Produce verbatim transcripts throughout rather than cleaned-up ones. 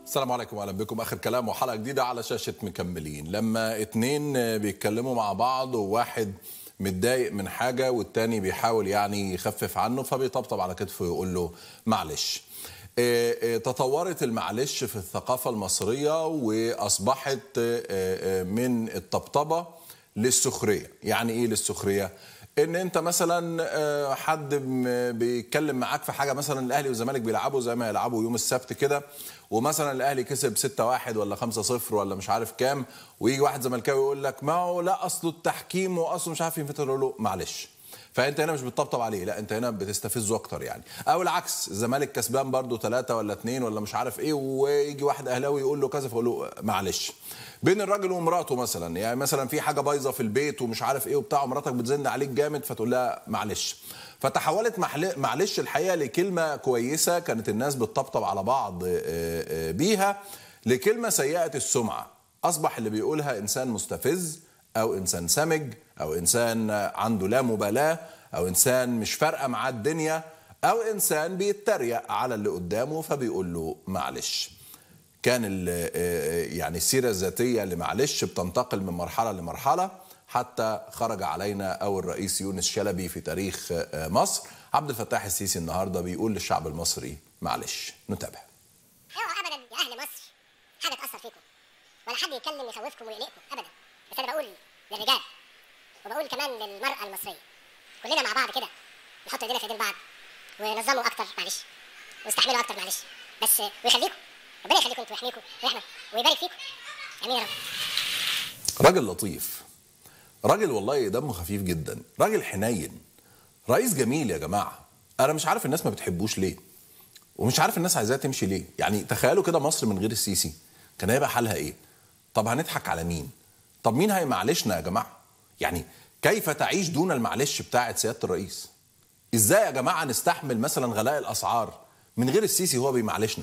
السلام عليكم واهلا بكم. اخر كلام وحلقه جديده على شاشه مكملين. لما اتنين بيتكلموا مع بعض وواحد متضايق من حاجه والتاني بيحاول يعني يخفف عنه فبيطبطب على كتفه ويقول له معلش. تطورت المعلش في الثقافه المصريه واصبحت من الطبطبه للسخريه. يعني ايه للسخريه؟ ان انت مثلا حد بيتكلم معاك في حاجه، مثلا الاهلي والزمالك بيلعبوا زي ما يلعبوا يوم السبت كده، ومثلا الاهلي كسب ستة واحد ولا خمسة صفر ولا مش عارف كام، ويجي واحد زملكاوي يقول لك ما هو لا اصله التحكيم واصله مش عارف ينفتح، تقول له معلش. فانت هنا مش بتطبطب عليه، لا انت هنا بتستفزه اكتر يعني. او العكس، الزمالك كسبان برده ثلاثة ولا اثنين ولا مش عارف ايه، ويجي واحد اهلاوي يقول له كذا فيقول له معلش. بين الراجل ومراته مثلا، يعني مثلا في حاجه بايظه في البيت ومش عارف ايه وبتاع، مراتك بتزن عليك جامد فتقول لها معلش. فتحولت معلش الحقيقه لكلمه كويسه كانت الناس بتطبطب على بعض بيها، لكلمه سيئه السمعه. اصبح اللي بيقولها انسان مستفز، او انسان سمج، او انسان عنده لا مبالاه، او انسان مش فارقه معاه الدنيا، او انسان بيتريق على اللي قدامه فبيقول له معلش. كان يعني السيره الذاتيه لمعلش بتنتقل من مرحله لمرحله حتى خرج علينا اول رئيس يونس شلبي في تاريخ مصر. عبد الفتاح السيسي النهارده بيقول للشعب المصري معلش. نتابع. اوعوا ابدا يا اهل مصر حاجه تاثر فيكم، ولا حد يتكلم يخوفكم ويقلقكم ابدا. بس انا بقول للرجال وبقول كمان للمراه المصريه، كلنا مع بعض كده نحط ايدينا في ايدين بعض وننظموا اكتر معلش، واستحملوا اكتر معلش، بس ويخليكم ربنا يخليكم انتوا ويحميكم ويحمي ويبارك فيكم. امين يا رب. راجل لطيف، راجل والله دمه خفيف جدا، راجل حنين، رئيس جميل يا جماعه. انا مش عارف الناس ما بتحبوش ليه، ومش عارف الناس عايزاها تمشي ليه. يعني تخيلوا كده مصر من غير السيسي كان هيبقى حالها ايه؟ طب هنضحك على مين؟ طب مين هيمعلشنا يا جماعه؟ يعني كيف تعيش دون المعلش بتاعه سياده الرئيس؟ ازاي يا جماعه نستحمل مثلا غلاء الاسعار من غير السيسي هو بيمعلشنا؟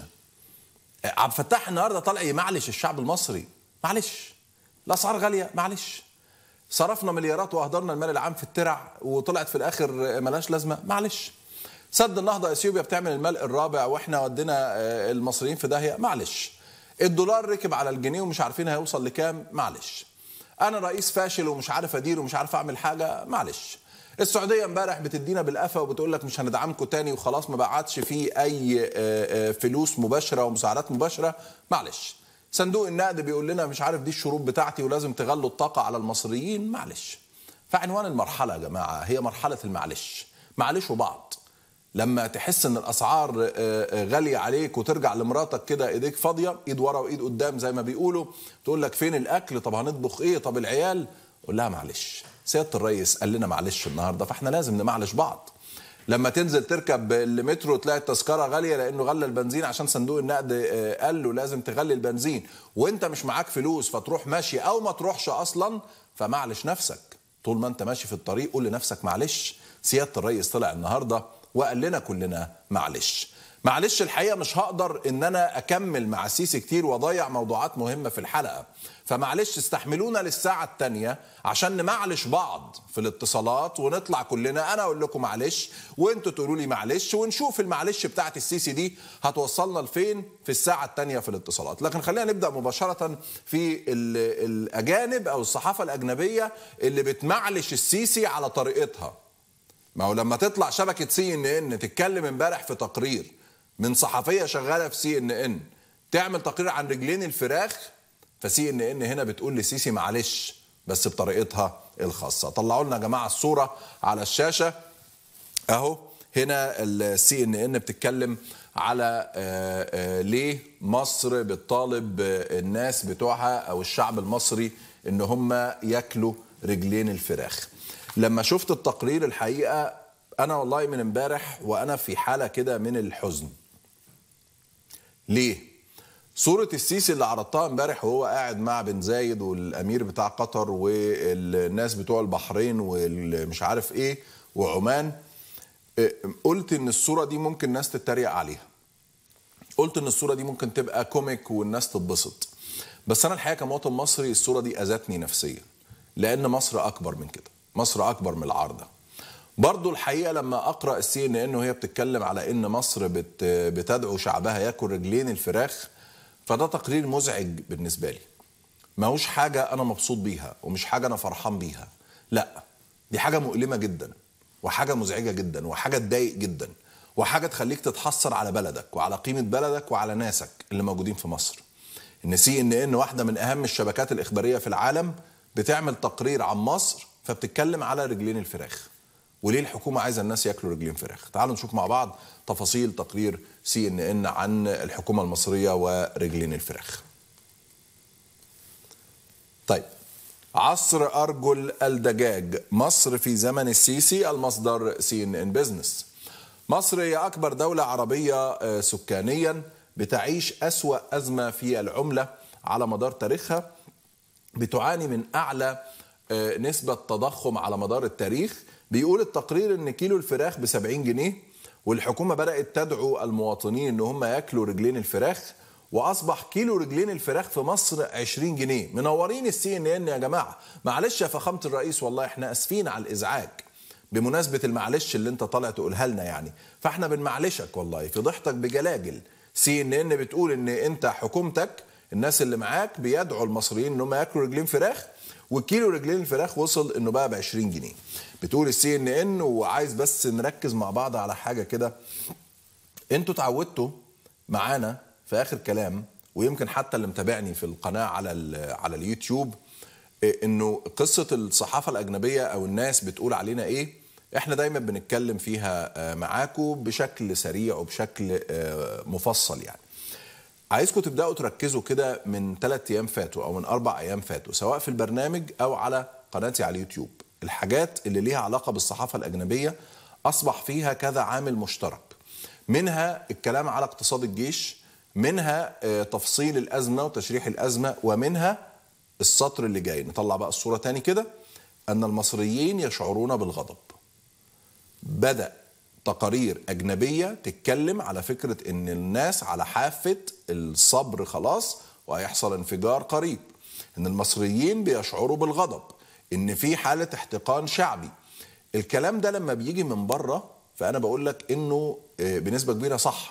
عبد الفتاح النهارده طالع يمعلش الشعب المصري. معلش، الاسعار غاليه، معلش. صرفنا مليارات واهدرنا المال العام في الترع وطلعت في الاخر ملهاش لازمه، معلش. سد النهضه اثيوبيا بتعمل الملء الرابع واحنا ودينا المصريين في داهيه، معلش. الدولار ركب على الجنيه ومش عارفين هيوصل لكام، معلش. انا رئيس فاشل ومش عارف ادير ومش عارف اعمل حاجه، معلش. السعوديه امبارح بتدينا بالقفا وبتقول لك مش هندعمكم تاني وخلاص، ما بعتش فيه اي فلوس مباشره ومساعدات مباشره، معلش. صندوق النقد بيقول لنا مش عارف دي الشروط بتاعتي ولازم تغلوا الطاقه على المصريين، معلش. فعنوان المرحله يا جماعه هي مرحله المعلش. معلشوا بعض. لما تحس ان الاسعار غاليه عليك وترجع لمراتك كده ايديك فاضيه، ايد ورا وايد قدام زي ما بيقولوا، تقول لك فين الاكل؟ طب هنطبخ ايه؟ طب العيال؟ قول لها معلش. سياده الرئيس قال لنا معلش النهارده، فاحنا لازم نمعلش بعض. لما تنزل تركب المترو تلاقي التذكره غاليه لانه غلى البنزين عشان صندوق النقد قال له لازم تغلي البنزين، وانت مش معاك فلوس فتروح ماشي او ما تروحش اصلا، فمعلش نفسك. طول ما انت ماشي في الطريق قول لنفسك معلش. سياده الرئيس طلع النهارده وقال لنا كلنا معلش. معلش الحقيقه مش هقدر ان انا اكمل مع السيسي كتير واضيع موضوعات مهمه في الحلقه، فمعلش استحملونا للساعه الثانيه عشان نمعلش بعض في الاتصالات ونطلع كلنا، انا اقول لكم معلش وانتوا تقولوا لي معلش، ونشوف المعلش بتاعت السيسي دي هتوصلنا لفين في الساعه الثانيه في الاتصالات. لكن خلينا نبدا مباشره في الاجانب او الصحافه الاجنبيه اللي بتمعلش السيسي على طريقتها. ما هو لما تطلع شبكه سي ان ان تتكلم امبارح في تقرير من صحفيه شغاله في سي ان ان تعمل تقرير عن رجلين الفراخ، فسي ان ان هنا بتقول للسيسي معلش بس بطريقتها الخاصه. طلعوا لنا يا جماعه الصوره على الشاشه اهو. هنا السي ان ان بتتكلم على آآ آآ ليه مصر بتطالب الناس بتوعها او الشعب المصري ان هم ياكلوا رجلين الفراخ. لما شفت التقرير الحقيقه انا والله من امبارح وانا في حاله كده من الحزن. ليه؟ صورة السيسي اللي عرضتها امبارح وهو قاعد مع بن زايد والامير بتاع قطر والناس بتوع البحرين والمش عارف ايه وعمان، قلت ان الصورة دي ممكن ناس تتريق عليها. قلت ان الصورة دي ممكن تبقى كوميك والناس تتبسط. بس انا الحقيقة كمواطن مصري الصورة دي اذتني نفسيا، لان مصر اكبر من كده، مصر اكبر من العرض ده. برضو الحقيقة لما اقرأ السي ان ان وهي بتتكلم على ان مصر بت بتدعو شعبها ياكل رجلين الفراخ، فده تقرير مزعج بالنسبة لي، ماهوش حاجة أنا مبسوط بيها ومش حاجة أنا فرحان بيها، لا دي حاجة مؤلمة جدا وحاجة مزعجة جدا وحاجة تضايق جدا وحاجة تخليك تتحسر على بلدك وعلى قيمة بلدك وعلى ناسك اللي موجودين في مصر. إن سي إن إن واحدة من أهم الشبكات الإخبارية في العالم بتعمل تقرير عن مصر فبتتكلم على رجلين الفراخ، وليه الحكومة عايزة الناس ياكلوا رجلين فراخ. تعالوا نشوف مع بعض تفاصيل تقرير سي إن إن عن الحكومة المصرية ورجلين الفراخ. طيب، عصر أرجل الدجاج، مصر في زمن السيسي، المصدر سي إن إن بيزنس. مصر هي أكبر دولة عربية سكانيا، بتعيش أسوأ أزمة في العملة على مدار تاريخها، بتعاني من أعلى نسبة تضخم على مدار التاريخ. بيقول التقرير إن كيلو الفراخ بسبعين جنيه، والحكومة بدأت تدعو المواطنين إن هم يأكلوا رجلين الفراخ، واصبح كيلو رجلين الفراخ في مصر عشرين جنيه. منورين السي ان ان يا جماعه. معلش يا فخامه الرئيس، والله احنا اسفين على الازعاج بمناسبه المعلش اللي انت طالع تقولها لنا يعني، فاحنا بنمعلشك والله في ضحكتك بجلاجل. سي ان ان بتقول ان انت حكومتك الناس اللي معاك بيدعوا المصريين ان هم ياكلوا رجلين فراخ، وكيلو رجلين الفراخ وصل انه بقى ب عشرين جنيه. بتقول السي ان ان، وعايز بس نركز مع بعض على حاجه كده. انتوا اتعودتوا معانا في اخر كلام، ويمكن حتى اللي متابعني في القناه على على اليوتيوب، انه قصه الصحافه الاجنبيه او الناس بتقول علينا ايه، احنا دايما بنتكلم فيها معاكم بشكل سريع وبشكل مفصل. يعني عايزكم تبداوا تركزوا كده من ثلاث ايام فاتوا او من اربع ايام فاتوا، سواء في البرنامج او على قناتي على اليوتيوب. الحاجات اللي ليها علاقه بالصحافه الاجنبيه اصبح فيها كذا عامل مشترك، منها الكلام على اقتصاد الجيش، منها تفصيل الأزمة وتشريح الأزمة، ومنها السطر اللي جاي. نطلع بقى الصورة تاني كده، أن المصريين يشعرون بالغضب. بدأ تقارير أجنبية تتكلم على فكرة أن الناس على حافة الصبر خلاص وهيحصل انفجار قريب، أن المصريين بيشعروا بالغضب، أن في حالة احتقان شعبي. الكلام ده لما بيجي من بره فأنا بقول لك أنه بنسبة كبيرة صح.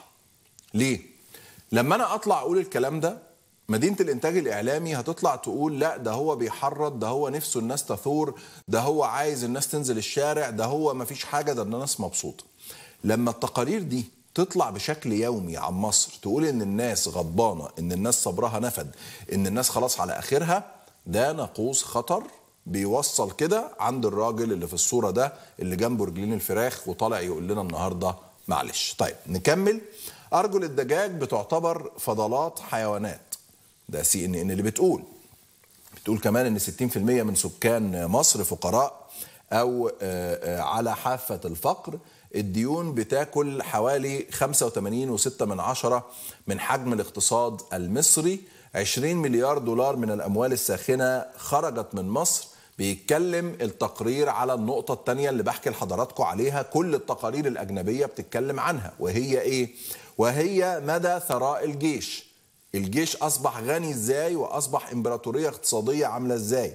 ليه؟ لما انا اطلع اقول الكلام ده، مدينة الانتاج الاعلامي هتطلع تقول لا ده هو بيحرض، ده هو نفسه الناس تثور، ده هو عايز الناس تنزل الشارع، ده هو مفيش حاجة، ده الناس مبسوطة. لما التقارير دي تطلع بشكل يومي عن مصر تقول ان الناس غضبانة، ان الناس صبرها نفد، ان الناس خلاص على اخرها، ده ناقوس خطر بيوصل كده عند الراجل اللي في الصورة ده اللي جنبه رجلين الفراخ وطالع يقول لنا النهاردة معلش. طيب نكمل. أرجل الدجاج بتعتبر فضلات حيوانات، ده سي ان ان اللي بتقول. بتقول كمان ان ستين في المية من سكان مصر فقراء او على حافة الفقر. الديون بتاكل حوالي خمسة وثمانين فاصلة ستة من عشرة من حجم الاقتصاد المصري. عشرين مليار دولار من الأموال الساخنة خرجت من مصر. بيتكلم التقرير على النقطة الثانية اللي بحكي لحضراتكم عليها، كل التقارير الأجنبية بتتكلم عنها، وهي إيه؟ وهي مدى ثراء الجيش. الجيش أصبح غني إزاي، وأصبح إمبراطورية اقتصادية عاملة إزاي.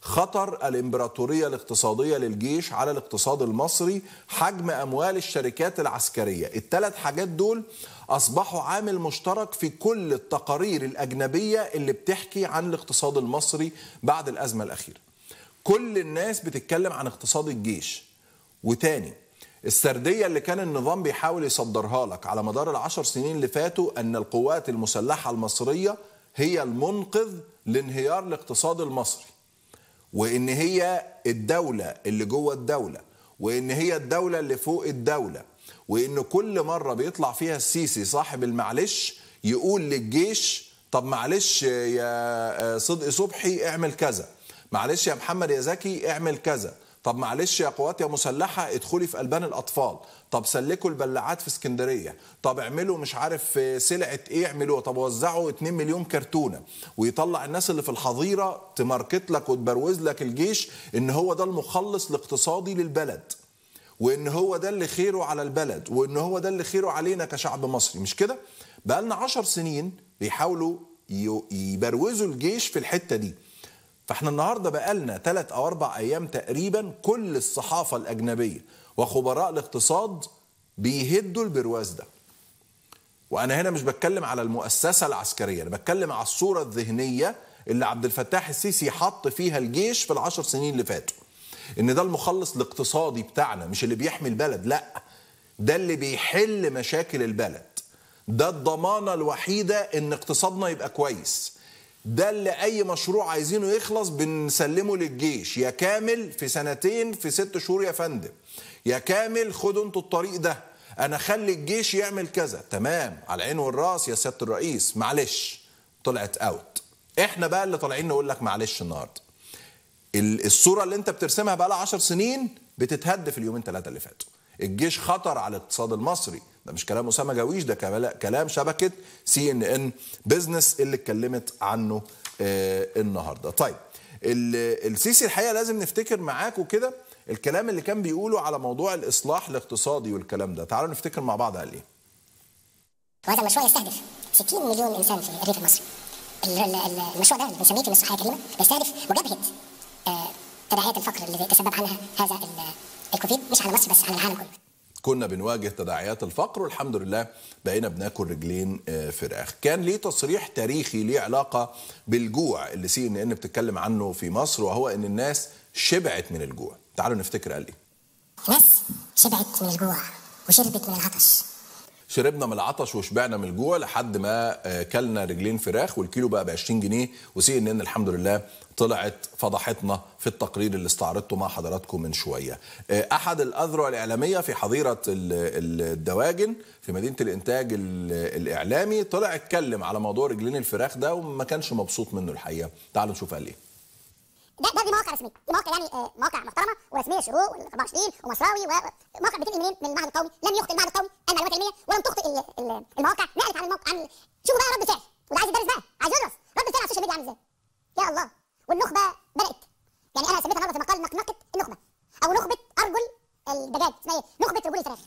خطر الإمبراطورية الاقتصادية للجيش على الاقتصاد المصري، حجم أموال الشركات العسكرية. الثلاث حاجات دول أصبحوا عامل مشترك في كل التقارير الأجنبية اللي بتحكي عن الاقتصاد المصري بعد الأزمة الأخيرة. كل الناس بتتكلم عن اقتصاد الجيش. وتاني، السردية اللي كان النظام بيحاول يصدرها لك على مدار العشر سنين اللي فاتوا أن القوات المسلحة المصرية هي المنقذ لانهيار الاقتصاد المصري، وإن هي الدولة اللي جوه الدولة، وإن هي الدولة اللي فوق الدولة، وإن كل مرة بيطلع فيها السيسي صاحب المعلش يقول للجيش طب معلش يا صدقي صبحي اعمل كذا، معلش يا محمد يا زكي اعمل كذا، طب معلش يا قوات يا مسلحة ادخلي في ألبان الأطفال، طب سلكوا البلاعات في اسكندرية، طب اعملوا مش عارف سلعة ايه اعملوها، طب وزعوا اتنين مليون كرتونة، ويطلع الناس اللي في الحظيرة تماركت لك وتبروز لك الجيش ان هو ده المخلص الاقتصادي للبلد، وان هو ده اللي خيره على البلد، وان هو ده اللي خيره علينا كشعب مصري. مش كده؟ بقالنا عشر سنين بيحاولوا يبروزوا الجيش في الحتة دي. فاحنا النهاردة بقالنا ثلاث او اربع ايام تقريبا كل الصحافة الاجنبية وخبراء الاقتصاد بيهدوا البرواز ده. وانا هنا مش بتكلم على المؤسسه العسكريه، انا بتكلم على الصوره الذهنيه اللي عبد الفتاح السيسي حط فيها الجيش في العشر سنين اللي فاتوا، ان ده المخلص الاقتصادي بتاعنا، مش اللي بيحمي البلد، لا ده اللي بيحل مشاكل البلد، ده الضمانه الوحيده ان اقتصادنا يبقى كويس، ده اللي اي مشروع عايزينه يخلص بنسلمه للجيش، يا كامل في سنتين في ست شهور يا فندم، يا كامل خدوا انتوا الطريق ده، انا خلي الجيش يعمل كذا، تمام على العين والراس يا سياده الرئيس، معلش طلعت اوت. احنا بقى اللي طالعين نقول لك معلش النهارده. الصوره اللي انت بترسمها بقى لها عشر سنين بتتهد في اليومين ثلاثه اللي فاتوا. الجيش خطر على الاقتصاد المصري، ده مش كلام اسامه جاويش، ده كلام شبكه سي ان ان بزنس اللي اتكلمت عنه آه النهارده. طيب السيسي الحقيقه لازم نفتكر معاكم كده الكلام اللي كان بيقوله على موضوع الاصلاح الاقتصادي والكلام ده، تعالوا نفتكر مع بعض قال ايه. وهذا المشروع يستهدف ستين مليون انسان في الريف المصري. المشروع ده اللي بنسميه كنيسه صحيه كريمه بيستهدف مجابهه آه تداعيات الفقر اللي تسبب عنها هذا الكوفيد، مش على مصر بس على العالم كله. كنا بنواجه تداعيات الفقر والحمد لله بقينا بناكل رجلين فراخ. كان ليه تصريح تاريخي ليه علاقه بالجوع اللي سي ان ان بتتكلم عنه في مصر، وهو ان الناس شبعت من الجوع. تعالوا نفتكر قال ايه. الناس شبعت من الجوع وشربت من العطش. شربنا من العطش وشبعنا من الجوع لحد ما كلنا رجلين فراخ والكيلو بقى ب عشرين جنيه، وسي ان ان الحمد لله طلعت فضحتنا في التقرير اللي استعرضته مع حضراتكم من شويه. احد الاذرع الاعلاميه في حظيره الدواجن في مدينه الانتاج الاعلامي طلع اتكلم على موضوع رجلين الفراخ ده وما كانش مبسوط منه الحقيقه. تعالوا نشوف قال ايه. ده ده دي مواقع رسميه، دي مواقع يعني آه مواقع محترمه ورسميه، الشروق والأربعة وعشرين ومصراوي، ومواقع بتنقل منين؟ من المعهد القومي. لم يخطئ المعهد القومي المعلومات العلميه ولم تخطئ المواقع، نقلت عن الموقع عن شوفوا بقى رد الفعل، وده عايز يدرس بقى، عايز يدرس رد الفعل على السوشيال ميديا عامل ازاي. يا الله، والنخبه بدات، يعني انا سميتها النهارده في مقال نقنقه النخبه او نخبه ارجل الدجاج، اسمها ايه؟ نخبه رجول الفراخ.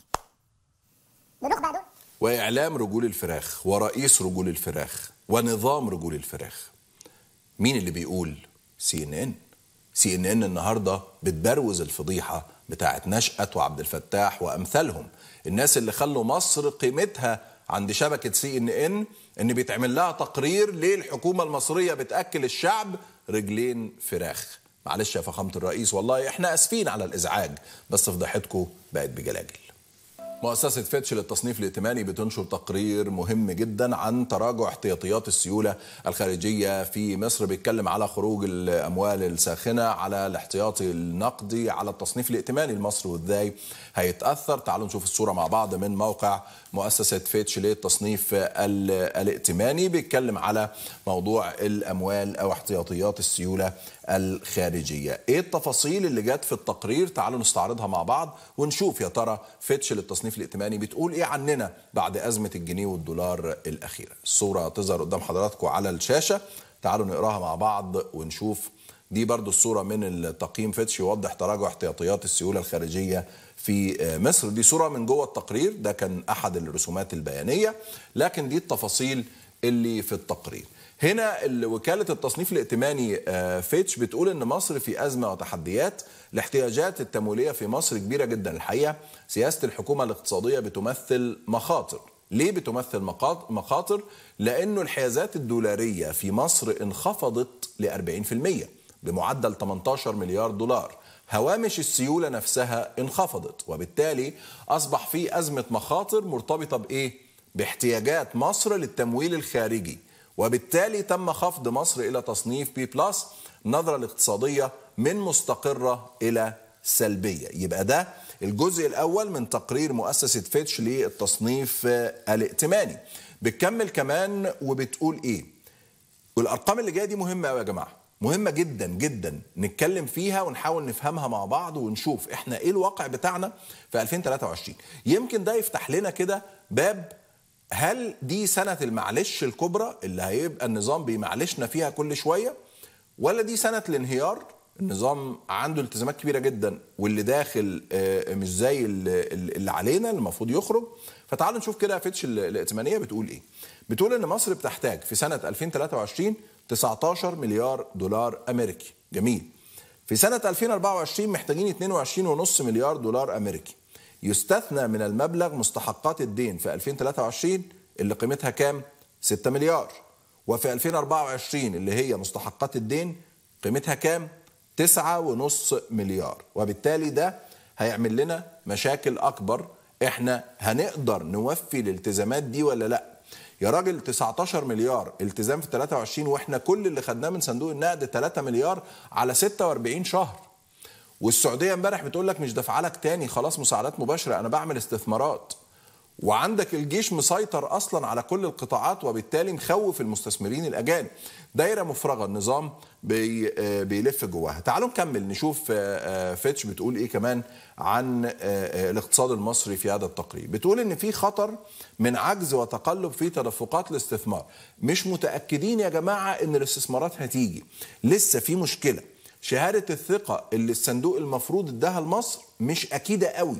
النخبه دول واعلام رجول الفراخ ورئيس رجول الفراخ ونظام رجول الفراخ. مين اللي بيقول؟ سي ان ان. سي ان ان النهارده بتبروز الفضيحه بتاعت نشأت وعبد الفتاح وامثالهم، الناس اللي خلوا مصر قيمتها عند شبكه سي ان ان ان بيتعمل لها تقرير ليه الحكومه المصريه بتاكل الشعب رجلين فراخ. معلش يا فخامه الرئيس والله احنا اسفين على الازعاج، بس فضيحتكم بقت بجلاجل. مؤسسة فيتش للتصنيف الائتماني بتنشر تقرير مهم جدا عن تراجع احتياطيات السيولة الخارجية في مصر، بيتكلم على خروج الأموال الساخنة، على الاحتياطي النقدي، على التصنيف الائتماني لمصر وازاي هيتأثر. تعالوا نشوف الصورة مع بعض من موقع مؤسسة فيتش للتصنيف الائتماني، بيتكلم على موضوع الأموال أو احتياطيات السيولة الخارجية. ايه التفاصيل اللي جت في التقرير؟ تعالوا نستعرضها مع بعض ونشوف يا ترى فيتش للتصنيف الائتماني بتقول ايه عننا بعد أزمة الجنيه والدولار الأخيرة. الصورة تظهر قدام حضراتكم على الشاشة، تعالوا نقراها مع بعض ونشوف. دي برضو الصورة من التقييم فيتش يوضح تراجع احتياطيات السيولة الخارجية في مصر. دي صورة من جوه التقرير، ده كان أحد الرسومات البيانية، لكن دي التفاصيل اللي في التقرير. هنا وكالة التصنيف الائتماني فيتش بتقول ان مصر في أزمة وتحديات، الاحتياجات التمويلية في مصر كبيرة جدا. الحقيقة سياسة الحكومة الاقتصادية بتمثل مخاطر. ليه بتمثل مخاطر؟ لأنه الحيازات الدولارية في مصر انخفضت ل أربعين بالمئة بمعدل ثمانية عشر مليار دولار. هوامش السيولة نفسها انخفضت، وبالتالي أصبح في أزمة مخاطر مرتبطة بإيه؟ باحتياجات مصر للتمويل الخارجي، وبالتالي تم خفض مصر إلى تصنيف بي بلس، النظرة الاقتصادية من مستقرة إلى سلبية. يبقى ده الجزء الأول من تقرير مؤسسة فيتش للتصنيف الائتماني. بتكمل كمان وبتقول إيه؟ والأرقام اللي جاية دي مهمة أوي يا جماعة، مهمة جدا جدا نتكلم فيها ونحاول نفهمها مع بعض ونشوف إحنا إيه الواقع بتاعنا في ألفين وثلاثة وعشرين. يمكن ده يفتح لنا كده باب، هل دي سنة المعلش الكبرى اللي هيبقى النظام بيمعلشنا فيها كل شوية، ولا دي سنة الانهيار؟ النظام عنده التزامات كبيرة جدا واللي داخل مش زي اللي علينا اللي المفروض يخرج. فتعالوا نشوف كده فيتش الائتمانية بتقول ايه. بتقول ان مصر بتحتاج في سنة ألفين وثلاثة وعشرين تسعة عشر مليار دولار امريكي. جميل. في سنة ألفين وأربعة وعشرين محتاجين اثنين وعشرين فاصلة خمسة مليار دولار امريكي. يستثنى من المبلغ مستحقات الدين في ألفين وثلاثة وعشرين اللي قيمتها كام؟ ستة مليار. وفي ألفين وأربعة وعشرين اللي هي مستحقات الدين قيمتها كام؟ تسعة ونص مليار. وبالتالي ده هيعمل لنا مشاكل أكبر. احنا هنقدر نوفي الالتزامات دي ولا لا؟ يا راجل تسعتاشر مليار التزام في ثلاثة وعشرين، واحنا كل اللي خدناه من صندوق النقد ثلاثة مليار على ستة وأربعين شهر. والسعودية امبارح بتقول لك مش دافعه لك تاني، خلاص مساعدات مباشرة، انا بعمل استثمارات. وعندك الجيش مسيطر اصلا على كل القطاعات، وبالتالي مخوف المستثمرين الاجانب. دايره مفرغه، النظام بي بيلف جواها. تعالوا نكمل نشوف فيتش بتقول ايه كمان عن الاقتصاد المصري في هذا التقرير. بتقول ان في خطر من عجز وتقلب في تدفقات الاستثمار. مش متاكدين يا جماعه ان الاستثمارات هتيجي، لسه في مشكله. شهاده الثقه اللي الصندوق المفروض اداها لمصر مش اكيده قوي،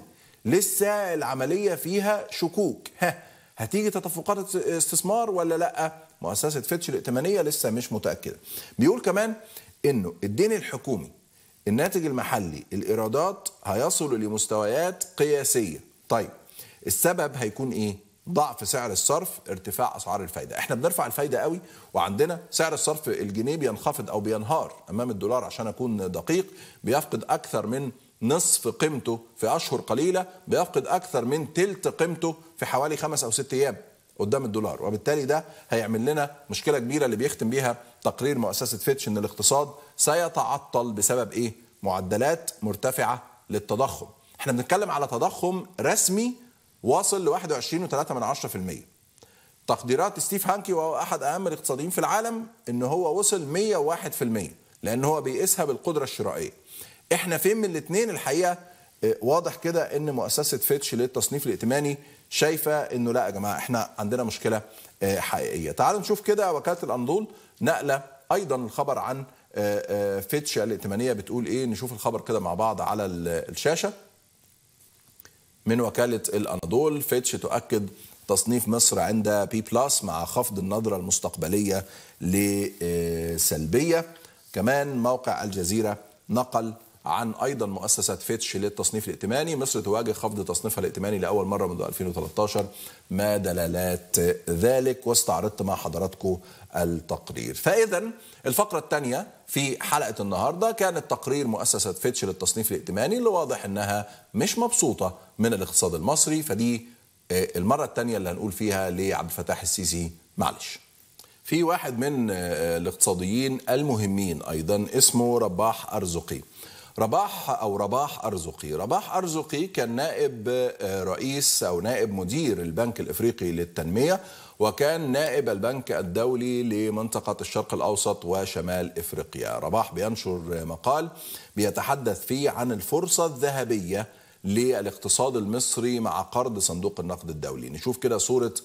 لسه العملية فيها شكوك. ها هتيجي تدفقات استثمار ولا لا؟ مؤسسة فيتش الائتمانية لسه مش متأكدة. بيقول كمان انه الدين الحكومي، الناتج المحلي، الايرادات هيصلوا لمستويات قياسية. طيب السبب هيكون ايه؟ ضعف سعر الصرف، ارتفاع اسعار الفايدة. احنا بنرفع الفايدة قوي، وعندنا سعر الصرف الجنيه بينخفض او بينهار امام الدولار، عشان اكون دقيق بيفقد اكثر من نصف قيمته في أشهر قليلة، بيفقد أكثر من تلت قيمته في حوالي خمس أو ست أيام قدام الدولار. وبالتالي ده هيعمل لنا مشكلة كبيرة اللي بيختم بيها تقرير مؤسسة فيتش، إن الاقتصاد سيتعطل بسبب إيه؟ معدلات مرتفعة للتضخم. احنا بنتكلم على تضخم رسمي واصل ل واحد وعشرين فاصلة ثلاثة بالمئة. تقديرات ستيف هانكي وهو أحد أهم الاقتصاديين في العالم إن هو وصل مئة وواحد بالمئة، لأن هو بيقيسها بالقدرة الشرائية. احنا فين من الاثنين؟ الحقيقه واضح كده ان مؤسسه فيتش للتصنيف الائتماني شايفه انه لا يا جماعه احنا عندنا مشكله حقيقيه. تعالوا نشوف كده وكاله الاناضول نقله ايضا الخبر عن فيتش الائتمانيه بتقول ايه. نشوف الخبر كده مع بعض على الشاشه. من وكاله الاناضول: فيتش تؤكد تصنيف مصر عند بي بلس مع خفض النظره المستقبليه لسلبيه. كمان موقع الجزيره نقل عن ايضا مؤسسه فيتش للتصنيف الائتماني: مصر تواجه خفض تصنيفها الائتماني لاول مره منذ ألفين وثلاثة عشر، ما دلالات ذلك؟ واستعرضت مع حضراتكم التقرير. فاذا الفقره الثانيه في حلقه النهارده كانت تقرير مؤسسه فيتش للتصنيف الائتماني، اللي واضح انها مش مبسوطه من الاقتصاد المصري. فدي المره الثانيه اللي هنقول فيها لعبد الفتاح السيسي معلش. في واحد من الاقتصاديين المهمين ايضا اسمه رباح أرزقي. رباح او رباح أرزقي رباح أرزقي كان نائب رئيس او نائب مدير البنك الافريقي للتنميه، وكان نائب البنك الدولي لمنطقه الشرق الاوسط وشمال افريقيا. رباح بينشر مقال بيتحدث فيه عن الفرصه الذهبيه للاقتصاد المصري مع قرض صندوق النقد الدولي. نشوف كده صورة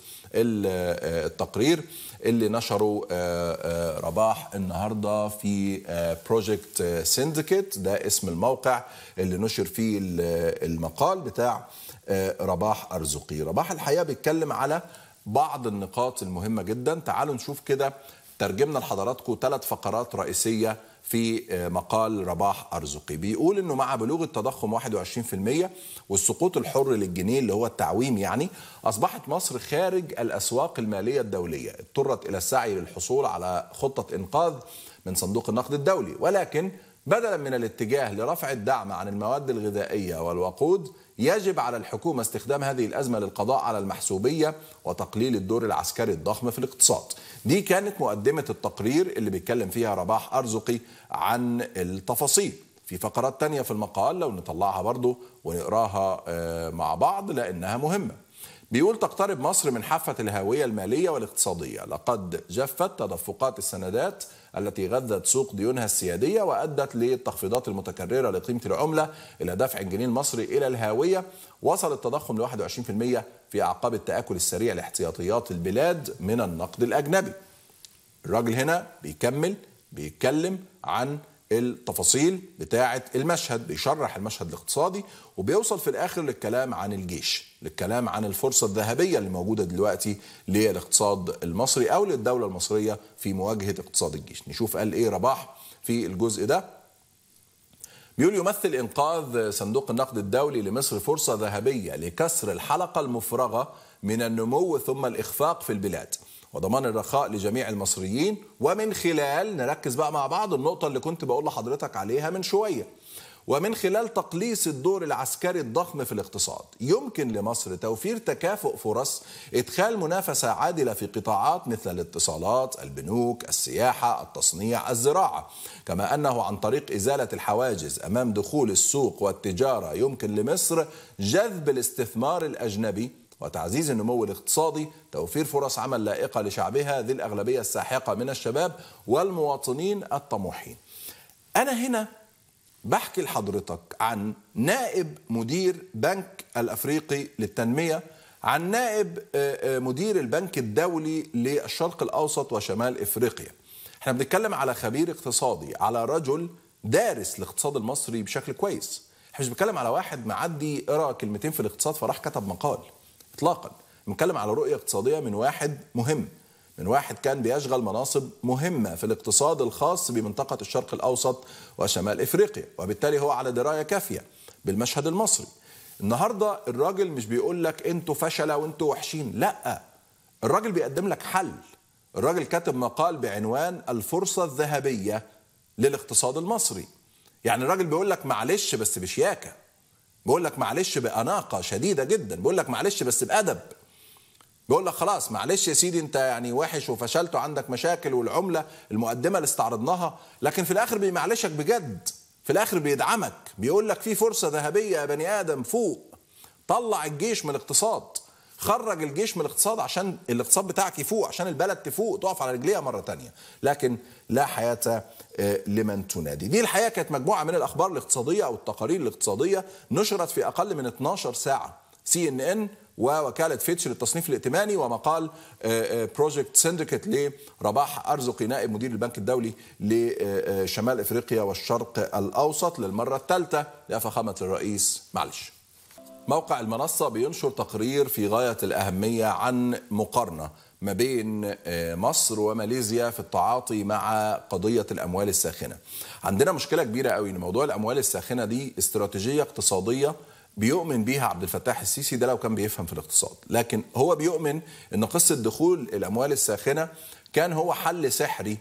التقرير اللي نشره رباح النهاردة في بروجكت سينديكيت، ده اسم الموقع اللي نشر فيه المقال بتاع رباح أرزقي. رباح الحقيقة بيتكلم على بعض النقاط المهمة جدا. تعالوا نشوف كده، ترجمنا لحضراتكم ثلاث فقرات رئيسية في مقال رباح أرزقي. بيقول انه مع بلوغ التضخم واحد وعشرين بالمئة والسقوط الحر للجنيه اللي هو التعويم يعني، اصبحت مصر خارج الاسواق الماليه الدوليه، اضطرت الى السعي للحصول على خطه انقاذ من صندوق النقد الدولي. ولكن بدلا من الاتجاه لرفع الدعم عن المواد الغذائيه والوقود، يجب على الحكومه استخدام هذه الازمه للقضاء على المحسوبيه وتقليل الدور العسكري الضخم في الاقتصاد. دي كانت مقدمه التقرير اللي بيتكلم فيها رباح أرزقي عن التفاصيل. في فقرات تانية في المقال لو نطلعها برضو ونقراها مع بعض لأنها مهمة. بيقول: تقترب مصر من حافة الهاوية المالية والاقتصادية، لقد جفت تدفقات السندات التي غذت سوق ديونها السيادية وأدت للتخفيضات المتكررة لقيمة العملة إلى دفع الجنيه المصري إلى الهاوية. وصل التضخم ل واحد وعشرين بالمئة في أعقاب التآكل السريع لاحتياطيات البلاد من النقد الأجنبي. الراجل هنا بيكمل بيتكلم عن التفاصيل بتاعة المشهد، بيشرح المشهد الاقتصادي، وبيوصل في الآخر للكلام عن الجيش، للكلام عن الفرصة الذهبية اللي موجودة دلوقتي للاقتصاد المصري أو للدولة المصرية في مواجهة اقتصاد الجيش. نشوف قال إيه رباح في الجزء ده. بيقول: يمثل إنقاذ صندوق النقد الدولي لمصر فرصة ذهبية لكسر الحلقة المفرغة من النمو ثم الإخفاق في البلاد وضمان الرخاء لجميع المصريين، ومن خلال نركز بقى مع بعض النقطة اللي كنت بقول لحضرتك عليها من شوية، ومن خلال تقليص الدور العسكري الضخم في الاقتصاد يمكن لمصر توفير تكافؤ فرص إدخال منافسة عادلة في قطاعات مثل الاتصالات، البنوك، السياحة، التصنيع، الزراعة، كما أنه عن طريق إزالة الحواجز أمام دخول السوق والتجارة يمكن لمصر جذب الاستثمار الأجنبي وتعزيز النمو الاقتصادي، توفير فرص عمل لائقة لشعبها ذي الأغلبية الساحقة من الشباب والمواطنين الطموحين. أنا هنا بحكي لحضرتك عن نائب مدير بنك الأفريقي للتنمية، عن نائب مدير البنك الدولي للشرق الأوسط وشمال إفريقيا. احنا بنتكلم على خبير اقتصادي، على رجل دارس الاقتصاد المصري بشكل كويس. احنا مش بنتكلم على واحد معدي قرأ كلمتين في الاقتصاد فراح كتب مقال اطلاقا. بنتكلم على رؤية اقتصادية من واحد مهم، من واحد كان بيشغل مناصب مهمة في الاقتصاد الخاص بمنطقة الشرق الأوسط وشمال إفريقيا، وبالتالي هو على دراية كافية بالمشهد المصري. النهاردة الراجل مش بيقول لك انتوا فشلة وانتوا وحشين، لا، الراجل بيقدم لك حل. الراجل كاتب مقال بعنوان الفرصة الذهبية للاقتصاد المصري. يعني الراجل بيقول لك معلش بس بشياكة، بيقول لك معلش بأناقة شديدة جدا، بيقول لك معلش بس بأدب، بيقول لك خلاص معلش يا سيدي انت يعني وحش وفشلت وعندك مشاكل والعملة المقدمة اللي استعرضناها، لكن في الاخر بيمعلشك بجد، في الاخر بيدعمك، بيقول لك في فرصة ذهبية يا بني ادم، فوق، طلع الجيش من الاقتصاد، خرج الجيش من الاقتصاد عشان الاقتصاد بتاعك يفوق، عشان البلد تفوق تقف على رجليها مرة تانية. لكن لا حياة لمن تنادي. دي الحقيقة كانت مجموعة من الاخبار الاقتصادية او التقارير الاقتصادية نشرت في اقل من اتناشر ساعة. سي ان ان ووكالة فيتش للتصنيف الائتماني، ومقال بروجكت سينديكيت لرباح أرزقي نائب مدير البنك الدولي لشمال إفريقيا والشرق الأوسط للمرة الثالثة لفخامة الرئيس. معلش. موقع المنصة بينشر تقرير في غاية الأهمية عن مقارنة ما بين مصر وماليزيا في التعاطي مع قضية الأموال الساخنة. عندنا مشكلة كبيرة قوي إن موضوع الأموال الساخنة دي استراتيجية اقتصادية بيؤمن بيها عبد الفتاح السيسي، ده لو كان بيفهم في الاقتصاد، لكن هو بيؤمن ان قصة دخول الاموال الساخنة كان هو حل سحري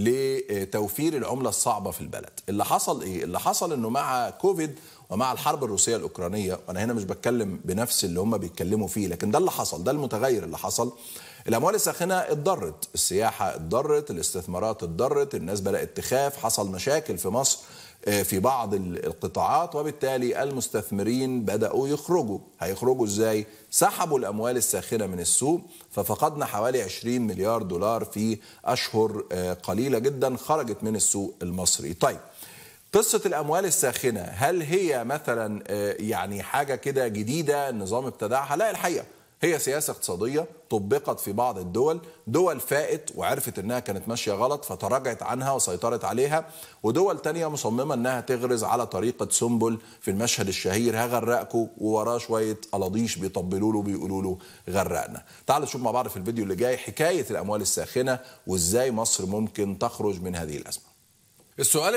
لتوفير العملة الصعبة في البلد. اللي حصل ايه؟ اللي حصل انه مع كوفيد ومع الحرب الروسية الأوكرانية، وانا هنا مش بتكلم بنفس اللي هم بيتكلموا فيه، لكن ده اللي حصل، ده المتغير اللي حصل. الاموال الساخنة اتضرت، السياحة اتضرت، الاستثمارات اتضرت، الناس بدأت تخاف، حصل مشاكل في مصر في بعض القطاعات، وبالتالي المستثمرين بدأوا يخرجوا. هيخرجوا ازاي؟ سحبوا الأموال الساخنة من السوق، ففقدنا حوالي عشرين مليار دولار في أشهر قليلة جدا خرجت من السوق المصري. طيب، قصة الأموال الساخنة هل هي مثلا يعني حاجة كده جديدة النظام ابتدعها؟ لا، الحقيقة هي سياسة اقتصادية طبقت في بعض الدول، دول فائت وعرفت انها كانت ماشية غلط فتراجعت عنها وسيطرت عليها، ودول تانية مصممة انها تغرز على طريقة سنبل في المشهد الشهير هغرقكم، ووراه شوية قلاضيش بيطبلوا له بيقولوا له غرقنا. تعالوا نشوف مع بعض في الفيديو اللي جاي حكاية الأموال الساخنة وازاي مصر ممكن تخرج من هذه الأزمة. السؤال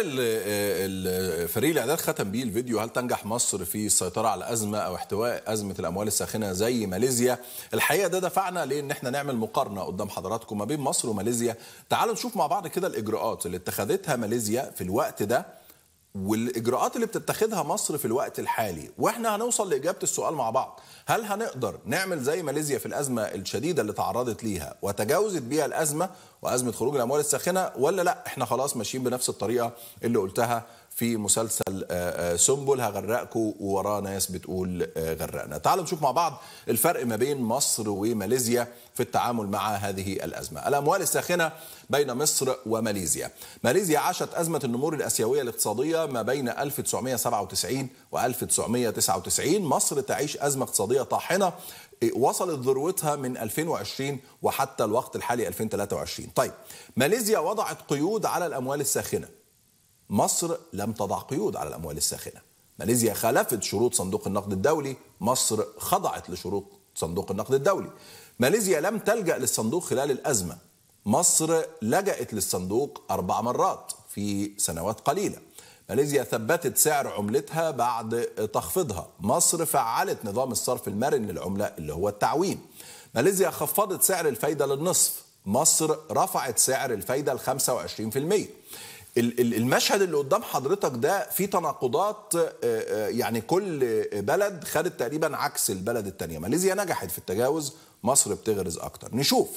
اللي فريق الاعداد ختم بيه الفيديو، هل تنجح مصر في السيطره على ازمه او احتواء ازمه الاموال الساخنه زي ماليزيا؟ الحقيقه ده دفعنا لان احنا نعمل مقارنه قدام حضراتكم ما بين مصر وماليزيا. تعالوا نشوف مع بعض كده الاجراءات اللي اتخذتها ماليزيا في الوقت ده والاجراءات اللي بتتخذها مصر في الوقت الحالي، واحنا هنوصل لاجابه السؤال مع بعض. هل هنقدر نعمل زي ماليزيا في الازمه الشديده اللي تعرضت ليها وتجاوزت بيها الازمه وازمه خروج الاموال الساخنه، ولا لا احنا خلاص ماشيين بنفس الطريقه اللي قلتها في مسلسل سنبل هغرقكم ووراه ناس بتقول غرقنا؟ تعالوا نشوف مع بعض الفرق ما بين مصر وماليزيا في التعامل مع هذه الازمه. الاموال الساخنه بين مصر وماليزيا. ماليزيا عاشت ازمه النمور الاسيويه الاقتصاديه ما بين ألف وتسعمائة وسبعة وتسعين وألف وتسعمائة وتسعة وتسعين. مصر تعيش ازمه اقتصاديه طاحنه وصلت ذروتها من ألفين وعشرين وحتى الوقت الحالي ألفين وثلاثة وعشرين. طيب، ماليزيا وضعت قيود على الاموال الساخنه، مصر لم تضع قيود على الأموال الساخنة. ماليزيا خالفت شروط صندوق النقد الدولي، مصر خضعت لشروط صندوق النقد الدولي. ماليزيا لم تلجأ للصندوق خلال الأزمة، مصر لجأت للصندوق أربع مرات في سنوات قليلة. ماليزيا ثبتت سعر عملتها بعد تخفيضها، مصر فعلت نظام الصرف المرن للعملة اللي هو التعويم. ماليزيا خفضت سعر الفايدة للنصف، مصر رفعت سعر الفايدة ل خمسة وعشرين بالمية. المشهد اللي قدام حضرتك ده فيه تناقضات، يعني كل بلد خدت تقريبا عكس البلد التانية. ماليزيا نجحت في التجاوز، مصر بتغرز اكتر. نشوف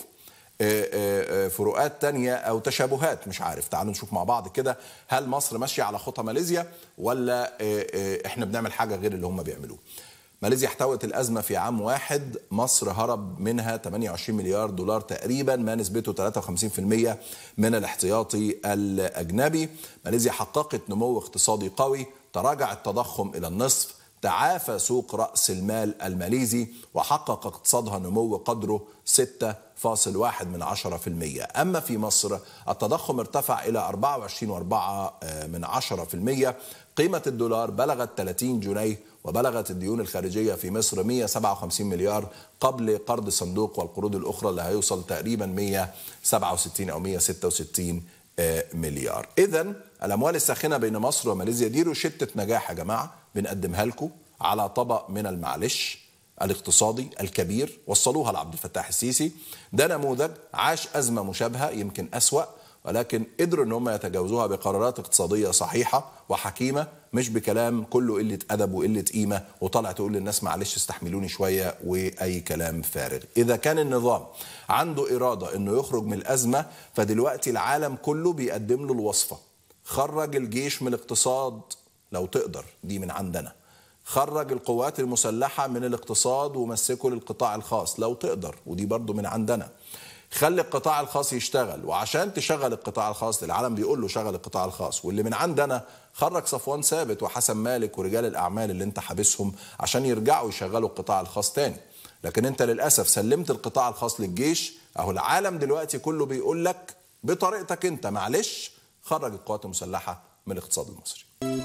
فروقات تانية او تشابهات، مش عارف. تعالوا نشوف مع بعض كده، هل مصر ماشية على خطى ماليزيا ولا احنا بنعمل حاجة غير اللي هم بيعملوه؟ ماليزيا احتوت الأزمة في عام واحد، مصر هرب منها ثمانية وعشرين مليار دولار تقريبا، ما نسبته ثلاثة وخمسين بالمية من الاحتياطي الأجنبي. ماليزيا حققت نمو اقتصادي قوي، تراجع التضخم إلى النصف، تعافى سوق رأس المال الماليزي، وحقق اقتصادها نمو قدره ستة فاصل واحد من عشرة في المية. أما في مصر التضخم ارتفع إلى أربعة وعشرين فاصل أربعة من عشرة في المية، قيمة الدولار بلغت ثلاثين جنيه، وبلغت الديون الخارجية في مصر مئة وسبعة وخمسين مليار قبل قرض الصندوق والقروض الأخرى اللي هيوصل تقريبا مئة وسبعة وستين أو مئة وستة وستين مليار. إذن الأموال الساخنة بين مصر وماليزيا دي روشتة نجاح يا جماعة بنقدمها لكم على طبق من المعلش الاقتصادي الكبير، وصلوها لعبد الفتاح السيسي. ده نموذج عاش أزمة مشابهة يمكن أسوأ، ولكن قدروا ان هم يتجاوزوها بقرارات اقتصاديه صحيحه وحكيمه، مش بكلام كله قله ادب وقله قيمه وطلع تقول للناس معلش استحملوني شويه واي كلام فارغ. اذا كان النظام عنده اراده انه يخرج من الازمه، فدلوقتي العالم كله بيقدم له الوصفه. خرج الجيش من الاقتصاد لو تقدر، دي من عندنا. خرج القوات المسلحه من الاقتصاد ومسكه للقطاع الخاص لو تقدر، ودي برضو من عندنا. خلي القطاع الخاص يشتغل، وعشان تشغل القطاع الخاص العالم بيقول له شغل القطاع الخاص. واللي من عندنا خرج صفوان ثابت وحسن مالك ورجال الاعمال اللي انت حابسهم عشان يرجعوا يشغلوا القطاع الخاص تاني. لكن انت للاسف سلمت القطاع الخاص للجيش. اهو العالم دلوقتي كله بيقول لك بطريقتك انت معلش خرج القوات المسلحه من الاقتصاد المصري.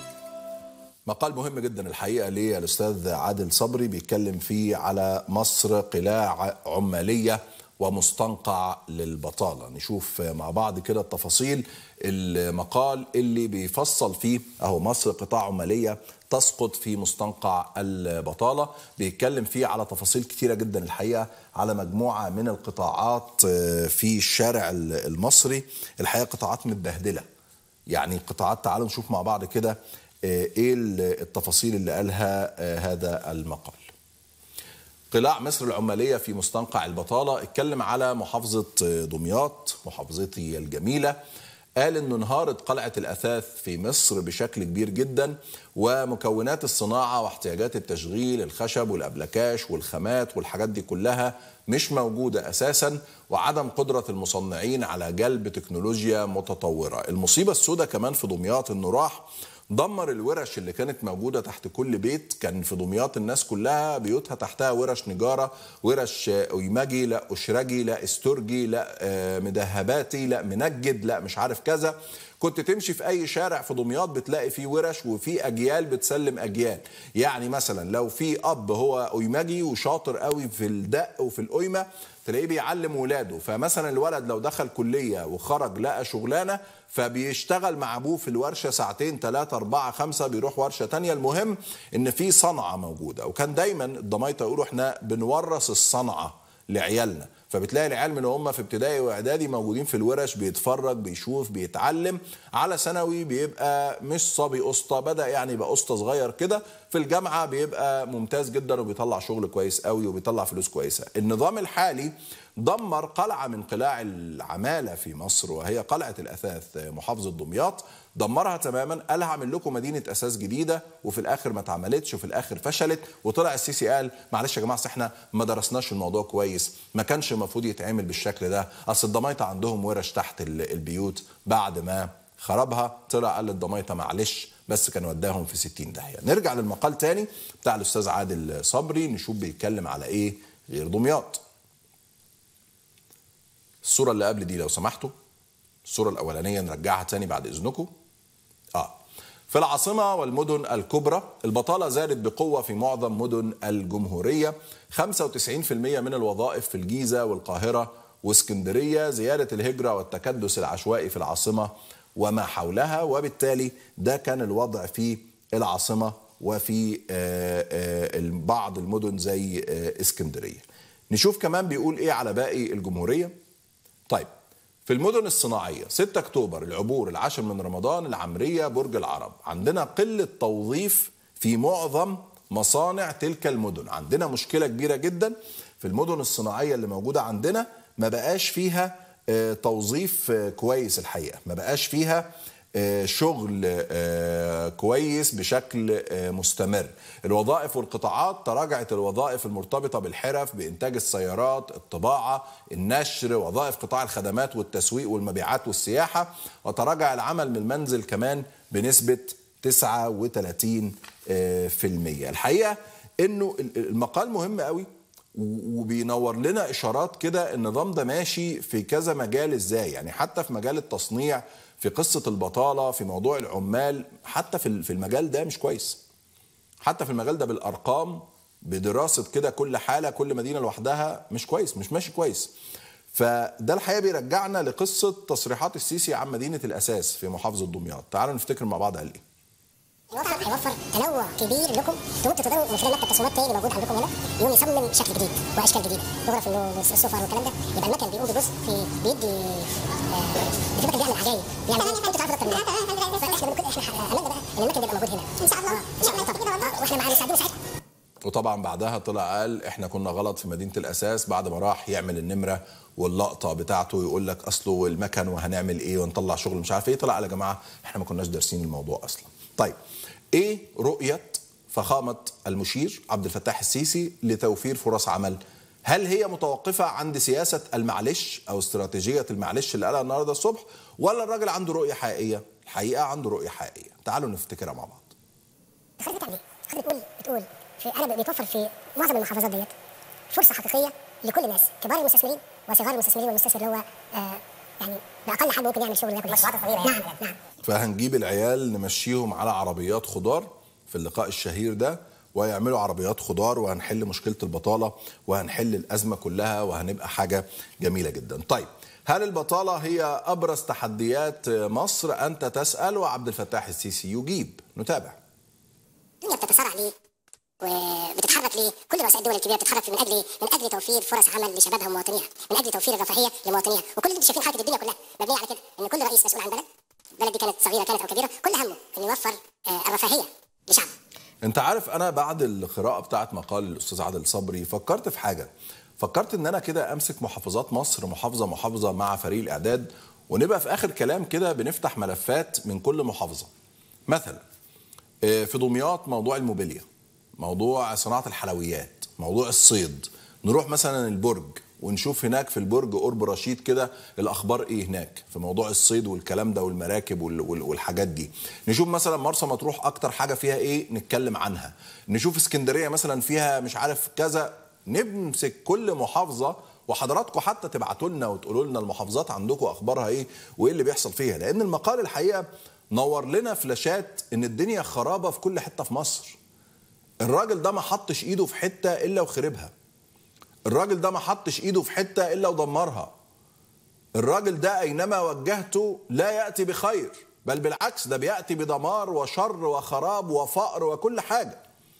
مقال مهم جدا الحقيقه للاستاذ عادل صبري بيتكلم فيه على مصر قلاع عماليه ومستنقع للبطالة. نشوف مع بعض كده التفاصيل المقال اللي بيفصل فيه اهو مصر قطاع عمالية تسقط في مستنقع البطالة. بيتكلم فيه على تفاصيل كتيرة جدا الحقيقة، على مجموعة من القطاعات في الشارع المصري. الحقيقة قطاعات متبهدلة، يعني قطاعات. تعالوا نشوف مع بعض كده ايه التفاصيل اللي قالها هذا المقال. قلاع مصر العمالية في مستنقع البطالة. اتكلم على محافظة دمياط، محافظتي الجميلة. قال انه انهارت قلعة الأثاث في مصر بشكل كبير جدا، ومكونات الصناعة واحتياجات التشغيل، الخشب والأبلكاش والخامات والحاجات دي كلها مش موجودة أساسا، وعدم قدرة المصنعين على جلب تكنولوجيا متطورة. المصيبة السوداء كمان في دمياط انه راح دمر الورش اللي كانت موجودة تحت كل بيت. كان في دمياط الناس كلها بيوتها تحتها ورش نجارة، ورش أيمجي، لا أشرجي، لا استرجي، لا مدهباتي، لا منجد، لا مش عارف كذا. كنت تمشي في أي شارع في دمياط بتلاقي فيه ورش، وفي أجيال بتسلم أجيال. يعني مثلا لو في أب هو أيمجي وشاطر قوي في الدق وفي الأيمة، تلاقيه بيعلم ولاده. فمثلا الولد لو دخل كلية وخرج لقى شغلانة، فبيشتغل مع ابوه في الورشة ساعتين ثلاثة أربعة خمسة، بيروح ورشة تانية. المهم ان في صنعة موجودة. وكان دايما الضمايطة يقولوا احنا بنورث الصنعة لعيالنا. فبتلاقي العيال من هم في ابتدائي واعدادي موجودين في الورش، بيتفرج بيشوف بيتعلم. على ثانوي بيبقى مش صبي اسطى، بدا يعني يبقى اسطى صغير كده. في الجامعه بيبقى ممتاز جدا وبيطلع شغل كويس قوي وبيطلع فلوس كويسه. النظام الحالي دمر قلعه من قلاع العماله في مصر، وهي قلعه الاثاث محافظه دمياط. دمرها تماما. قال هعمل لكم مدينه اساس جديده، وفي الاخر ما اتعملتش، وفي الاخر فشلت. وطلع السيسي قال معلش يا جماعه احنا ما درسناش الموضوع كويس، ما كانش المفروض يتعمل بالشكل ده. اصل الضمايطه عندهم ورش تحت البيوت. بعد ما خربها طلع قال للضمايطه معلش، بس كان وداهم في ستين داهيه. نرجع للمقال تاني بتاع الاستاذ عادل صبري، نشوف بيتكلم على ايه غير دمياط. الصوره اللي قبل دي لو سمحتوا، الصوره الاولانيه نرجعها تاني بعد اذنكم. اه في العاصمه والمدن الكبرى البطاله زادت بقوه في معظم مدن الجمهوريه. خمسة وتسعين بالمئة من الوظائف في الجيزه والقاهره واسكندريه. زياده الهجره والتكدس العشوائي في العاصمه وما حولها، وبالتالي ده كان الوضع في العاصمه وفي بعض المدن زي اسكندريه. نشوف كمان بيقول ايه على باقي الجمهوريه. طيب في المدن الصناعيه ستة اكتوبر، العبور، العاشر من رمضان، العمريه، برج العرب، عندنا قله توظيف في معظم مصانع تلك المدن. عندنا مشكله كبيره جدا في المدن الصناعيه اللي موجوده عندنا، ما بقاش فيها توظيف كويس الحقيقه، ما بقاش فيها شغل كويس بشكل مستمر. الوظائف والقطاعات تراجعت، الوظائف المرتبطة بالحرف، بإنتاج السيارات، الطباعة، النشر، وظائف قطاع الخدمات والتسويق والمبيعات والسياحة، وتراجع العمل من المنزل كمان بنسبة تسعة وثلاثين بالمئة. الحقيقة انه المقال مهم قوي وبينور لنا اشارات كده النظام ده ماشي في كذا مجال ازاي، يعني حتى في مجال التصنيع، في قصة البطالة، في موضوع العمال، حتى في المجال ده مش كويس. حتى في المجال ده بالأرقام، بدراسة كده كل حالة كل مدينة لوحدها، مش كويس، مش ماشي كويس. فده الحقيقة بيرجعنا لقصة تصريحات السيسي عن مدينة الأساس في محافظة دمياط. تعالوا نفتكر مع بعض قال ايه. الوطن هيوفر تنوع كبير لكم تمدوا تقدروا من خلال مكتب تصميمات تاني اللي موجود عندكم هنا، يقوم يصمم شكل جديد واشكال جديده، يغرف النوم والسفر والكلام ده. يبقى المكن بيقوم بجزء في بيدي آه في مكن بيعمل عجايب، بيعمل ايه؟ انتوا تعرفوا اكتر مننا. فاحنا بنقول احنا املنا بقى ان المكن يبقى موجود هنا ان شاء الله. ان شاء الله طبعا، واحنا معانا مساعدين ساعتها. وطبعا بعدها طلع قال احنا كنا غلط في مدينه الاساس، بعد ما راح يعمل النمره واللقطه بتاعته يقول لك اصله المكن وهنعمل ايه ونطلع شغل مش عارف ايه. طلع يا جماعه احنا ما كناش دارسين الموضوع اصلا. طيب ايه رؤيه فخامه المشير عبد الفتاح السيسي لتوفير فرص عمل؟ هل هي متوقفه عند سياسه المعلش او استراتيجيه المعلش اللي قالها النهارده الصبح، ولا الراجل عنده رؤيه حقيقيه؟ الحقيقه عنده رؤيه حقيقيه. تعالوا نفتكرها مع بعض. خليك بتعمل ايه؟ بتقول بتقول في انا بيتوفر في معظم المحافظات ديت فرصه حقيقيه لكل الناس، كبار المستثمرين وصغار المستثمرين، والمستثمر اللي هو آه يعني باقل حاجه ممكن يعمل شغل ياكل مشروعات صغيره. نعم نعم. فهنجيب العيال نمشيهم على عربيات خضار في اللقاء الشهير ده، ويعملوا عربيات خضار، وهنحل مشكله البطاله، وهنحل الازمه كلها، وهنبقى حاجه جميله جدا. طيب هل البطاله هي ابرز تحديات مصر؟ انت تسال وعبد الفتاح السيسي يجيب. نتابع. الدنيا بتتسارع ليه؟ وبتتحرك ليه؟ كل رؤساء الدول الكبيره بتتحرك من اجل من اجل توفير فرص عمل لشبابها ومواطنيها، من اجل توفير الرفاهيه لمواطنيها، وكل اللي شايفين حركه الدنيا كلها مبنيه على كده، ان كل رئيس مسؤول عن بلد، البلد دي كانت صغيره كانت او كبيره، كل همه انه يوفر الرفاهيه لشعبه. انت عارف انا بعد القراءه بتاعت مقال الاستاذ عادل صبري فكرت في حاجه، فكرت ان انا كده امسك محافظات مصر محافظه محافظه مع فريق الاعداد، ونبقى في اخر كلام كده بنفتح ملفات من كل محافظه. مثلا في دمياط موضوع الموبيليا، موضوع صناعه الحلويات، موضوع الصيد. نروح مثلا البرج ونشوف هناك في البرج قرب رشيد كده الاخبار ايه هناك في موضوع الصيد والكلام ده والمراكب والحاجات دي. نشوف مثلا مرسى مطروح اكتر حاجه فيها ايه نتكلم عنها. نشوف اسكندريه مثلا فيها مش عارف كذا. نمسك كل محافظه، وحضراتكم حتى تبعتوا لنا وتقولوا لنا المحافظات عندكم اخبارها ايه وايه اللي بيحصل فيها، لان المقال الحقيقه نور لنا فلاشات ان الدنيا خرابه في كل حته في مصر. الراجل ده ما حطش ايده في حته الا وخربها. الراجل ده ما حطش ايده في حته الا ودمرها. الراجل ده اينما وجهته لا ياتي بخير، بل بالعكس ده بياتي بدمار وشر وخراب وفقر وكل حاجه.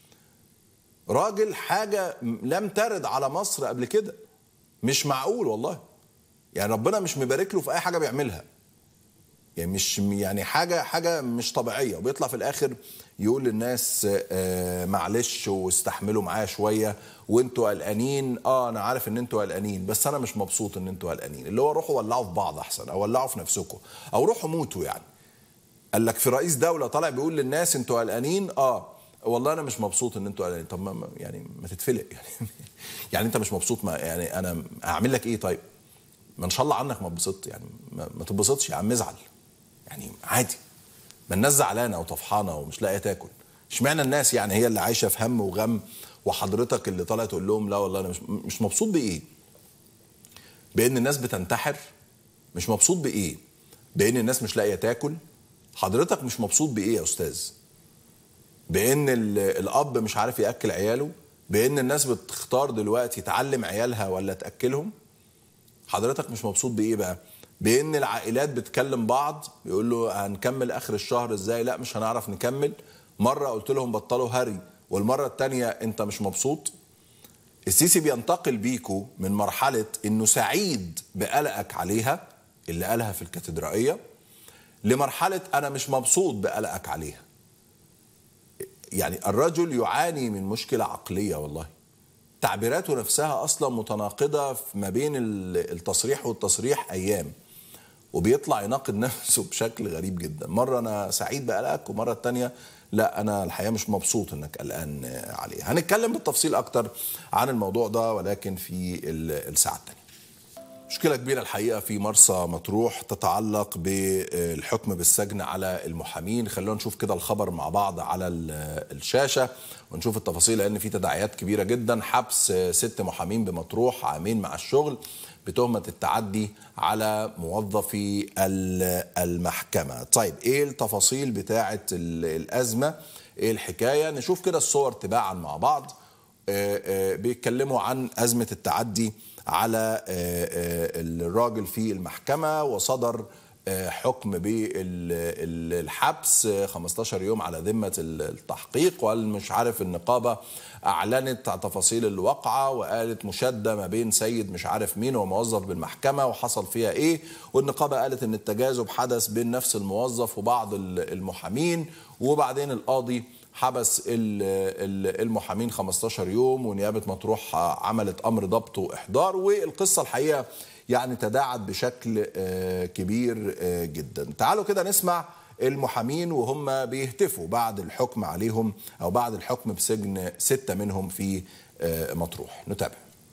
راجل حاجه لم ترد على مصر قبل كده. مش معقول والله. يعني ربنا مش مبارك له في اي حاجه بيعملها. يعني مش يعني حاجه حاجه مش طبيعيه، وبيطلع في الاخر يقول للناس آه معلش واستحملوا معايا شويه وانتوا قلقانين. اه انا عارف ان انتوا قلقانين، بس انا مش مبسوط ان انتوا قلقانين. اللي هو روحوا ولعوا في بعض احسن، او ولعوا في نفسكم، او روحوا موتوا. يعني قال لك في رئيس دوله طالع بيقول للناس انتوا قلقانين، اه والله انا مش مبسوط ان انتوا قلقانين. طب ما يعني ما تتفلق يعني يعني انت مش مبسوط، ما يعني انا اعمل لك ايه؟ طيب ما ان شاء الله عنك ما تبسطت، يعني ما, ما تتبسطش يا عم، ازعل يعني عادي. ما الناس زعلانه وطفحانه ومش لاقيه تاكل. اشمعنى الناس يعني هي اللي عايشه في هم وغم، وحضرتك اللي طالع تقول لهم لا والله انا مش مش مبسوط بايه؟ بان الناس بتنتحر؟ مش مبسوط بايه؟ بان الناس مش لاقيه تاكل؟ حضرتك مش مبسوط بايه يا استاذ؟ بان الاب مش عارف ياكل عياله؟ بان الناس بتختار دلوقتي تعلم عيالها ولا تاكلهم؟ حضرتك مش مبسوط بايه بقى؟ بان العائلات بتكلم بعض يقول له هنكمل اخر الشهر ازاي؟ لا مش هنعرف نكمل. مره قلت لهم بطلوا هري، والمره الثانيه انت مش مبسوط. السيسي بينتقل بيكو من مرحلة انه سعيد بقلقك عليها اللي قالها في الكاتدرائية لمرحلة انا مش مبسوط بقلقك عليها. يعني الرجل يعاني من مشكلة عقلية والله، تعبيراته نفسها اصلا متناقضة ما بين التصريح والتصريح ايام، وبيطلع يناقض نفسه بشكل غريب جدا. مرة انا سعيد بقلقك ومرة التانية لا انا الحقيقه مش مبسوط انك قلقان عليه. هنتكلم بالتفصيل اكتر عن الموضوع ده ولكن في الساعه الثانيه. مشكله كبيره الحقيقه في مرسى مطروح تتعلق بالحكم بالسجن على المحامين. خلونا نشوف كده الخبر مع بعض على الشاشه ونشوف التفاصيل لان في تداعيات كبيره جدا. حبس ست محامين بمطروح عامين مع الشغل بتهمة التعدي على موظفي المحكمة. طيب ايه التفاصيل بتاعة الأزمة؟ ايه الحكاية؟ نشوف كده الصور تباعا مع بعض. بيتكلموا عن أزمة التعدي على الراجل في المحكمة، وصدر حكم بالحبس خمستاشر يوم على ذمة التحقيق، والمش عارف النقابة أعلنت تفاصيل الواقعة وقالت مشادة ما بين سيد مش عارف مين وموظف بالمحكمة وحصل فيها إيه، والنقابة قالت إن التجاذب حدث بين نفس الموظف وبعض المحامين، وبعدين القاضي حبس المحامين خمستاشر يوم ونيابة مطروح عملت أمر ضبط وإحضار. والقصة الحقيقة يعني تداعت بشكل كبير جدا. تعالوا كده نسمع المحامين وهم بيهتفوا بعد الحكم عليهم أو بعد الحكم بسجن ستة منهم في مطروح. نتابع.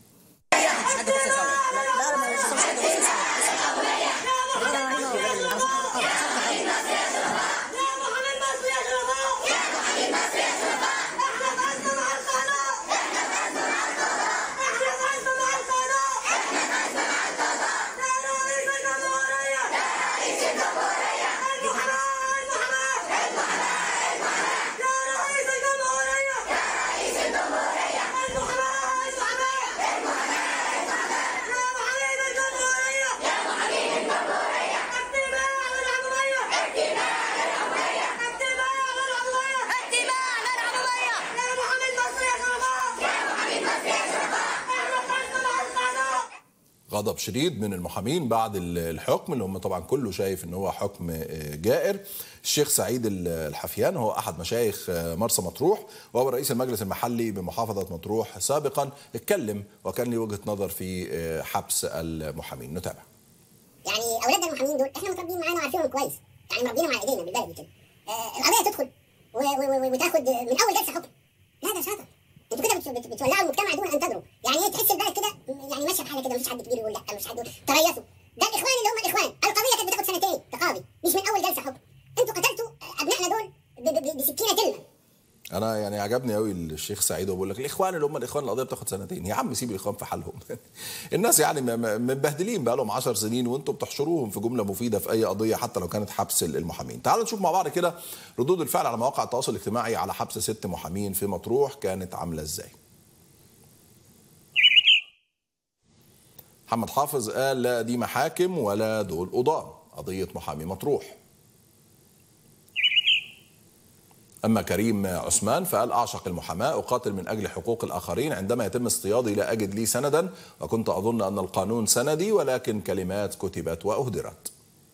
غضب شديد من المحامين بعد الحكم اللي هم طبعا كله شايف ان هو حكم جائر. الشيخ سعيد الحفيان هو احد مشايخ مرسى مطروح وهو رئيس المجلس المحلي بمحافظة مطروح سابقا، اتكلم وكان له وجهة نظر في حبس المحامين. نتابع. يعني اولادنا المحامين دول احنا متربيين معانا وعارفينهم كويس، يعني مربينا على ايدينا بالبلد كده. آه القضيه تدخل وتاخد من اول جلسه حكم. لا ده شاطر، انتوا كده بتولعوا المجتمع دون ان تدروا. يعني ايه تحس البلد كده يعني ماشيه بحالها كده، مفيش حد كبير يقول لا، مفيش حد تريثوا. ده الاخوان اللي هم الاخوان، القضيه كانت بتاخد سنتين تقاضي مش من اول جلسه حكم. انتوا قتلتوا ابنائنا دول بسكينه كلمه. انا يعني عجبني قوي الشيخ سعيد وبقول لك الاخوان اللي هم الاخوان القضيه بتاخد سنتين. يا عم سيب الاخوان في حالهم. الناس يعني مبهدلين بقى لهم عشر سنين وانتم بتحشروهم في جمله مفيده في اي قضيه حتى لو كانت حبس المحامين. تعالوا نشوف مع بعض كده ردود الفعل على مواقع التواصل الاجتماعي على حبس ست محامين في مطروح كانت عامله ازاي. محمد حافظ قال لا دي محاكم ولا دول قضاة، قضيه محامي مطروح. أما كريم عثمان فقال أعشق المحاماة، أقاتل من أجل حقوق الآخرين، عندما يتم اصطيادي لا أجد لي سندا وكنت أظن أن القانون سندي ولكن كلمات كتبت وأهدرت.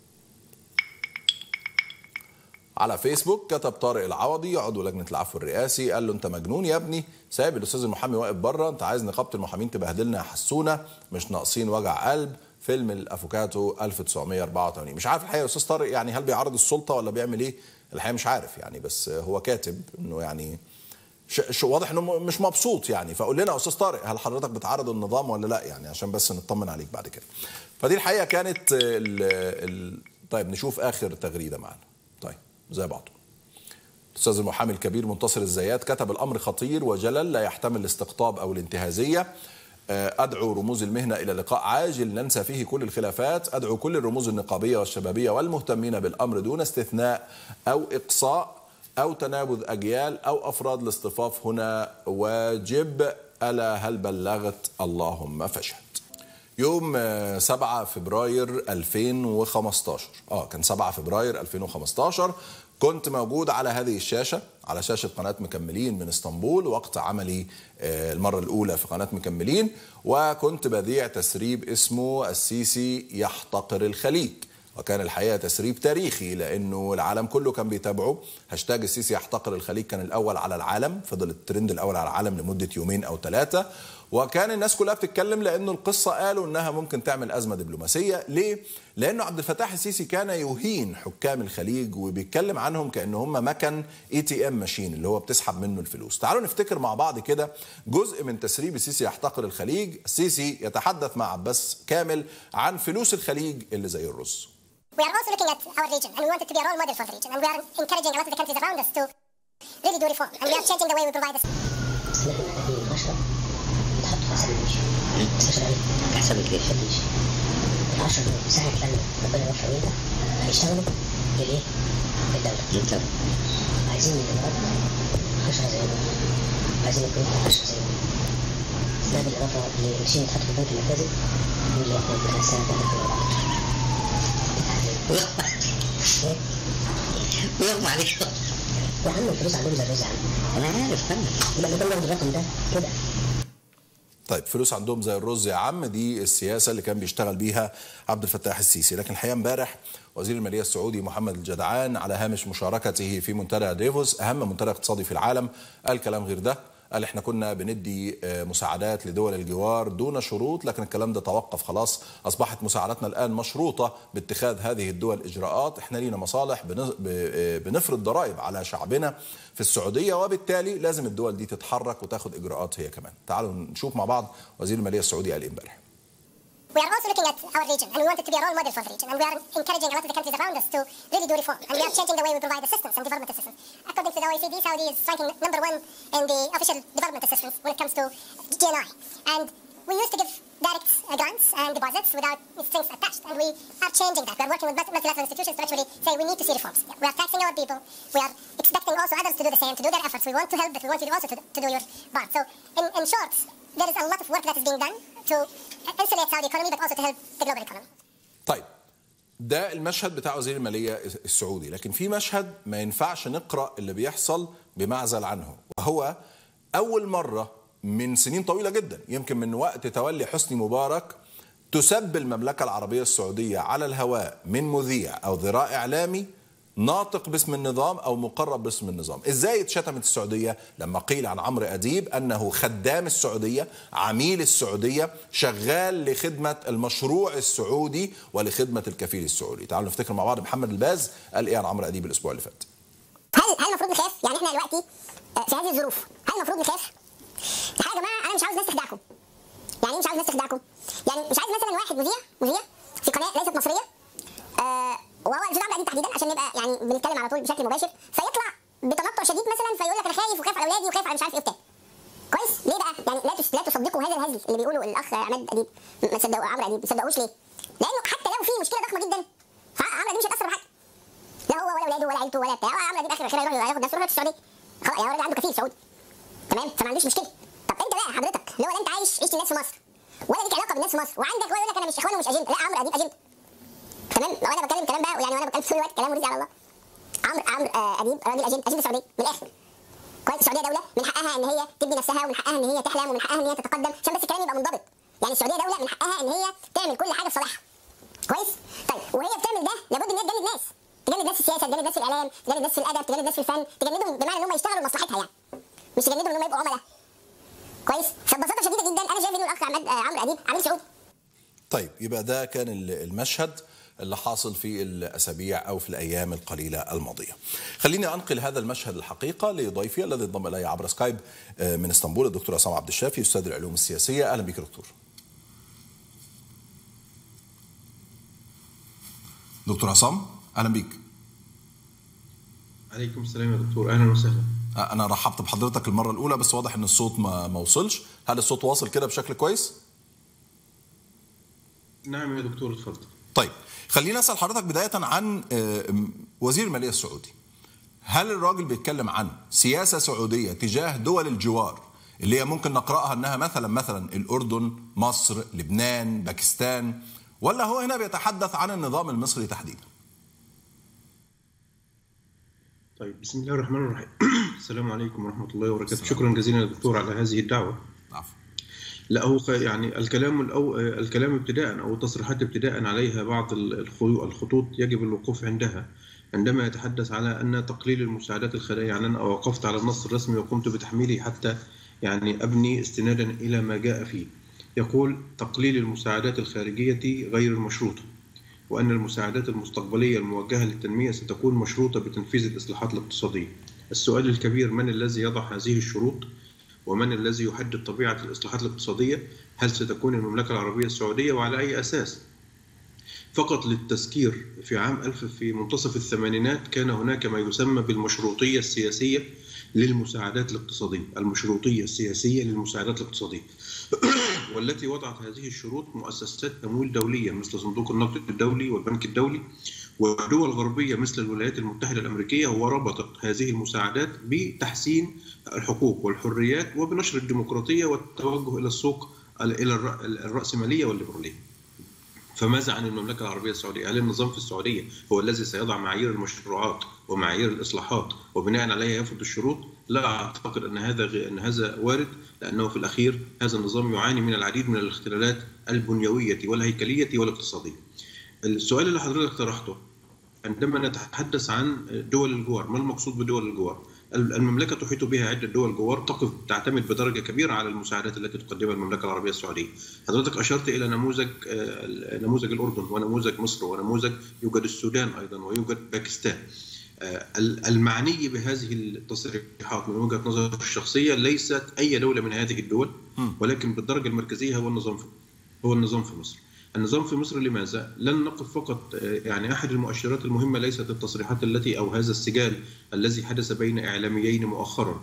على فيسبوك كتب طارق العوضي عضو لجنة العفو الرئاسي، قال له أنت مجنون يا ابني، سايب الأستاذ المحامي واقف بره، أنت عايز نقابة المحامين تبهدلنا يا حسونة، مش ناقصين وجع قلب. فيلم الأفوكاتو ألف وتسعمية أربعة وثمانين. مش عارف الحقيقة أستاذ طارق يعني هل بيعرض السلطة ولا بيعمل إيه؟ الحقيقة مش عارف يعني، بس هو كاتب انه يعني ش واضح انه مش مبسوط يعني. فقول لنا يا استاذ طارق هل حضرتك بتعارض النظام ولا لا يعني، عشان بس نطمن عليك بعد كده. فدي الحقيقة كانت ال ال طيب نشوف اخر تغريدة معنا. طيب زي بعضه. الاستاذ المحامي الكبير منتصر الزيات كتب الامر خطير وجلل لا يحتمل الاستقطاب او الانتهازية. أدعو رموز المهنة إلى لقاء عاجل ننسى فيه كل الخلافات، أدعو كل الرموز النقابية والشبابية والمهتمين بالأمر دون استثناء أو إقصاء أو تنابذ أجيال أو أفراد الاصطفاف هنا واجب، ألا هل بلغت اللهم فاشهد. يوم سبعة فبراير ألفين وخمستاشر اه كان سبعة فبراير ألفين وخمستاشر كنت موجود على هذه الشاشة، على شاشة قناة مكملين من اسطنبول، وقت عملي المرة الأولى في قناة مكملين، وكنت بذيع تسريب اسمه السيسي يحتقر الخليج، وكان الحقيقة تسريب تاريخي لأنه العالم كله كان بيتابعه. هاشتاج السيسي يحتقر الخليج كان الأول على العالم، فضل الترند الأول على العالم لمدة يومين أو ثلاثة، وكان الناس كلها بتتكلم لأنه القصة قالوا أنها ممكن تعمل أزمة دبلوماسية. ليه؟ لأنه عبد الفتاح السيسي كان يهين حكام الخليج وبيتكلم عنهم كأن هم مكن اي تي ام ماشين اللي هو بتسحب منه الفلوس. تعالوا نفتكر مع بعض كده جزء من تسريب السيسي يحتقر الخليج. السيسي يتحدث مع عباس كامل عن فلوس الخليج اللي زي الرز. We are also looking at our region and we want it to be a role model for the region, and we are encouraging a lot of the countries around us to really do reform, and we are changing the way we provide this. حسب الجيش العشرة دول ساعة لما ربنا يوفق وينفع هيشتغلوا للإيه؟ للدولة للدولة عايزين الإمارات عشرة زيهم، عايزين الكويت عشرة زيهم. ده بالإضافة لقرشين يتحطوا في البنك المركزي واللي ياخد مثلا سنة ثلاثة ويغمى عليك يا عم الفلوس عندهم زي الرز يا عم. أنا عارف فاهم، يبقى اللي بناخد الرقم ده كده. طيب فلوس عندهم زي الرز يا عم، دي السياسة اللي كان بيشتغل بيها عبد الفتاح السيسي. لكن الحقيقة امبارح وزير المالية السعودي محمد الجدعان على هامش مشاركته في منتدى ديفوس، أهم منتدى اقتصادي في العالم، قال كلام غير ده. قال احنا كنا بندي مساعدات لدول الجوار دون شروط، لكن الكلام ده توقف خلاص، اصبحت مساعداتنا الان مشروطه باتخاذ هذه الدول اجراءات. احنا لينا مصالح، بنفرض ضرائب على شعبنا في السعوديه، وبالتالي لازم الدول دي تتحرك وتاخذ اجراءات هي كمان. تعالوا نشوف مع بعض وزير الماليه السعودي قال امبارح. We are also looking at our region and we want it to be a role model for the region, and we are encouraging a lot of the countries around us to really do reform, and we are changing the way we provide assistance and development assistance. According to the O E C D, Saudi is ranking number one in the official development assistance when it comes to G N I, and we used to give direct uh, grants and deposits without strings attached, and we are changing that. We are working with multilateral institutions to actually say we need to see reforms. We are taxing our people. We are expecting also others to do the same, to do their efforts. We want to help, but we want you also to, to do your part. So in, in short, there is a lot of work that is being done to insulate Saudi economy, but also to help the global economy. طيب ده المشهد بتاع وزير المالية السعودي، لكن في مشهد ما ينفعش نقرأ اللي بيحصل بمعزل عنه، وهو أول مرة من سنين طويلة جدا، يمكن من وقت تولي حسني مبارك، تسب المملكة العربية السعودية على الهواء من مذيع أو ذراع إعلامي ناطق باسم النظام أو مقرب باسم النظام. إزاي اتشتمت السعودية؟ لما قيل عن عمرو أديب أنه خدام السعودية، عميل السعودية، شغال لخدمة المشروع السعودي ولخدمة الكفيل السعودي. تعالوا نفتكر مع بعض محمد الباز قال إيه عن عمرو أديب الأسبوع اللي فات. هل هل المفروض نخاف؟ يعني احنا دلوقتي في هذه الظروف هل المفروض نخاف؟ الحقيقة يا جماعة أنا مش عاوز ناس تخدعكم. يعني إيه مش عاوز ناس تخدعكم؟ يعني مش عايز مثلا واحد مذيع مذيع في قناة ليست مصرية، آه وهو الاستاذ عمرو اديب تحديدا عشان نبقى يعني بنتكلم على طول بشكل مباشر، فيطلع بتنطع شديد مثلا فيقول لك انا خايف وخايف على اولادي وخايف على مش عارف ايه بتاع. كويس؟ ليه بقى؟ يعني لا لا تصدقوا هذا الهزل اللي بيقوله الاخ عماد اديب، ما تصدقوا عمرو اديب، ما تصدقوش ليه؟ لانه حتى لو في مشكله ضخمه جدا فعمرو اديب مش هيتاثر بحاجه. لا هو ولا اولاده ولا عيلته ولا بتاع، عمرو اديب اخر اخر هيروح ياخد نفسه يروح السعوديه. خلاص يا راجل عنده كفيل سعودي. تمام؟ فما عندوش مشكله. طب انت بقى حضرتك اللي هو لا انت عايش عيشه الناس في مصر ولا ليك علاقه بالناس في مصر، وعندك هو يقول لك انا مش اخوان ومش اجنده، لا عمرو اديب اجنده. تمام؟ وانا بتكلم كلام بقى يعني وانا بتكلم طول الوقت كلام مرضي على الله. عمرو عمرو اديب راجل اجنده اجنده السعوديه من الاخر. كويس؟ السعوديه دوله من حقها ان هي تبني نفسها ومن حقها ان هي تحلم ومن حقها ان هي تتقدم، عشان بس الكلام يبقى منضبط. يعني السعوديه دوله من حقها ان هي تعمل كل حاجه في صالحها. كويس؟ طيب وهي بتعمل ده لابد ان هي تجند ناس، تجند ناس في السياسه، تجند ناس في الاعلام، تجند ناس في الادب، تجند ناس في الفن، تجندهم بمعنى ان هم يشتغلوا لمصلحتها يعني. مش تجندهم ان هم يبقوا عملاء. كويس؟ فببساطه شديده جدا انا شايف ان الاخ عماد عمرو اديب عميل سعودي. طيب يبقى ده كان المشهد اللي حاصل في الأسابيع أو في الأيام القليلة الماضية. خليني أنقل هذا المشهد الحقيقة لضيفي الذي انضم إلي عبر سكايب من اسطنبول، الدكتور عصام عبد الشافي أستاذ العلوم السياسية. أهلا بك دكتور. دكتور عصام أهلا بك. عليكم السلام يا دكتور، أهلا وسهلا. أنا رحبت بحضرتك المرة الأولى بس واضح إن الصوت ما ما وصلش، هل الصوت واصل كده بشكل كويس؟ نعم يا دكتور اتفضل. طيب خلينا أسأل حضرتك بداية عن وزير المالية السعودي. هل الراجل بيتكلم عن سياسة سعودية تجاه دول الجوار اللي هي ممكن نقرأها أنها مثلا مثلا الأردن، مصر، لبنان، باكستان، ولا هو هنا بيتحدث عن النظام المصري تحديدا؟ طيب، بسم الله الرحمن الرحيم. السلام عليكم ورحمة الله وبركاته. شكرا جزيلا يا دكتور على هذه الدعوة. عفوا. لا، هو يعني الكلام الأو... الكلام ابتداء أو التصريحات ابتداء عليها بعض الخطوط يجب الوقوف عندها عندما يتحدث على أن تقليل المساعدات الخارجية. يعني أنا وقفت على النص الرسمي وقمت بتحميله حتى يعني أبني استنادا إلى ما جاء فيه. يقول تقليل المساعدات الخارجية غير المشروطة، وأن المساعدات المستقبلية الموجهة للتنمية ستكون مشروطة بتنفيذ الإصلاحات الاقتصادية. السؤال الكبير: من الذي يضع هذه الشروط؟ ومن الذي يحدد طبيعة الإصلاحات الاقتصادية؟ هل ستكون المملكة العربية السعودية وعلى أي أساس؟ فقط للتذكير، في عام ألف في منتصف الثمانينات كان هناك ما يسمى بالمشروطية السياسية للمساعدات الاقتصادية، المشروطية السياسية للمساعدات الاقتصادية والتي وضعت هذه الشروط مؤسسات تمويل دولية مثل صندوق النقد الدولي والبنك الدولي ودول غربية مثل الولايات المتحدة الأمريكية، وربطت هذه المساعدات بتحسين الحقوق والحريات وبنشر الديمقراطية والتوجه إلى السوق إلى الرأسمالية والليبرالية. فماذا عن المملكة العربية السعودية؟ هل النظام في السعودية هو الذي سيضع معايير المشروعات ومعايير الإصلاحات وبناء عليها يفرض الشروط؟ لا أعتقد أن هذا أن هذا وارد، لأنه في الأخير هذا النظام يعاني من العديد من الاختلالات البنيوية والهيكلية والاقتصادية. السؤال اللي حضرتك طرحته عندما نتحدث عن دول الجوار، ما المقصود بدول الجوار؟ المملكة تحيط بها عدة دول جوار تقف تعتمد بدرجة كبيرة على المساعدات التي تقدمها المملكة العربية السعودية. حضرتك أشرت إلى نموذج نموذج الأردن ونموذج مصر ونموذج يوجد السودان أيضا ويوجد باكستان. المعني بهذه التصريحات من وجهة نظر الشخصية ليست أي دولة من هذه الدول، ولكن بالدرجة المركزية هو النظام في هو النظام في مصر. النظام في مصر لماذا؟ لن نقف فقط، يعني أحد المؤشرات المهمة ليست التصريحات التي أو هذا السجال الذي حدث بين إعلاميين مؤخرا،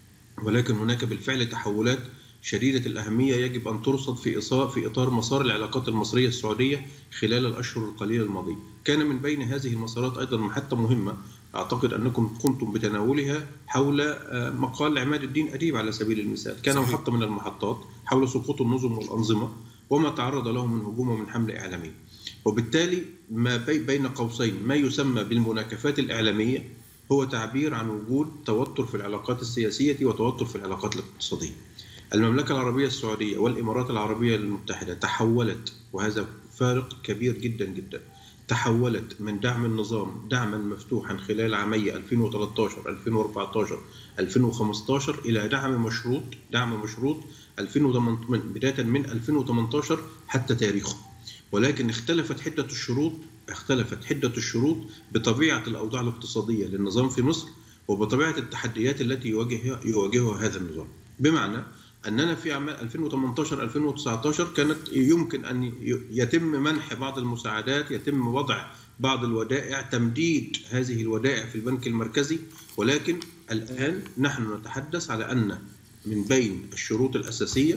ولكن هناك بالفعل تحولات شديدة الأهمية يجب أن ترصد في إطار في إطار مسار العلاقات المصرية السعودية خلال الأشهر القليلة الماضية. كان من بين هذه المسارات أيضا محطة مهمة أعتقد أنكم قمتم بتناولها حول مقال عماد الدين أديب على سبيل المثال. كان محطة من المحطات حول سقوط النظم والأنظمة وما تعرض له من هجوم ومن حملة إعلامية، وبالتالي ما بين قوسين ما يسمى بالمناكفات الإعلامية هو تعبير عن وجود توتر في العلاقات السياسية وتوتر في العلاقات الاقتصادية. المملكة العربية السعودية والإمارات العربية المتحدة تحولت، وهذا فارق كبير جدا جدا، تحولت من دعم النظام دعما مفتوحا خلال عامي ألفين وثلاثة عشر ألفين وأربعة عشر ألفين وخمسة عشر إلى دعم مشروط دعم مشروط ألفين وثمانية بداية من ألفين وثمانية عشر حتى تاريخه. ولكن اختلفت حدة الشروط اختلفت حدة الشروط بطبيعة الأوضاع الاقتصادية للنظام في مصر وبطبيعة التحديات التي يواجهها يواجهها هذا النظام. بمعنى أننا في عام ألفين وثمانية عشر ألفين وتسعة عشر كانت يمكن أن يتم منح بعض المساعدات، يتم وضع بعض الودائع، تمديد هذه الودائع في البنك المركزي، ولكن الآن نحن نتحدث على أن من بين الشروط الأساسية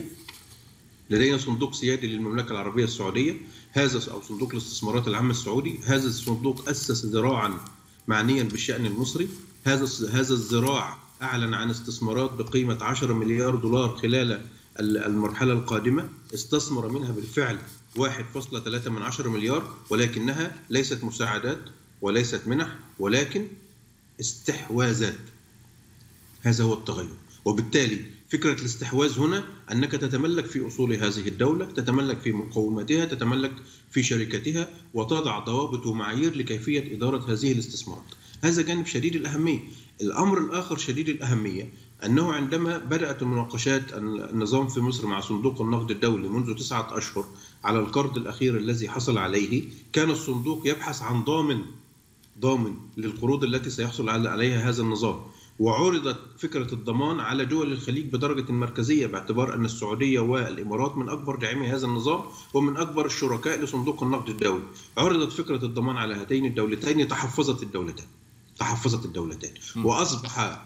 لدينا صندوق سيادي للمملكة العربية السعودية، هذا أو صندوق الاستثمارات العامة السعودي. هذا الصندوق أسس ذراعا معنيا بالشأن المصري. هذا هذا الذراع أعلن عن استثمارات بقيمة عشرة مليار دولار خلال المرحلة القادمة، استثمر منها بالفعل واحد فاصلة ثلاثة من عشرة مليار، ولكنها ليست مساعدات وليست منح ولكن استحواذات. هذا هو التغير. وبالتالي فكرة الاستحواذ هنا أنك تتملك في أصول هذه الدولة، تتملك في مقوماتها، تتملك في شركتها، وتضع ضوابط ومعايير لكيفية إدارة هذه الاستثمارات. هذا جانب شديد الأهمية. الأمر الآخر شديد الأهمية أنه عندما بدأت المناقشات النظام في مصر مع صندوق النقد الدولي منذ تسعة أشهر على القرض الأخير الذي حصل عليه، كان الصندوق يبحث عن ضامن ضامن للقروض التي سيحصل عليها هذا النظام، وعرضت فكرة الضمان على دول الخليج بدرجة مركزية باعتبار أن السعودية والإمارات من أكبر داعمي هذا النظام ومن أكبر الشركاء لصندوق النقد الدولي. عرضت فكرة الضمان على هاتين الدولتين، تحفظت الدولتين تحفظت الدولتين وأصبح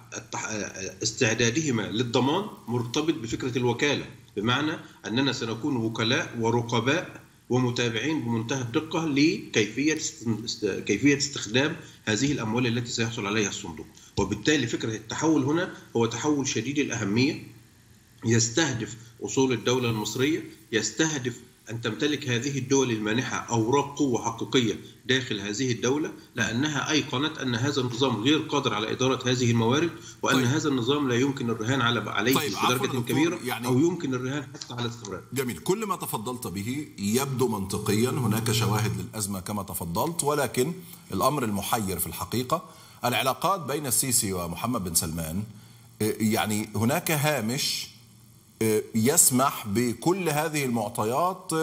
استعدادهما للضمان مرتبط بفكرة الوكالة، بمعنى أننا سنكون وكلاء ورقباء ومتابعين بمنتهى الدقة لكيفية كيفية استخدام هذه الأموال التي سيحصل عليها الصندوق. وبالتالي فكرة التحول هنا هو تحول شديد الأهمية، يستهدف أصول الدولة المصرية، يستهدف أن تمتلك هذه الدول المانحة أوراق قوة حقيقية داخل هذه الدولة، لأنها أيقنت أن هذا النظام غير قادر على إدارة هذه الموارد، وأن طيب. هذا النظام لا يمكن الرهان على عليه طيب. بدرجة كبيرة يعني أو يمكن الرهان حتى على استمرار. جميل، كل ما تفضلت به يبدو منطقيا، هناك شواهد للأزمة كما تفضلت، ولكن الأمر المحير في الحقيقة العلاقات بين السيسي ومحمد بن سلمان. يعني هناك هامش يسمح بكل هذه المعطيات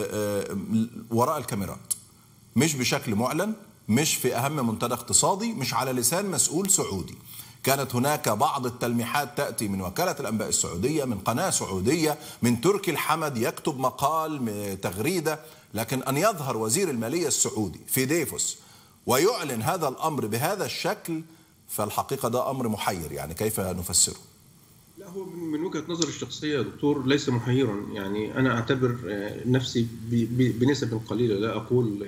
وراء الكاميرات، مش بشكل معلن، مش في أهم منتدى اقتصادي، مش على لسان مسؤول سعودي. كانت هناك بعض التلميحات تأتي من وكالة الأنباء السعودية، من قناة سعودية، من تركي الحمد يكتب مقال تغريدة، لكن أن يظهر وزير المالية السعودي في ديفوس ويعلن هذا الأمر بهذا الشكل، فالحقيقة ده أمر محير. يعني كيف نفسره؟ لا، هو من وجهة نظري الشخصية يا دكتور ليس محيرا. يعني أنا أعتبر نفسي بنسب قليلة، لا أقول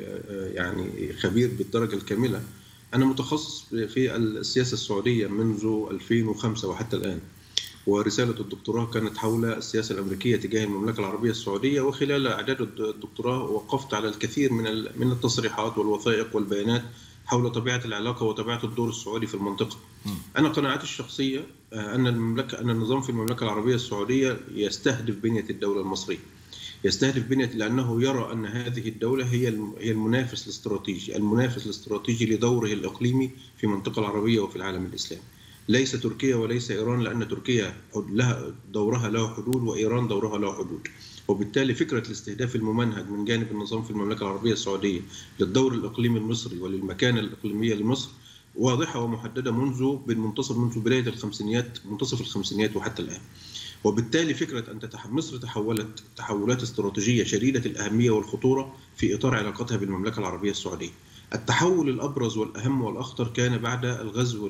يعني خبير بالدرجة الكاملة. أنا متخصص في السياسة السعودية منذ ألفين وخمسة وحتى الآن، ورسالة الدكتوراه كانت حول السياسة الأمريكية تجاه المملكة العربية السعودية، وخلال إعداد الدكتوراه وقفت على الكثير من من التصريحات والوثائق والبيانات حول طبيعة العلاقة وطبيعة الدور السعودي في المنطقة. أنا قناعتي الشخصية أن المملكة أن النظام في المملكة العربية السعودية يستهدف بنية الدولة المصرية، يستهدف بنية لأنه يرى أن هذه الدولة هي هي المنافس الاستراتيجي، المنافس الاستراتيجي لدوره الإقليمي في المنطقة العربية وفي العالم الإسلامي. ليس تركيا وليس إيران، لأن تركيا لها دورها له حدود وإيران دورها له حدود، وبالتالي فكرة الاستهداف الممنهج من جانب النظام في المملكة العربية السعودية للدور الإقليمي المصري وللمكانة الإقليمية لمصر واضحة ومحددة منذ بالمنتصف منذ بداية الخمسينيات، منتصف الخمسينيات وحتى الآن. وبالتالي فكرة أن مصر تحولت تحولات استراتيجية شديدة الأهمية والخطورة في إطار علاقتها بالمملكة العربية السعودية. التحول الأبرز والأهم والأخطر كان بعد الغزو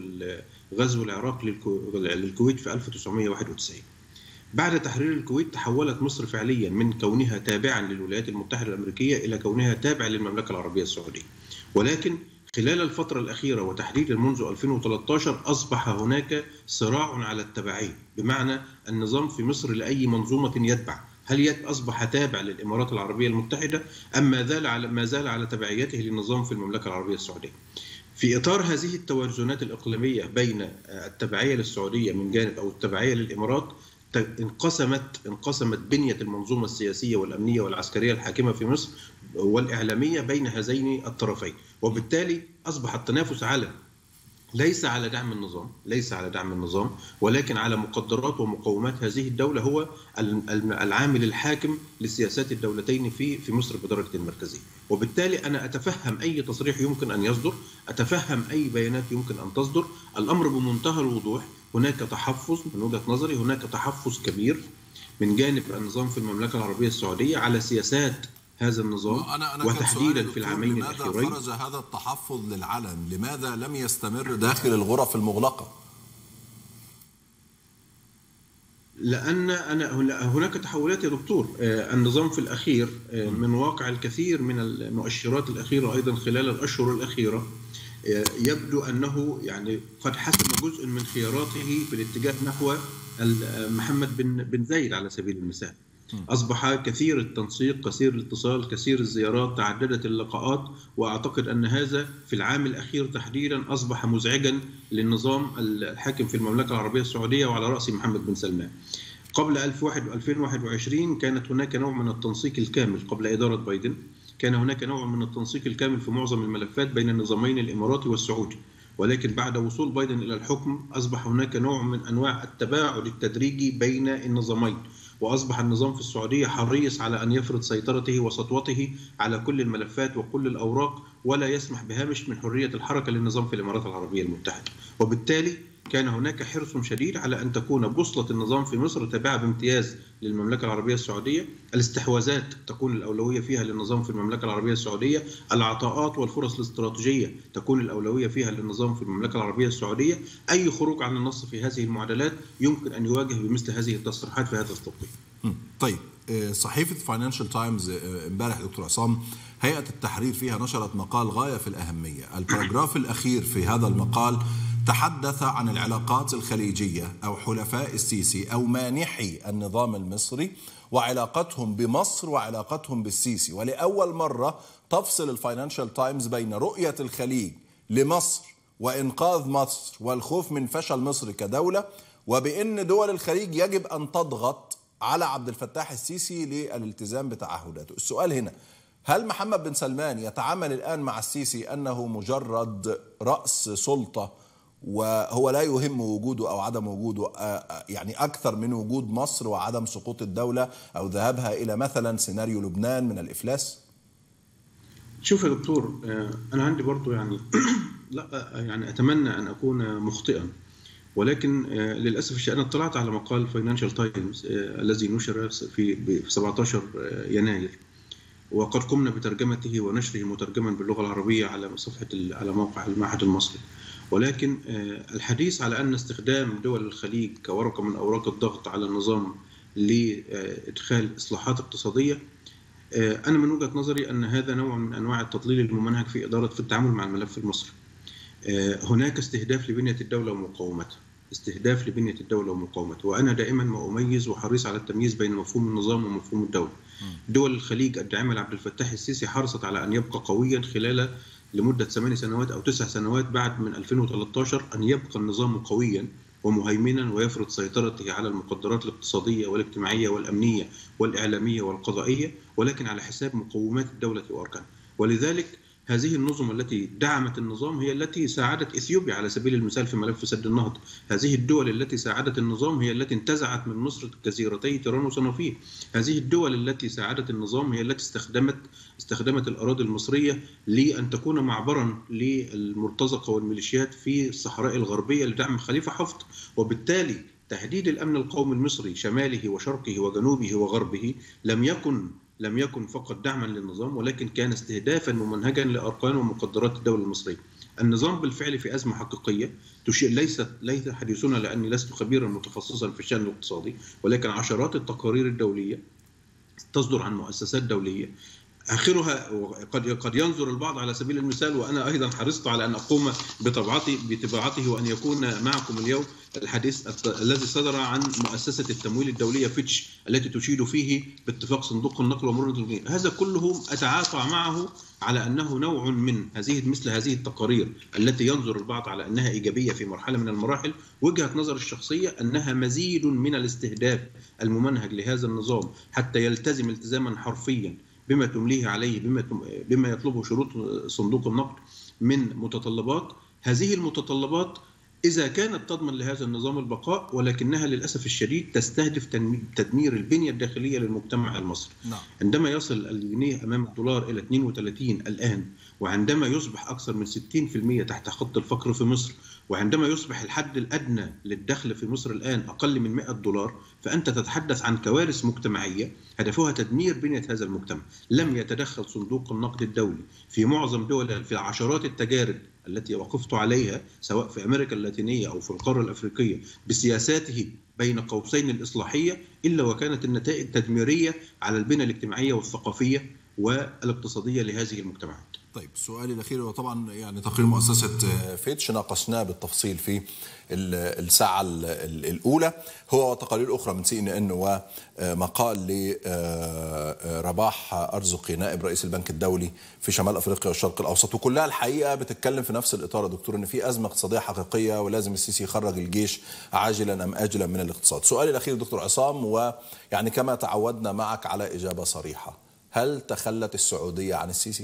غزو العراق للكويت في ألف وتسعمائة وواحد وتسعين. بعد تحرير الكويت تحولت مصر فعليا من كونها تابعا للولايات المتحدة الأمريكية إلى كونها تابعة للمملكة العربية السعودية. ولكن خلال الفترة الأخيرة وتحديدا منذ ألفين وثلاثة عشر أصبح هناك صراع على التبعية، بمعنى النظام في مصر لأي منظومة يتبع، هل أصبح تابع للإمارات العربية المتحدة أم ما زال على ما زال على تبعيته للنظام في المملكة العربية السعودية. في إطار هذه التوازنات الإقليمية بين التبعية للسعودية من جانب أو التبعية للإمارات، انقسمت انقسمت بنية المنظومة السياسية والأمنية والعسكرية الحاكمة في مصر والإعلامية بين هذين الطرفين، وبالتالي أصبح التنافس على ليس على دعم النظام ليس على دعم النظام ولكن على مقدرات ومقومات هذه الدولة هو العامل الحاكم لسياسات الدولتين في في مصر بدرجة المركزية. وبالتالي أنا أتفهم أي تصريح يمكن أن يصدر، أتفهم أي بيانات يمكن أن تصدر. الأمر بمنتهى الوضوح، هناك تحفظ من وجهة نظري، هناك تحفظ كبير من جانب النظام في المملكة العربية السعودية على سياسات هذا النظام، أنا أنا وتحديدا في العامين الأخيرين. لماذا خرج هذا التحفظ للعلن؟ لماذا لم يستمر داخل الغرف المغلقة؟ لأن أنا هناك تحولات يا دكتور. النظام في الأخير من واقع الكثير من المؤشرات الأخيرة أيضا خلال الأشهر الأخيرة يبدو أنه يعني قد حسم جزء من خياراته في الاتجاه نحو محمد بن بن زايد على سبيل المثال. أصبح كثير التنسيق، كثير الاتصال، كثير الزيارات، تعددت اللقاءات، وأعتقد أن هذا في العام الأخير تحديدا أصبح مزعجا للنظام الحاكم في المملكة العربية السعودية وعلى رأس محمد بن سلمان. قبل ألفين وواحد وعشرين كانت هناك نوع من التنسيق الكامل، قبل إدارة بايدن كان هناك نوع من التنسيق الكامل في معظم الملفات بين النظامين الإماراتي والسعودي، ولكن بعد وصول بايدن إلى الحكم أصبح هناك نوع من أنواع التباعد التدريجي بين النظامين، وأصبح النظام في السعودية حريص على أن يفرض سيطرته وسطوته على كل الملفات وكل الأوراق، ولا يسمح بهامش من حرية الحركة للنظام في الإمارات العربية المتحدة. وبالتالي كان هناك حرص شديد على أن تكون بوصلة النظام في مصر تابعة بامتياز للمملكة العربية السعودية، الاستحواذات تكون الأولوية فيها للنظام في المملكة العربية السعودية، العطاءات والفرص الاستراتيجية تكون الأولوية فيها للنظام في المملكة العربية السعودية. أي خروج عن النص في هذه المعادلات يمكن أن يواجه بمثل هذه التصريحات في هذا التوقيت. طيب، صحيفة فاينانشال تايمز امبارح دكتور عصام هيئة التحرير فيها نشرت مقال غاية في الأهمية. الباراجراف الأخير في هذا المقال تحدث عن العلاقات الخليجية أو حلفاء السيسي أو مانحي النظام المصري، وعلاقتهم بمصر وعلاقتهم بالسيسي. ولأول مرة تفصل الفاينانشال تايمز بين رؤية الخليج لمصر وإنقاذ مصر والخوف من فشل مصر كدولة، وبأن دول الخليج يجب أن تضغط على عبد الفتاح السيسي للالتزام بتعهداته. السؤال هنا، هل محمد بن سلمان يتعامل الآن مع السيسي أنه مجرد رأس سلطة وهو لا يهم وجوده أو عدم وجوده يعني أكثر من وجود مصر وعدم سقوط الدولة أو ذهابها إلى مثلا سيناريو لبنان من الإفلاس؟ شوف يا دكتور، أنا عندي برضو يعني لا يعني أتمنى أن أكون مخطئا، ولكن للأسف الشيء أنا اطلعت على مقال فاينانشال تايمز الذي نشر في سبعة عشر يناير، وقد قمنا بترجمته ونشره مترجما باللغة العربية على صفحة على موقع المعهد المصري. ولكن الحديث على أن استخدام دول الخليج كورقة من أوراق الضغط على النظام لإدخال إصلاحات اقتصادية، أنا من وجهة نظري أن هذا نوع من أنواع التضليل الممنهج في إدارة في التعامل مع الملف المصري. هناك استهداف لبنية الدولة ومقاومتها، استهداف لبنية الدولة ومقاومتها، وأنا دائما ما أميز وحريص على التمييز بين مفهوم النظام ومفهوم الدولة. دول الخليج الداعمة لعبد الفتاح السيسي حرصت على أن يبقى قويا خلال لمدة ثمان سنوات أو تسع سنوات بعد من ألفين وثلاثة عشر، أن يبقى النظام قويا ومهيمنا ويفرض سيطرته على المقدرات الاقتصادية والاجتماعية والأمنية والإعلامية والقضائية، ولكن على حساب مقومات الدولة وأركانها. ولذلك هذه النظم التي دعمت النظام هي التي ساعدت إثيوبيا على سبيل المثال في ملف سد النهضة. هذه الدول التي ساعدت النظام هي التي انتزعت من مصر جزيرتي تيران وصنافير. هذه الدول التي ساعدت النظام هي التي استخدمت استخدمت الأراضي المصرية لأن تكون معبرا للمرتزقة والميليشيات في الصحراء الغربية لدعم خليفة حفتر. وبالتالي تحديد الأمن القومي المصري شماله وشرقه وجنوبه وغربه لم يكن لم يكن فقط دعما للنظام، ولكن كان استهدافا ممنهجا لأركان ومقدرات الدولة المصرية. النظام بالفعل في أزمة حقيقية تشير، ليست ليس حديثنا لأني لست خبيرا متخصصا في الشأن الاقتصادي، ولكن عشرات التقارير الدولية تصدر عن مؤسسات دولية، آخرها قد قد ينظر البعض على سبيل المثال، وأنا أيضا حرصت على أن أقوم بطبعته بطباعته وأن يكون معكم اليوم الحديث الذي صدر عن مؤسسة التمويل الدولية فيتش التي تشيد فيه باتفاق صندوق النقد ومرونة الميزانية. هذا كله أتعاطى معه على أنه نوع من هذه مثل هذه التقارير التي ينظر البعض على أنها إيجابية في مرحلة من المراحل. وجهة نظر الشخصية أنها مزيد من الاستهداف الممنهج لهذا النظام حتى يلتزم التزاما حرفيا بما تمليه عليه بما بما يطلبه شروط صندوق النقد من متطلبات. هذه المتطلبات إذا كانت تضمن لهذا النظام البقاء، ولكنها للأسف الشديد تستهدف تدمير البنية الداخلية للمجتمع المصري. نعم. عندما يصل الجنيه أمام الدولار إلى اثنين وثلاثين الآن، وعندما يصبح أكثر من ستين بالمئة تحت خط الفقر في مصر، وعندما يصبح الحد الأدنى للدخل في مصر الآن أقل من مئة دولار، فأنت تتحدث عن كوارث مجتمعية هدفها تدمير بنية هذا المجتمع. لم يتدخل صندوق النقد الدولي في معظم دول في عشرات التجارب التي وقفت عليها سواء في أمريكا اللاتينية أو في القارة الأفريقية بسياساته بين قوسين الإصلاحية، إلا وكانت النتائج تدميرية على البنى الاجتماعية والثقافية والاقتصادية لهذه المجتمعات. طيب، سؤالي الأخير هو طبعا يعني تقرير مؤسسة فيتش ناقشناه بالتفصيل في الساعة الأولى، هو وتقارير أخرى من سي إن إن ومقال لرباح أرزقي نائب رئيس البنك الدولي في شمال أفريقيا والشرق الأوسط، وكلها الحقيقة بتتكلم في نفس الإطار يا دكتور، إن في أزمة اقتصادية حقيقية ولازم السيسي يخرج الجيش عاجلا أم آجلا من الاقتصاد. سؤالي الأخير دكتور عصام، ويعني كما تعودنا معك على إجابة صريحة، هل تخلت السعودية عن السيسي؟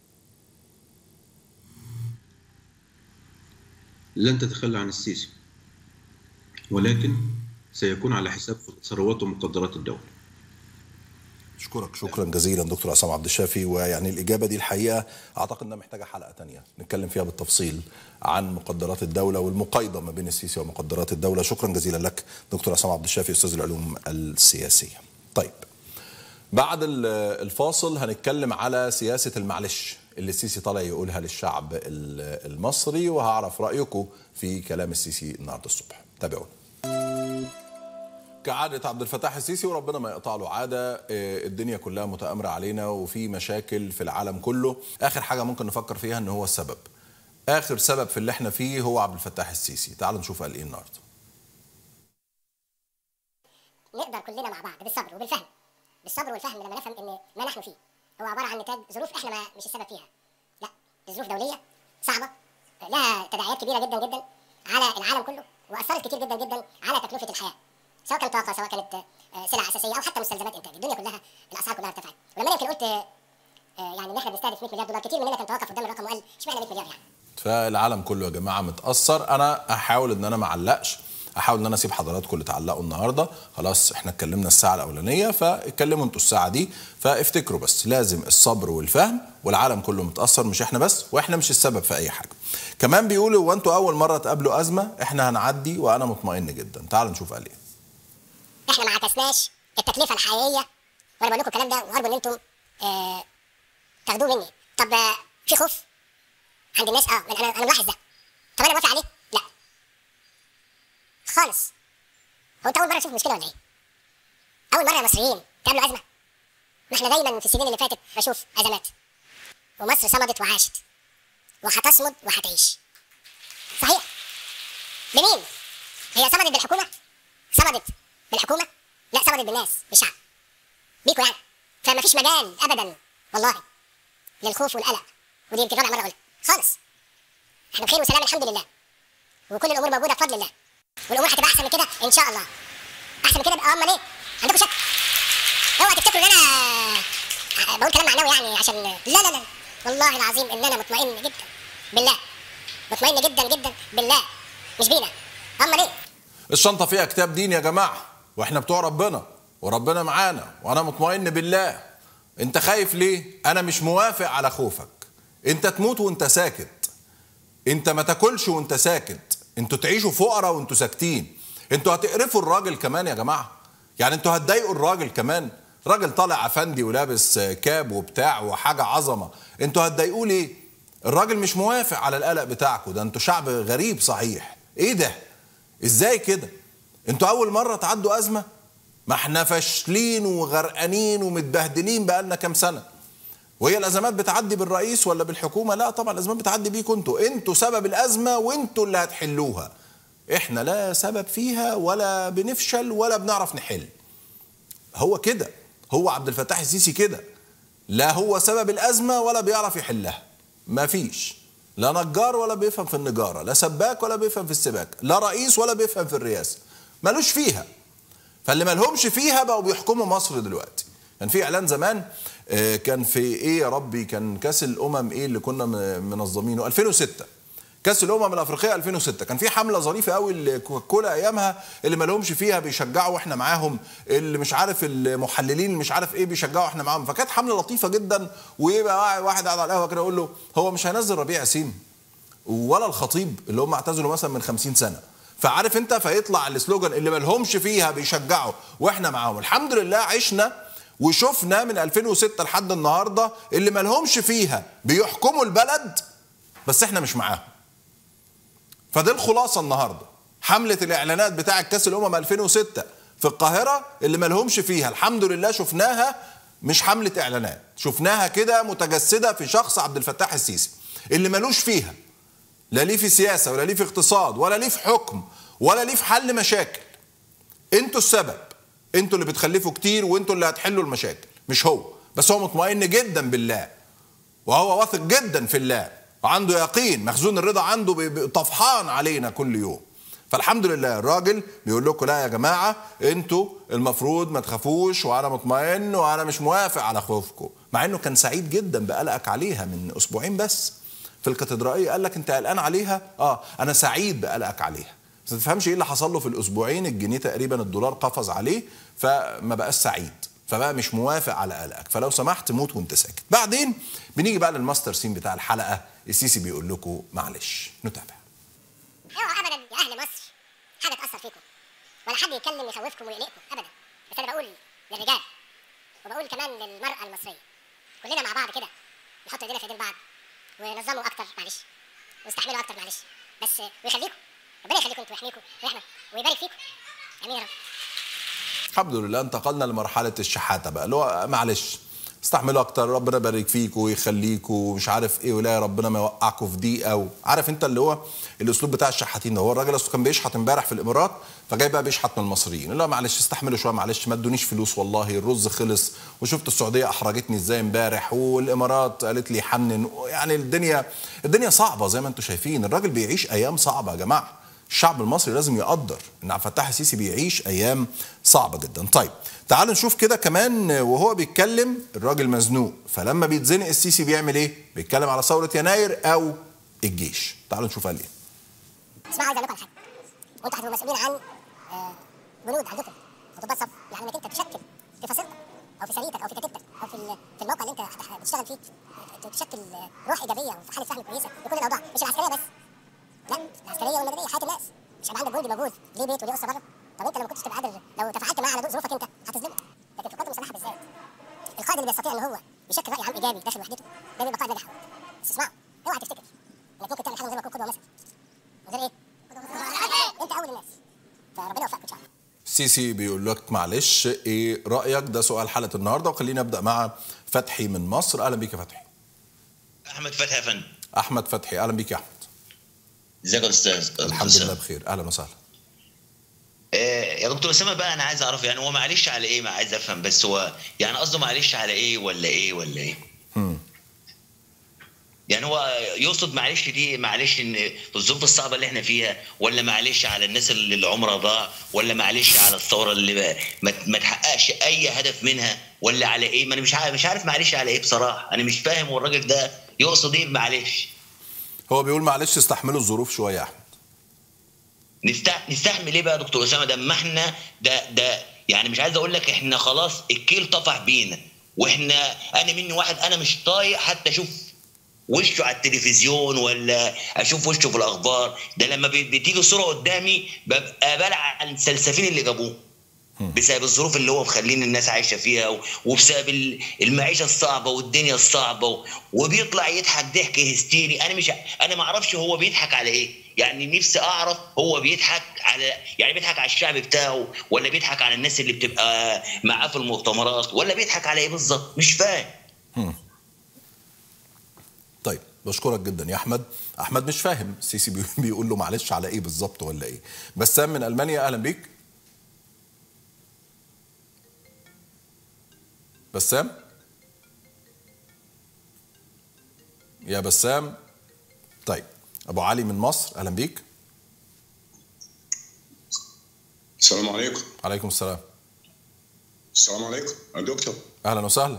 لن تتخلى عن السيسي، ولكن سيكون على حساب ثروات ومقدرات الدولة. أشكرك شكرا جزيلا دكتور عصام عبد الشافي. ويعني الإجابة دي الحقيقة أعتقد أنها محتاجة حلقة تانية نتكلم فيها بالتفصيل عن مقدرات الدولة والمقايضة ما بين السيسي ومقدرات الدولة. شكرا جزيلا لك دكتور عصام عبد الشافي أستاذ العلوم السياسية. طيب، بعد الفاصل هنتكلم على سياسة المعلش اللي السيسي طالع يقولها للشعب المصري، وهعرف رأيكم في كلام السيسي النهارده الصبح. تابعونا. كعادة عبد الفتاح السيسي وربنا ما يقطع له عادة، الدنيا كلها متآمرة علينا وفي مشاكل في العالم كله. آخر حاجة ممكن نفكر فيها إن هو السبب، آخر سبب في اللي احنا فيه هو عبد الفتاح السيسي. تعالوا نشوف قال إيه النهارده. نقدر كلنا مع بعض بالصبر وبالفهم بالصبر والفهم لما نفهم ان ما نحن فيه هو عباره عن نتاج ظروف احنا ما مش السبب فيها. لا، دي ظروف دوليه صعبه لها تداعيات كبيره جدا جدا على العالم كله، واثرت كتير جدا جدا على تكلفه الحياه، سواء كانت طاقه، سواء كانت سلع اساسيه، او حتى مستلزمات انتاج. الدنيا كلها الاسعار كلها ارتفعت. ولما يمكن قلت يعني ان احنا بنستهدف مية مليار دولار، كتير مننا كان توقف قدام الرقم وقال اشمعنى مية مليار يعني. فالعالم كله يا جماعه متاثر. انا هحاول ان انا ما اعلقش، احاول ان انا اسيب حضراتكم اللي تعلقوا النهارده. خلاص احنا اتكلمنا الساعه الاولانيه، فاتكلموا انتوا الساعه دي. فافتكروا بس لازم الصبر والفهم، والعالم كله متاثر مش احنا بس، واحنا مش السبب في اي حاجه. كمان بيقولوا وانتوا اول مره تقابلوا ازمه احنا هنعدي وانا مطمئن جدا. تعالوا نشوف قال ايه. احنا ما عكسناش التكلفه الحقيقيه، وانا بقول لكم الكلام ده وارجو ان انتم آه تاخدوه مني. طب آه في خوف عند الناس؟ اه انا انا ملاحظ ده. طب انا موافق عليه؟ لا خالص. هو انت اول مره تشوف مشكله ولا ايه؟ اول مره يا مصريين تقابلوا ازمه؟ ما احنا دايما في السنين اللي فاتت بشوف ازمات، ومصر صمدت وعاشت وهتصمد وهتعيش. صحيح. بمين؟ هي صمدت بالحكومه؟ صمدت بالحكومه؟ لا، صمدت بالناس، بالشعب، بيكوا يعني. فما فيش مجال ابدا والله للخوف والقلق، ودي يمكن رابع مره اقولها خالص. احنا بخير وسلام الحمد لله، وكل الامور موجوده بفضل الله، والامور هتبقى احسن من كده ان شاء الله. احسن من كده بقى. امال ايه؟ عندكم شك؟ اوعى تفتكروا ان انا بقول كلام معنوي يعني عشان لا لا لا، والله العظيم ان انا مطمئن جدا بالله، مطمئن جدا جدا بالله، مش بينا. امال ايه؟ الشنطه فيها كتاب دين يا جماعه، واحنا بتوع ربنا وربنا معانا، وانا مطمئن بالله. انت خايف ليه؟ انا مش موافق على خوفك. انت تموت وانت ساكت، انت ما تاكلش وانت ساكت، انتوا تعيشوا فقراء وانتوا ساكتين، انتوا هتقرفوا الراجل كمان يا جماعه. يعني انتوا هتضايقوا الراجل كمان. راجل طالع افندي ولابس كاب وبتاع وحاجه عظمه، انتوا هتضايقوه ليه؟ الراجل مش موافق على القلق بتاعكم ده. انتوا شعب غريب صحيح. ايه ده؟ ازاي كده؟ انتوا اول مره تعدوا ازمه؟ ما احنا فاشلين وغرقانين ومتبهدلين بقالنا كام سنه. وهي الازمات بتعدي بالرئيس ولا بالحكومه؟ لا طبعا، الازمات بتعدي بيكم انتوا. انتوا سبب الازمه وانتوا اللي هتحلوها. احنا لا سبب فيها ولا بنفشل ولا بنعرف نحل. هو كده، هو عبد الفتاح السيسي كده، لا هو سبب الازمه ولا بيعرف يحلها. ما فيش لا نجار ولا بيفهم في النجاره، لا سباك ولا بيفهم في السباك، لا رئيس ولا بيفهم في الرئاسه، مالوش فيها. فاللي مالهمش فيها بقوا بيحكموا مصر دلوقتي. كان في اعلان زمان كان في ايه يا ربي، كان كاس الامم ايه اللي كنا منظمينه ألفين وستة، كاس الامم الافريقيه ألفين وستة، كان في حمله ظريفه قوي الكوكاكولا ايامها، اللي ما لهمش فيها بيشجعوا واحنا معاهم، اللي مش عارف المحللين مش عارف ايه بيشجعوا احنا معاهم. فكانت حمله لطيفه جدا. ويبقى واحد قاعد على القهوه كده يقول له هو مش هينزل ربيع ياسين ولا الخطيب اللي هم اعتزلوا مثلا من خمسين سنه. فعارف انت، فيطلع السلوجان اللي ما لهمش فيها بيشجعوا واحنا معاهم. الحمد لله عشنا وشفنا من ألفين وستة لحد النهارده اللي ما لهمش فيها بيحكموا البلد بس احنا مش معاهم. فدي الخلاصه النهارده. حمله الاعلانات بتاعه كاس الامم ألفين وستة في القاهره اللي ما لهمش فيها الحمد لله شفناها مش حمله اعلانات، شفناها كده متجسده في شخص عبد الفتاح السيسي اللي مالوش فيها، لا ليه في سياسه ولا ليه في اقتصاد ولا ليه في حكم ولا ليه في حل مشاكل. انتوا السبب، انتوا اللي بتخلفوا كتير وانتوا اللي هتحلوا المشاكل مش هو. بس هو مطمئن جدا بالله، وهو واثق جدا في الله، وعنده يقين، مخزون الرضا عنده طفحان علينا كل يوم. فالحمد لله الراجل بيقول لكم لا يا جماعه انتوا المفروض ما تخافوش، وانا مطمئن وانا مش موافق على خوفكم. مع انه كان سعيد جدا بقلقك عليها من اسبوعين بس في الكاتدرائيه. قال لك انت قلقان عليها؟ اه انا سعيد بقلقك عليها. بس ما تفهمش ايه اللي حصل له في الاسبوعين، الجنيه تقريبا الدولار قفز عليه فما بقاش سعيد، فبقى مش موافق على قلقك. فلو سمحت موت وانت ساكت. بعدين بنيجي بقى للماستر سين بتاع الحلقه. السيسي بيقول لكم معلش. نتابع. اوعوا ابدا يا اهل مصر حاجه تاثر فيكم ولا حد يتكلم يخوفكم ويقلقكم ابدا. بس انا بقول للرجال وبقول كمان للمراه المصريه، كلنا مع بعض كده نحط ايدينا في ايدين بعض ونظموا اكتر معلش، واستحملوا اكتر معلش، بس ويخليكم ربنا يخليكم انتوا ويحميكم ويحمي ويبارك فيكم. امين يا رب. الحمد لله انتقلنا لمرحله الشحاته بقى، اللي هو معلش استحملوا اكتر، ربنا يبارك فيكم ويخليكم ومش عارف ايه، ولا ربنا ما يوقعكم في ضيقه. او عارف انت اللي هو الاسلوب بتاع الشحاتين ده. هو الراجل اصله كان بيشحت امبارح في الامارات، فجاي بقى بيشحت من المصريين. لا معلش استحملوا شويه، معلش ما ادونيش فلوس والله، الرز خلص، وشفت السعوديه احرجتني ازاي امبارح، والامارات قالت لي حنن. يعني الدنيا الدنيا صعبه زي ما انتم شايفين. الراجل بيعيش ايام صعبه يا جماعه. الشعب المصري لازم يقدر ان عبد الفتاح السيسي بيعيش ايام صعبه جدا. طيب تعالوا نشوف كده كمان وهو بيتكلم الراجل مزنوق، فلما بيتزنق السيسي بيعمل ايه؟ بيتكلم على ثوره يناير او الجيش. تعالوا نشوف قال ايه. اسمعوا، عايز اقول لكم على حاجه. وانتوا هتبقوا مسؤولين عن آه، جنود عندكم ضباط صف، يعني انك انت تشكل في فصيلتك او في سريتك او في كتيبتك او في في الموقع اللي انت بتشتغل فيه، تشكل روح ايجابيه وفي حاله فهم كويسه لكل الاوضاع، مش العسكريه بس. لا، العسكريه والمدنيه حياه الناس. مش هيبقى عندك جندي موجود ليه بيت وليه اسره بره؟ طب انت لو ما كنتش تبقى قادر، لو تفاعلت معاه على ظروفك انت هتظلمه. لكن في القوات المسلحه بالذات، القائد اللي بيستطيع ان هو يشكل راي عام ايجابي داخل وحدته ده بيبقى قائد ناجح. بس اسمعوا، اوعى تفتكر انك ممكن تعمل حاجه من غير ما تكون قدوه مثلا. من غير ايه؟ انت اول الناس. فربنا يوفقك ان شاء الله. السيسي بيقول لك معلش ايه رايك؟ ده سؤال حلقه النهارده، وخلينا نبدا مع فتحي من مصر. اهلا بيك يا فتحي. احمد فتحي يا فندم. احمد فتحي، اهلا بيك يا احمد. ازيك يا استاذ؟ الحمد لله بخير، اهلا وسهلا. إيه يا دكتور اسامه بقى، انا عايز اعرف يعني هو معلش على ايه؟ ما عايز افهم بس، هو يعني قصده معلش على ايه ولا ايه ولا ايه؟ امم يعني هو يقصد معلش دي معلش ان في الظروف الصعبه اللي احنا فيها، ولا معلش على الناس اللي العمر ضاع، ولا معلش على الثوره اللي ما, ما تحققش اي هدف منها، ولا على ايه؟ ما انا مش عارف مش عارف معلش على ايه بصراحه. انا مش فاهم هو الراجل ده يقصد ايه معلش. هو بيقول معلش استحملوا الظروف شويه يا احمد. نستحمل ايه بقى يا دكتور اسامه؟ ده ما احنا ده ده يعني مش عايز اقول لك احنا خلاص الكيل طفح بينا، واحنا انا مني واحد انا مش طايق حتى اشوف وشه على التلفزيون ولا اشوف وشه في الاخبار. ده لما بتيجي صوره قدامي ببقى بلع السلسفين اللي جابوه بسبب الظروف اللي هو مخلين الناس عايشه فيها، وبسبب المعيشه الصعبه والدنيا الصعبه، وبيطلع يضحك ضحك هستيري. انا مش انا ما اعرفش هو بيضحك على ايه. يعني نفسي اعرف هو بيضحك على يعني بيضحك على الشعب بتاعه، ولا بيضحك على الناس اللي بتبقى معاه في المؤتمرات، ولا بيضحك على ايه بالظبط؟ مش فاهم. طيب بشكرك جدا يا احمد. احمد مش فاهم السيسي بيقول له معلش على ايه بالظبط ولا ايه. بسام من المانيا، اهلا بيك. بسام يا بسام. طيب ابو علي من مصر، اهلا بيك. السلام عليكم. عليكم السلام. السلام عليكم يا دكتور. اهلا وسهلا.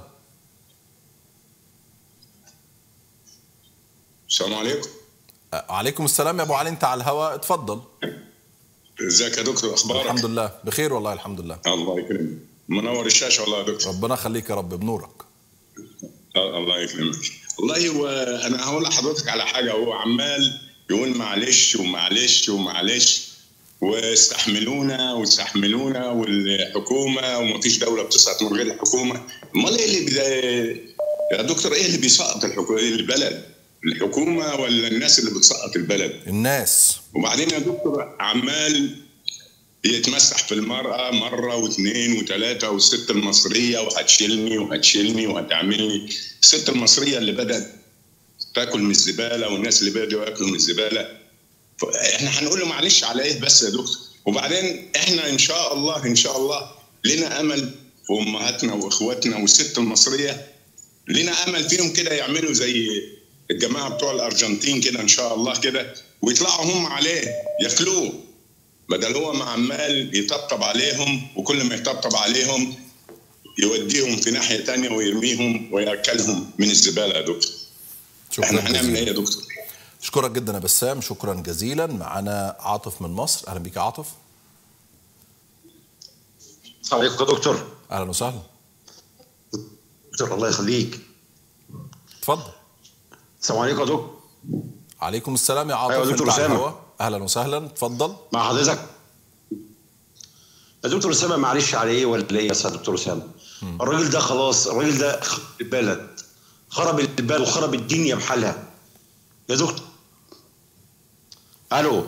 السلام عليكم. عليكم السلام يا ابو علي، انت على الهواء، اتفضل. ازيك يا دكتور؟ اخبارك؟ الحمد لله بخير والله، الحمد لله. الله يكرمك، منور الشاشه والله يا دكتور. ربنا يخليك يا رب، بنورك. الله يكرمك. والله هو انا هقول لحضرتك على حاجه. هو عمال يقول معلش ومعلش ومعلش واستحملونا واستحملونا والحكومه ومفيش دوله بتسقط من غير الحكومه. امال ايه اللي بدا... يا دكتور ايه اللي بيسقط الحكومه البلد؟ الحكومه ولا الناس اللي بتسقط البلد؟ الناس. وبعدين يا دكتور عمال يتمسح في المرأة مرة واثنين وثلاثة، والست المصرية وهتشيلني وهتشيلني وهتعملني. الست المصرية اللي بدأت تاكل من الزبالة والناس اللي بدأوا ياكلوا من الزبالة، احنا هنقول له معلش على ايه بس يا دكتور؟ وبعدين احنا ان شاء الله ان شاء الله لنا امل في امهاتنا واخواتنا والست المصرية، لنا امل فيهم كده يعملوا زي الجماعة بتوع الارجنتين كده ان شاء الله كده، ويطلعوا هم عليه ياكلوه، بدل هو ما عمال يطبطب عليهم، وكل ما يطبطب عليهم يوديهم في ناحية تانية ويرميهم ويأكلهم من الزبالة يا دكتور. احنا هنعمل ايه يا دكتور؟ اشكرك جدا يا بسام، شكرا جزيلا. معنا عاطف من مصر، اهلا بيك يا عاطف. السلام عليكم يا دكتور. اهلا وسهلا. دكتور الله يخليك. اتفضل. السلام عليكم يا دكتور. عليكم السلام يا عاطف. ايوه يا دكتور اسامه. اهلا وسهلا، اتفضل. مع حضرتك. يا دكتور اسامه معلش على ايه ولا ايه يا دكتور اسامه؟ الراجل ده خلاص، الراجل ده خرب البلد، خرب البلد وخرب الدنيا بحالها يا دكتور. الو.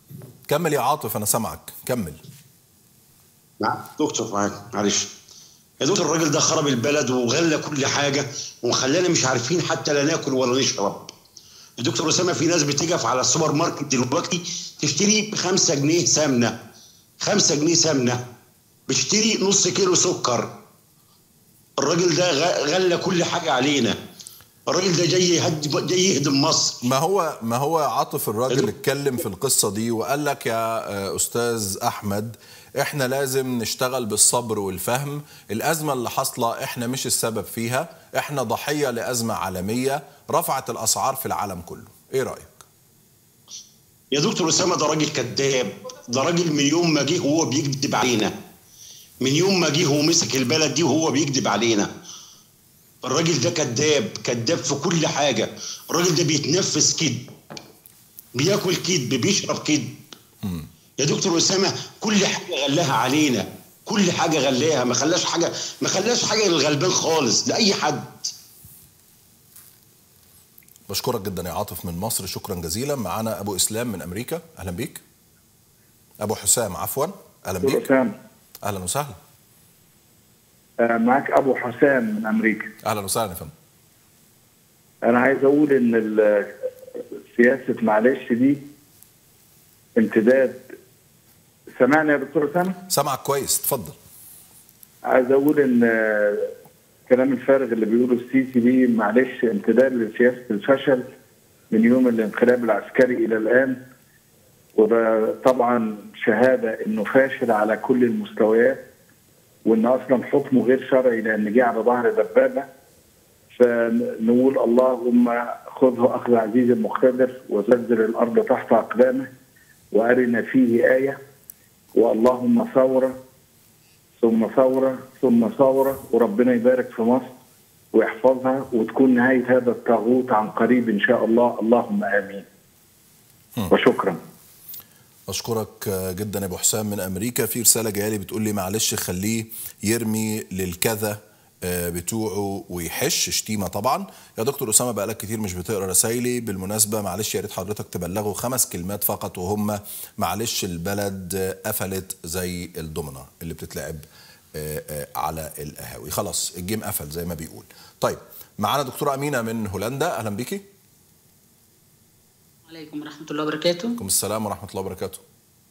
كمل يا عاطف، انا سامعك، كمل. نعم دكتور معاك معلش. يا دكتور الراجل ده خرب البلد وغلى كل حاجه وخلانا مش عارفين حتى لا ناكل ولا نشرب. يا دكتور اسامه في ناس بتقف على السوبر ماركت دلوقتي تشتري بخمسة جنيه سمنه، خمسة جنيه سمنه، بتشتري نص كيلو سكر. الراجل ده غلى كل حاجه علينا. الراجل ده جاي يهدم جاي يهدم مصر. ما هو ما هو عاطف الراجل اتكلم في القصه دي وقال لك يا استاذ احمد احنا لازم نشتغل بالصبر والفهم، الازمه اللي حاصله احنا مش السبب فيها، احنا ضحيه لازمه عالميه رفعت الاسعار في العالم كله. ايه رايك؟ يا دكتور اسامه ده راجل كذاب، ده راجل من يوم ما جه وهو بيكذب علينا. من يوم ما جه ومسك البلد دي وهو بيكذب علينا. الراجل ده كذاب، كذاب في كل حاجه. الراجل ده بيتنفس كذب، بياكل كذب، بيشرب كذب. يا دكتور اسامه كل حاجه غلاها علينا، كل حاجه غلاها، ما خلاش حاجه ما خلاش حاجه للغلبان خالص لاي حد. بشكرك جدا يا عاطف من مصر، شكرا جزيلا. معانا ابو اسلام من امريكا، اهلا بيك. ابو حسام عفوا، اهلا بيك. حسام اهلا وسهلا. معاك ابو حسام من امريكا. اهلا وسهلا يا فندم. انا عايز اقول ان سياسه معلش دي امتداد. سمعني يا دكتور اسامه؟ سامعك كويس، اتفضل. عايز اقول ان الكلام الفارغ اللي بيقوله السيسي دي معلش امتداد لسياسه الفشل من يوم الانقلاب العسكري الى الان، وده طبعا شهاده انه فاشل على كل المستويات، وان اصلا حكمه غير شرعي لان جه على ظهر دبابه. فنقول اللهم خذه اخذ عزيز مقتدر وزلزل الارض تحت اقدامه وارنا فيه ايه، واللهم ثوره ثم ثوره ثم ثوره، وربنا يبارك في مصر ويحفظها وتكون نهايه هذا الطاغوت عن قريب ان شاء الله، اللهم امين. وشكرا. أشكرك جدا يا أبو حسام من أمريكا. في رسالة جاية لي بتقول لي معلش خليه يرمي للكذا بتوعه ويحش، شتيمة طبعا. يا دكتور أسامة بقالك كتير مش بتقرأ رسايلي، بالمناسبة معلش يا ريت حضرتك تبلغوا خمس كلمات فقط وهم معلش البلد قفلت زي الضمنة اللي بتتلعب على القهاوي، خلاص الجيم قفل زي ما بيقول. طيب معانا دكتورة أمينة من هولندا، أهلا بيكي. عليكم ورحمة الله وبركاته. عليكم السلام ورحمة الله وبركاته.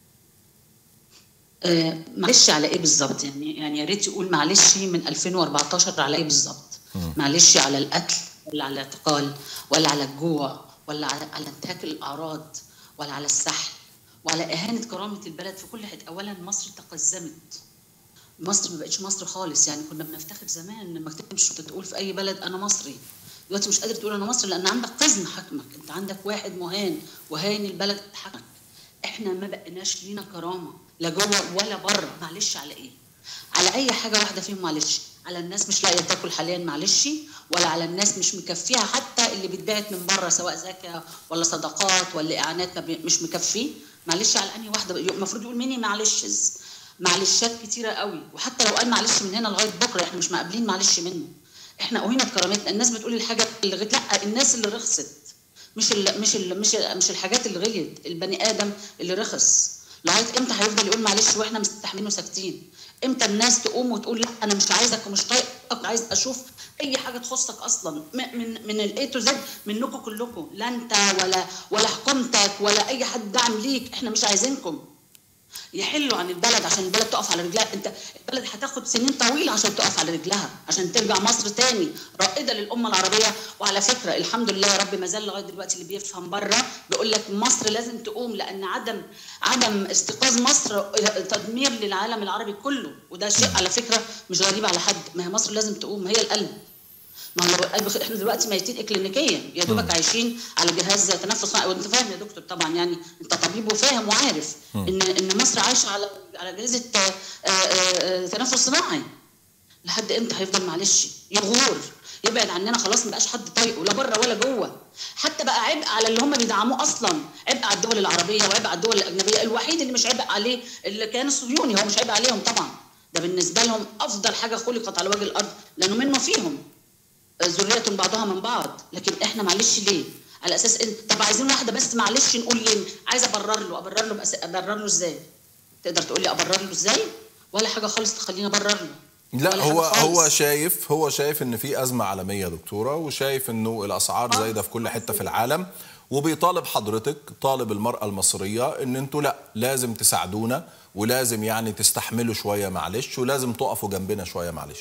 آه معلش على ايه بالظبط؟ يعني يعني يا ريت يقول معلش من ألفين وأربعتاشر على ايه بالظبط؟ معلش على القتل ولا على الاعتقال ولا على الجوع ولا على على انتهاك الاعراض ولا على السحل وعلى اهانة كرامة البلد في كل حته. اولا مصر تقزمت، مصر ما بقتش مصر خالص. يعني كنا بنفتخر زمان لما تمشي تقول في اي بلد انا مصري، دلوقتي مش قادر تقول انا مصري لان عندك قزم حكمك، انت عندك واحد مهان وهاين البلد حكمك. احنا ما بقناش لينا كرامه لا جوه ولا بره. معلش على ايه؟ على اي حاجه واحده فيهم معلش. على الناس مش لاقيه تاكل حاليا معلش، ولا على الناس مش مكفيها حتى اللي بيتبعت من بره سواء زكاه ولا صدقات ولا اعانات مش مكفيه. معلش على انهي واحده؟ المفروض يقول مني معلش معلشات كتيره قوي، وحتى لو قال معلش من هنا لغايه بكره احنا مش مقابلين معلش منه. احنا اهينا بكرامتنا. الناس بتقول الحاجه اللي غلت، لا الناس اللي رخصت، مش ال مش ال مش ال مش الحاجات اللي غليت، البني ادم اللي رخص. لغايه امتى هيفضل يقول معلش واحنا مستحملين وساكتين؟ امتى الناس تقوم وتقول لا انا مش عايزك ومش طايقك، عايز اشوف اي حاجه تخصك اصلا من من الاي تو زد منكم كلكم، لا انت ولا ولا حكومتك ولا اي حد دعم ليك. احنا مش عايزينكم. يحلوا عن البلد عشان البلد تقف على رجلها. انت البلد هتاخد سنين طويله عشان تقف على رجلها، عشان ترجع مصر تاني رائده للامه العربيه. وعلى فكره الحمد لله يا رب ما زال لغايه دلوقتي اللي بيفهم بره بيقول لك مصر لازم تقوم، لان عدم عدم استيقاظ مصر تدمير للعالم العربي كله، وده شيء على فكره مش غريب على حد. ما هي مصر لازم تقوم، ما هي القلب. ما هو القلب. احنا دلوقتي ميتين اكلينيكيا يا دوبك عايشين على جهاز تنفس صناعي، وانت فاهم يا دكتور طبعا، يعني انت طبيب وفاهم وعارف ان ان مصر عايشه على على جهاز تنفس صناعي. لحد امتى هيفضل معلش يغور يبعد عننا؟ خلاص ما بقاش حد طايقه لا بره ولا جوه. حتى بقى عبء على اللي هم بيدعموه اصلا، عبء على الدول العربيه وعبء على الدول الاجنبيه. الوحيد اللي مش عبء عليه اللي كان الصهيوني، هو مش عبء عليهم طبعا، ده بالنسبه لهم افضل حاجه خلقت على وجه الارض لانه منه فيهم ذرية بعضها من بعض. لكن احنا معلش ليه؟ على اساس ان طب عايزين واحده بس معلش نقول ليه؟ عايزه ابرر له، ابرر له بأس... ابرر له ازاي؟ تقدر تقول لي ابرر له ازاي؟ ولا حاجه خالص تخليني ابرر له. لا هو هو شايف هو شايف ان في ازمه عالميه يا دكتوره، وشايف انه الاسعار زايده في كل حته في العالم، وبيطالب حضرتك، طالب المراه المصريه ان انتوا لا لازم تساعدونا، ولازم يعني تستحملوا شويه معلش، ولازم تقفوا جنبنا شويه معلش.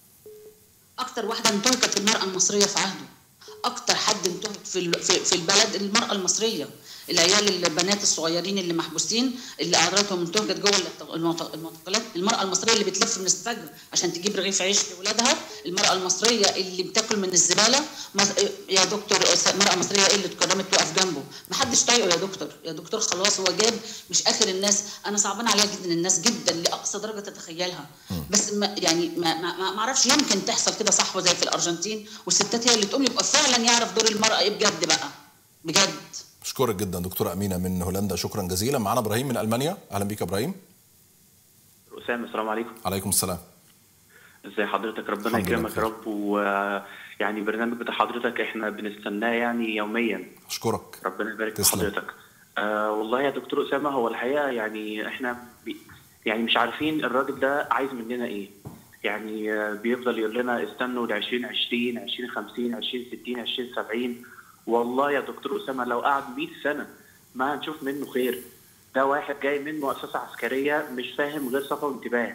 اكتر واحده انتهكت المراه المصريه في عهده، اكتر حد انتهك في في البلد المراه المصريه، العيال البنات الصغيرين اللي محبوسين اللي اعراضهم انتهكت جوه المعتقلات، المراه المصريه اللي بتلف من الفجر عشان تجيب رغيف عيش لاولادها، المراه المصريه اللي بتاكل من الزباله. يا دكتور المراه المصريه ايه اللي اتكرمت توقف جنبه؟ ما حدش طايقه يا دكتور، يا دكتور خلاص هو جاب مش اخر الناس. انا صعبان عليا جدا الناس جدا لاقصى درجه تتخيلها، بس ما يعني ما ما, ما اعرفش يمكن تحصل كده صحوه زي في الارجنتين والستات هي اللي تقوم، يبقى فعلا يعرف دور المراه ايه بجد بقى بجد. اشكرك جدا دكتوره امينه من هولندا، شكرا جزيلا. معانا ابراهيم من المانيا، اهلا بيك يا ابراهيم. اسامه السلام عليكم. عليكم السلام. ازي حضرتك؟ ربنا يكرمك يا رب، ويعني برنامج بتاع حضرتك احنا بنستناه يعني يوميا. اشكرك، ربنا يبارك في حضرتك. آه والله يا دكتور اسامه، هو الحقيقه يعني احنا بي يعني مش عارفين الراجل ده عايز مننا ايه. يعني آه بيفضل يقول لنا استنوا ل عشرين عشرين عشرين خمسين عشرين ستين عشرين سبعين. والله يا دكتور اسامه لو قعد مئة سنه ما هنشوف منه خير. ده واحد جاي من مؤسسه عسكريه مش فاهم غير صفا وانتباه.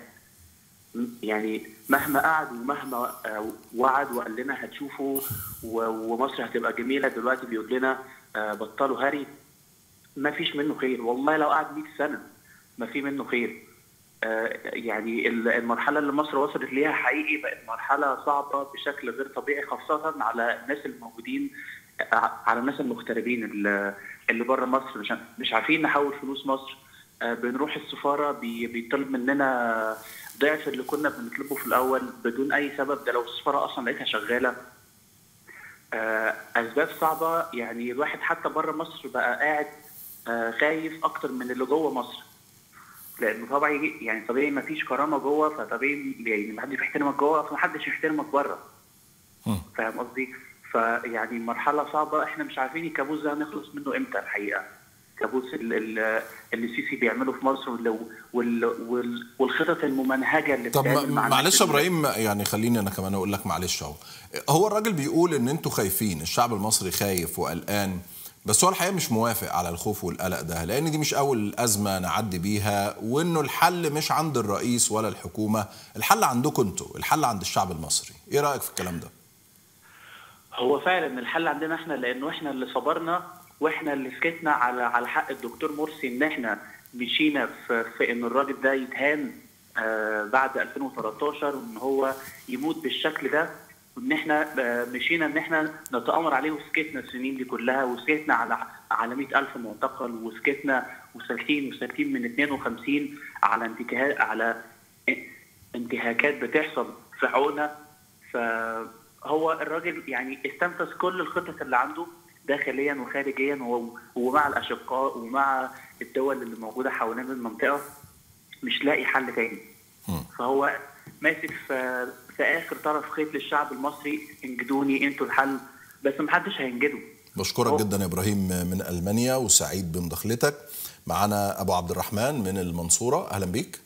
يعني مهما قعد ومهما وعد وقال لنا هتشوفوا ومصر هتبقى جميله، دلوقتي بيقول لنا بطلوا هري. ما فيش منه خير والله، لو قعد مئة سنه ما في منه خير. يعني المرحله اللي مصر وصلت ليها حقيقي بقت مرحله صعبه بشكل غير طبيعي، خاصه على الناس الموجودين، على الناس المغتربين اللي بره مصر، مش مش عارفين نحول فلوس مصر. بنروح السفاره بيطلب مننا ضعف اللي كنا بنطلبه في الاول بدون اي سبب، ده لو السفاره اصلا لقيتها شغاله. اسباب صعبه، يعني الواحد حتى بره مصر بقى قاعد خايف اكتر من اللي جوه مصر، لانه طبيعي يعني طبيعي ما فيش كرامه جوه، فطبيعي يعني ما حدش يحترمك جوه فما حدش يحترمك بره. فاهم قصدي؟ فيعني مرحله صعبه، احنا مش عارفين الكابوس ده هنخلص منه امتى الحقيقه. كابوس اللي السيسي بيعمله في مصر والخطط الممنهجه اللي بتعمل. طب معلش يا ابراهيم، يعني خليني انا كمان اقول لك معلش اهو. هو الراجل بيقول ان انتوا خايفين، الشعب المصري خايف وقلقان، بس هو الحقيقه مش موافق على الخوف والقلق ده، لان دي مش اول ازمه نعدي بيها، وانه الحل مش عند الرئيس ولا الحكومه، الحل عندكم انتوا، الحل عند الشعب المصري. ايه رايك في الكلام ده؟ هو فعلا الحل عندنا احنا، لانه احنا اللي صبرنا واحنا اللي سكتنا على على حق الدكتور مرسي، ان احنا مشينا في, في ان الراجل ده يتهان آه بعد ألفين وثلاثة عشر، وان هو يموت بالشكل ده، وان احنا آه مشينا ان احنا نتآمر عليه، وسكتنا السنين دي كلها، وسكتنا على على مئة ألف معتقل، وسكتنا وساكتين وساكتين من اثنين وخمسين على انتهاك على انتهاكات بتحصل في حقوقنا. فهو الراجل يعني استنفذ كل الخطط اللي عنده داخليا وخارجيا، ومع الاشقاء ومع الدول اللي موجوده حوالين المنطقه، مش لاقي حل تاني. فهو ماسك في, في اخر طرف خيط للشعب المصري، انجدوني انتوا الحل، بس محدش هينجده. بشكرك جدا يا ابراهيم من المانيا، وسعيد بمداخلتك. معانا ابو عبد الرحمن من المنصوره، اهلا بيك.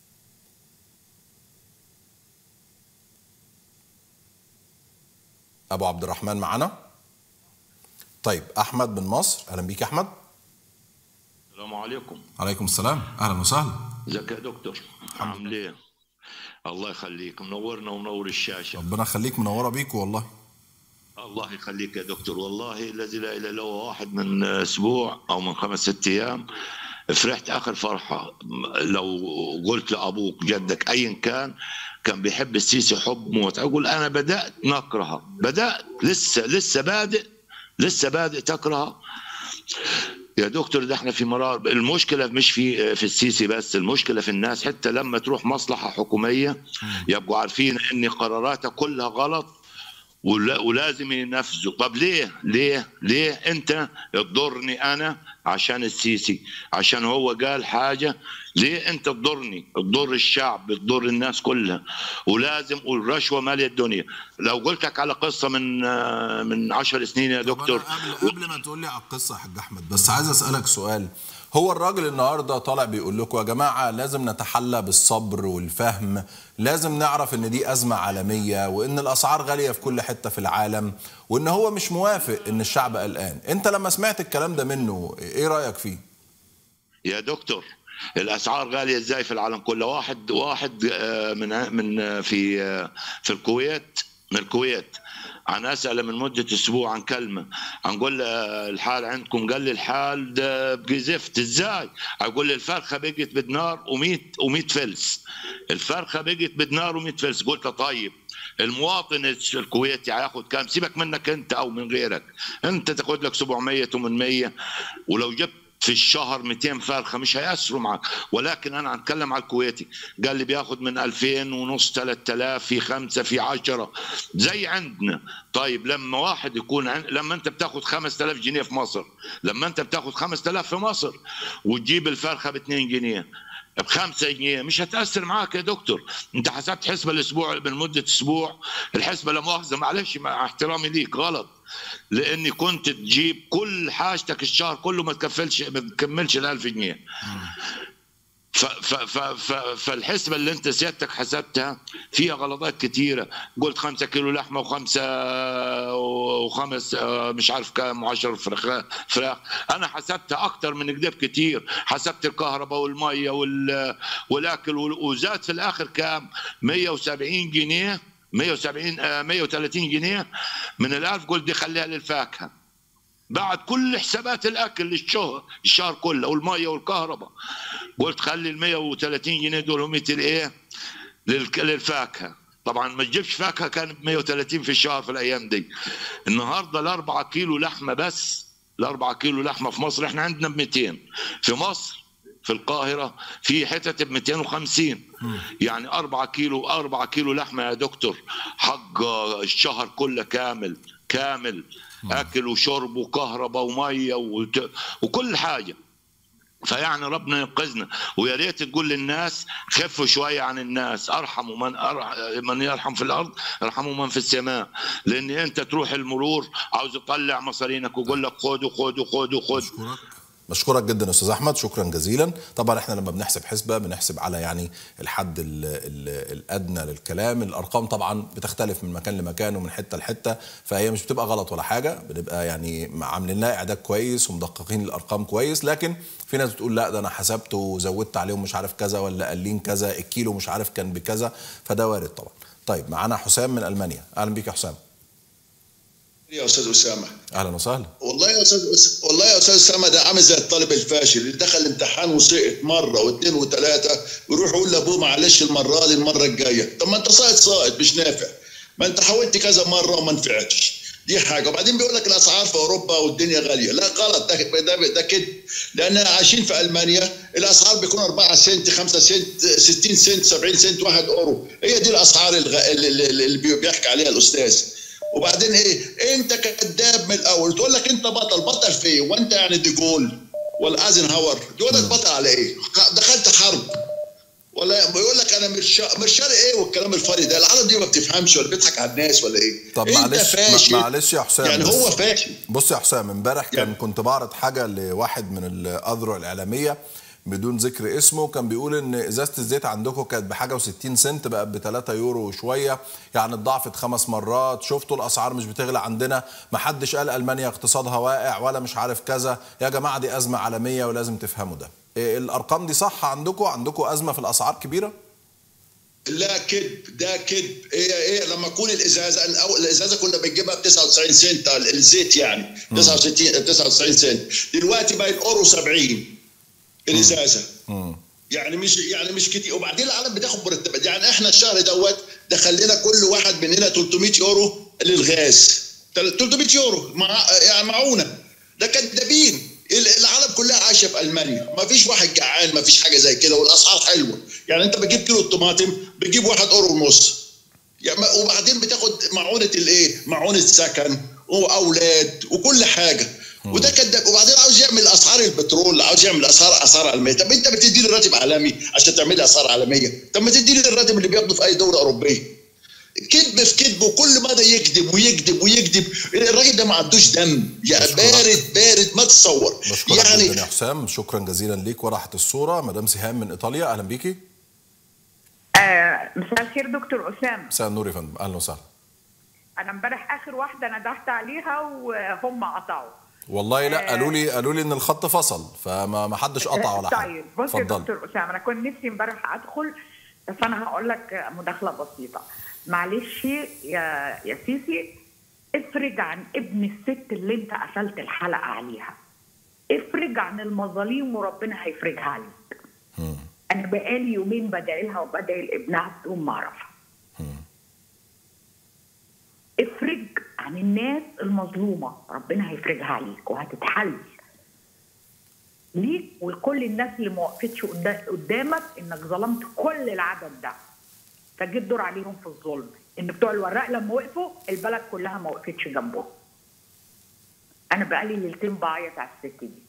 ابو عبد الرحمن معانا؟ طيب احمد من مصر، اهلا بيك يا احمد. السلام عليكم. عليكم السلام، اهلا وسهلا. ازيك يا دكتور؟ عامل ايه؟ الله يخليك، منورنا ومنور الشاشه. ربنا يخليك، منوره بيك والله. الله يخليك يا دكتور، والله الذي لا اله الا هو، واحد من اسبوع او من خمس ست ايام فرحت اخر فرحه. لو قلت لابوك جدك ايا كان كان بيحب السيسي حب موت، اقول انا بدات نكرهه، بدات لسه لسه بادئ لسه بادئ تكره يا دكتور. ده احنا في مرار، المشكله مش في في السيسي بس، المشكله في الناس. حتى لما تروح مصلحه حكوميه يبقوا عارفين ان قراراتها كلها غلط ولازم ينفذوا. طب ليه ليه ليه انت تضرني انا عشان السيسي، عشان هو قال حاجه. ليه انت تضرني؟ تضر الشعب، تضر الناس كلها، ولازم والرشوه ماليه الدنيا. لو قلتك على قصه من من عشر سنين يا دكتور. قبل قبل ما تقول لي على القصه يا حاج احمد، بس عايز اسالك سؤال. هو الراجل النهارده طالع بيقول لكم يا جماعه لازم نتحلى بالصبر والفهم، لازم نعرف ان دي ازمه عالميه وان الاسعار غاليه في كل حته في العالم، وان هو مش موافق ان الشعب قلقان. انت لما سمعت الكلام ده منه ايه رايك فيه؟ يا دكتور الاسعار غاليه ازاي في العالم كله؟ واحد واحد من من في في الكويت، من الكويت انا اسال من مده اسبوع عن كلمه، نقول الحال عندكم، قال لي الحال ده بقي زفت. ازاي؟ اقول لي الفرخه بقت بدنار و100 و100 فلس، الفرخه بقت بدنار و100 فلس. قلت له طيب المواطن الكويتي هياخد كام؟ سيبك منك انت او من غيرك، انت تاخد لك سبعمية ثمانمية، ولو جبت في الشهر مئتين فرخه مش هيأثروا معك. ولكن انا هنتكلم على الكويتي، قال لي بياخد من ألفين ونص ثلاثة آلاف، في خمسه في عشرة زي عندنا. طيب لما واحد يكون عن... لما انت بتاخد خمسة آلاف جنيه في مصر، لما انت بتاخد خمسة آلاف في مصر وتجيب الفرخه ب اتنين جنيه ب خمسة جنيه، مش هتأثر معاك يا دكتور. انت حسبت حسبه الاسبوع من مده اسبوع، الحسبه لا مؤاخذه معلش مع احترامي ليك غلط، لاني كنت تجيب كل حاجتك الشهر كله ما تكفلش ما تكملش ال ألف جنيه. ف ف ف ف فالحسبه اللي انت سيادتك حسبتها فيها غلطات كثيره. قلت خمسة كيلو لحمه وخمسه وخمس مش عارف كام وعشر فراخ فراخ انا حسبتها اكثر من كده بكثير. حسبت الكهرباء والميه والاكل، وزاد في الاخر كام؟ مية وسبعين جنيه، مية وسبعين مية وثلاثين جنيه من الألف. قلت دي خليها للفاكهه بعد كل حسابات الاكل الشهر الشهر كله والميه والكهرباء. قلت خلي ال مية وثلاثين جنيه دول هم ايه؟ للفاكهه. طبعا ما تجيبش فاكهه كان ب مية وثلاثين في الشهر في الايام دي. النهارده الاربعة كيلو لحمه بس، الاربعة كيلو لحمه في مصر احنا عندنا ب مئتين، في مصر في القاهره في حتت ب مئتين وخمسين. يعني أربعة كيلو أربعة كيلو لحمه يا دكتور حق الشهر كله كامل كامل، اكل وشرب وكهرباء وميه وت... وكل حاجه. فيعني ربنا ينقذنا، ويا ريت تقول للناس خفوا شويه عن الناس، ارحموا من أرح... من يرحم في الارض ارحموا من في السماء. لان انت تروح المرور عاوز تطلع مصارينك ويقول لك خد وخد وخد وخد. بشكرك جدا يا استاذ احمد، شكرا جزيلا. طبعا احنا لما بنحسب حسبه بنحسب على يعني الحد ال ال الادنى للكلام. الارقام طبعا بتختلف من مكان لمكان ومن حته لحته، فهي مش بتبقى غلط ولا حاجه، بنبقى يعني عاملين لها اعداد كويس ومدققين الارقام كويس. لكن في ناس بتقول لا ده انا حسبت وزودت عليهم مش عارف كذا ولا قالين كذا، الكيلو مش عارف كان بكذا، فده وارد طبعا. طيب معانا حسام من المانيا، اهلا بيك يا حسام. يا استاذ اسامه اهلا وسهلا. والله يا استاذ والله يا استاذ اسامه ده عامل زي الطالب الفاشل اللي دخل الامتحان وسقط مره واثنين وثلاثه ويروح يقول لابوه معلش المره دي المره الجايه. طب ما انت ساقط ساقط مش نافع، ما انت حاولت كذا مره وما نفعتش، دي حاجه. وبعدين بيقول لك الاسعار في اوروبا والدنيا غاليه، لا غلط، ده ده, ده كده، لان عايشين في المانيا الاسعار بيكون أربعة سنت خمسة سنت ستين سنت سبعين سنت واحد اورو، هي دي الاسعار اللي, اللي بيحكي عليها الاستاذ. وبعدين ايه؟ انت كذاب من الاول، تقول لك انت بطل، بطل في ايه؟ وانت يعني دي جول ولا ايزنهاور؟ تقول لك بطل على ايه؟ دخلت حرب ولا بيقول لك انا مرشال مرشال ايه والكلام الفاضي ده؟ العرب دي ما بتفهمش ولا بيضحك على الناس ولا ايه؟ طب معلش معلش يا حسام، يعني هو فاشل. بص يا حسام، امبارح كان كنت بعرض حاجه لواحد من الاذرع الاعلاميه بدون ذكر اسمه، كان بيقول ان ازازه الزيت عندكم كانت بحاجه وستين سنت بقت ب ثلاثة يورو وشويه، يعني اتضاعفت خمس مرات. شفتوا الاسعار مش بتغلى عندنا، ما حدش قال المانيا اقتصادها واقع ولا مش عارف كذا. يا جماعه دي ازمه عالميه ولازم تفهموا ده. إيه الارقام دي صح عندكم؟ عندكم ازمه في الاسعار كبيره؟ لا كذب، ده كذب. ايه ايه لما تكون الازازه الاول الازازه كنا بنجيبها ب تسعة وتسعين سنت الزيت، يعني تسعة وستين تسعة وتسعين سنت، دلوقتي بقى الاورو سبعين الازازه. مم. يعني مش يعني مش كتير. وبعدين العالم بتاخد مرتبات، يعني احنا الشهر دوت دخل لنا كل واحد مننا ثلاثمية يورو للغاز، ثلاثمية يورو مع يعني معونه. ده كدابين، العالم كلها عايشه في المانيا، ما فيش واحد جعان، ما فيش حاجه زي كده، والاسعار حلوه. يعني انت بتجيب كيلو الطماطم بتجيب واحد اورو ونص، يعني وبعدين بتاخد معونه الايه؟ معونه سكن واولاد وكل حاجه. وده كذاب. وبعدين عاوز يعمل اسعار البترول، عاوز يعمل اسعار اسعار عالميه. طب انت بتدي لي راتب عالمي عشان تعمل لي اسعار عالميه؟ طب ما تدي لي الراتب اللي بياخده في اي دوله اوروبيه. كذب في كذب، وكل مدى يكذب ويكذب ويكذب. الراجل ده ما عندوش دم، يا بارد بارد ما تتصور. يعني يا حسام شكرا جزيلا ليك. وراحت الصوره مدام سهام من ايطاليا، اهلا بيكي. آه مساء الخير دكتور اسامه. مساء النور يا فندم، اهلا وسهلا. انا امبارح اخر واحده ندهت عليها وهم قطعوا. والله لا، قالوا لي قالوا لي ان الخط فصل، فما ما حدش قطع ولا حاجه. طيب بص يا دكتور اسامه، انا كنت نفسي امبارح ادخل، بس انا هقول لك مداخله بسيطه. معلش يا يا سيسي، افرج عن ابن الست اللي انت قفلت الحلقه عليها. افرج عن المظاليم وربنا هيفرجها عليك. انا بقالي يومين بدعي لها وبدعي لابنها بدون ما اعرفها. افرج عن الناس المظلومه، ربنا هيفرجها عليك وهتتحل ليك ولكل الناس اللي ما وقفتش قدامك انك ظلمت كل العدد ده، فجيت دور عليهم في الظلم. ان بتوع الوراق لما وقفوا البلد كلها ما وقفتش جنبهم. انا بقالي ليلتين بعيط على الست دي.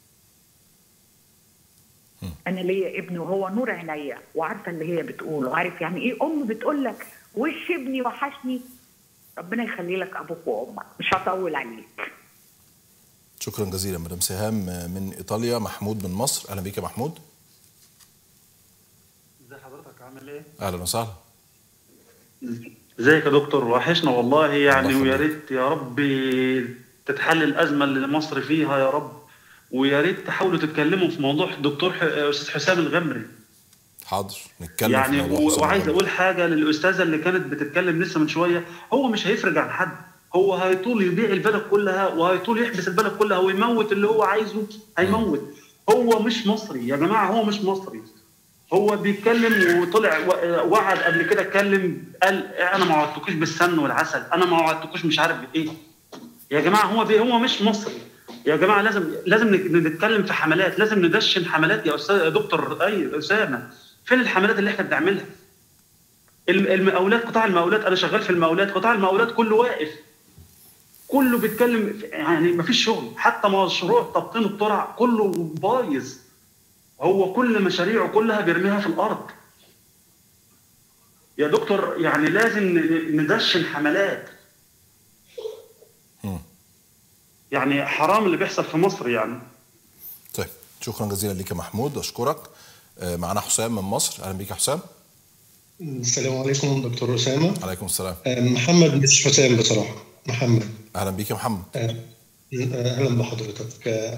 انا ليا ابني وهو نور عينيا، وعارفه اللي هي بتقوله، وعارف يعني ايه ام بتقول لك وش ابني وحشني. ربنا يخلي لك ابوك وامك، مش هطول عليك. شكرا جزيلا مدام سهام من ايطاليا. محمود من مصر، اهلا بيك يا محمود. ازي حضرتك، عامل ايه؟ اهلا وسهلا. ازيك يا دكتور، وحشنا والله يعني، ويا ريت يا رب تتحل الازمه اللي مصر فيها يا رب، ويا ريت تحاولوا تتكلموا في موضوع الدكتور استاذ حسام الغمري. حاضر نتكلم يعني في موضوع. وعايز اقول حاجه للاستاذه اللي كانت بتتكلم لسه من شويه، هو مش هيفرج عن حد، هو هيطول يبيع البلد كلها وهيطول يحبس البلد كلها ويموت اللي هو عايزه، هيموت. هو مش مصري يا جماعه، هو مش مصري. هو بيتكلم وطلع وعد قبل كده، اتكلم قال انا ما وعدتكوش بالسمن والعسل، انا ما وعدتكوش مش عارف بايه. يا جماعه هو هو مش مصري يا جماعه. لازم لازم نتكلم في حملات، لازم ندشن حملات يا استاذ يا دكتور اي اسامه. فين الحملات اللي احنا بنعملها؟ المقاولات، قطاع المقاولات، انا شغال في المقاولات، قطاع المقاولات كله واقف، كله بيتكلم يعني ما فيش شغل، حتى مشروع تبطين الترع كله بايظ. هو كل مشاريعه كلها بيرميها في الارض. يا دكتور يعني لازم ندشن حملات. يعني حرام اللي بيحصل في مصر يعني. طيب شكرا جزيلا ليك يا محمود، اشكرك. معنا حسام من مصر، اهلا بيك يا حسام. السلام عليكم دكتور اسامه. عليكم السلام. محمد مش حسام بصراحه، محمد. اهلا بيك يا محمد. اهلا بحضرتك.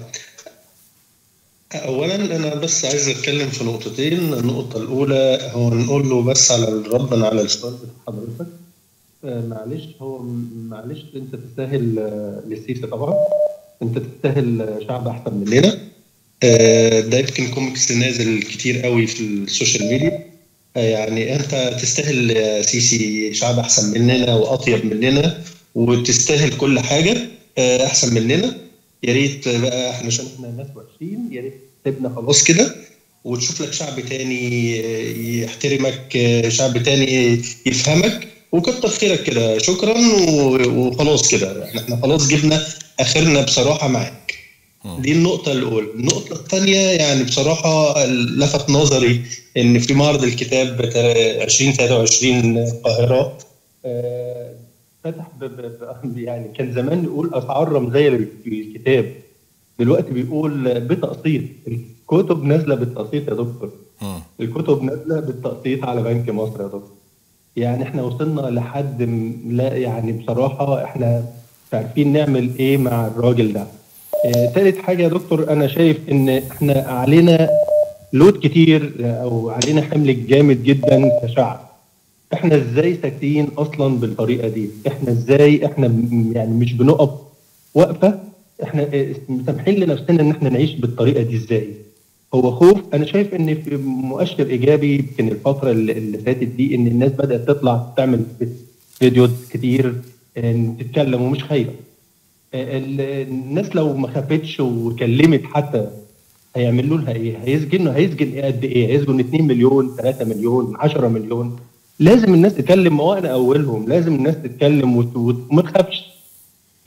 اولا انا بس عايز اتكلم في نقطتين. النقطه الاولى هو نقول له بس على ردا على السؤال بتاع حضرتك. معلش هو معلش انت تستاهل للسيسي طبعا، انت تستاهل شعب احسن مننا. ده يمكن كوميكس نازل كتير قوي في السوشيال ميديا. يعني انت تستاهل سيسي شعب احسن مننا واطيب مننا، وتستاهل كل حاجه احسن مننا. يا ريت بقى احنا عشان احنا ناس وحشين، يا ريت تسيبنا خلاص كده وتشوف لك شعب تاني يحترمك، شعب تاني يفهمك، وكتر خيرك كده. شكرا وخلاص كده، احنا خلاص جبنا اخرنا بصراحه معاك. دي النقطة الأولى. النقطة الثانية يعني بصراحة لفت نظري إن في معرض الكتاب عشرين ثلاثة وعشرين القاهرة فتح يعني كان زمان يقول أسعار رمزية للكتاب، دلوقتي بيقول بتقسيط. الكتب نازلة بالتقسيط يا دكتور. الكتب نازلة بالتقسيط على بنك مصر يا دكتور. يعني احنا وصلنا لحد لا يعني بصراحة احنا مش عارفين نعمل ايه مع الراجل ده. آه، ثالث حاجه يا دكتور، انا شايف ان احنا علينا لود كتير او علينا حمل جامد جدا كشعب. احنا ازاي ساكتين اصلا بالطريقه دي؟ احنا ازاي احنا يعني مش بنقف وقفه؟ احنا مسامحين لنفسنا ان احنا نعيش بالطريقه دي ازاي؟ هو خوف. انا شايف ان في مؤشر ايجابي يمكن الفتره اللي فاتت دي، ان الناس بدات تطلع تعمل فيديوز كتير تتكلم ومش خايفه. الناس لو ما خافتش وكلمت حتى هيعملوا لها ايه؟ هيسجنوا هيسجن ايه قد ايه؟ هيسجن اتنين مليون، تلاتة مليون، عشرة مليون. لازم الناس تتكلم، وانا اولهم. لازم الناس تتكلم وما تخافش. في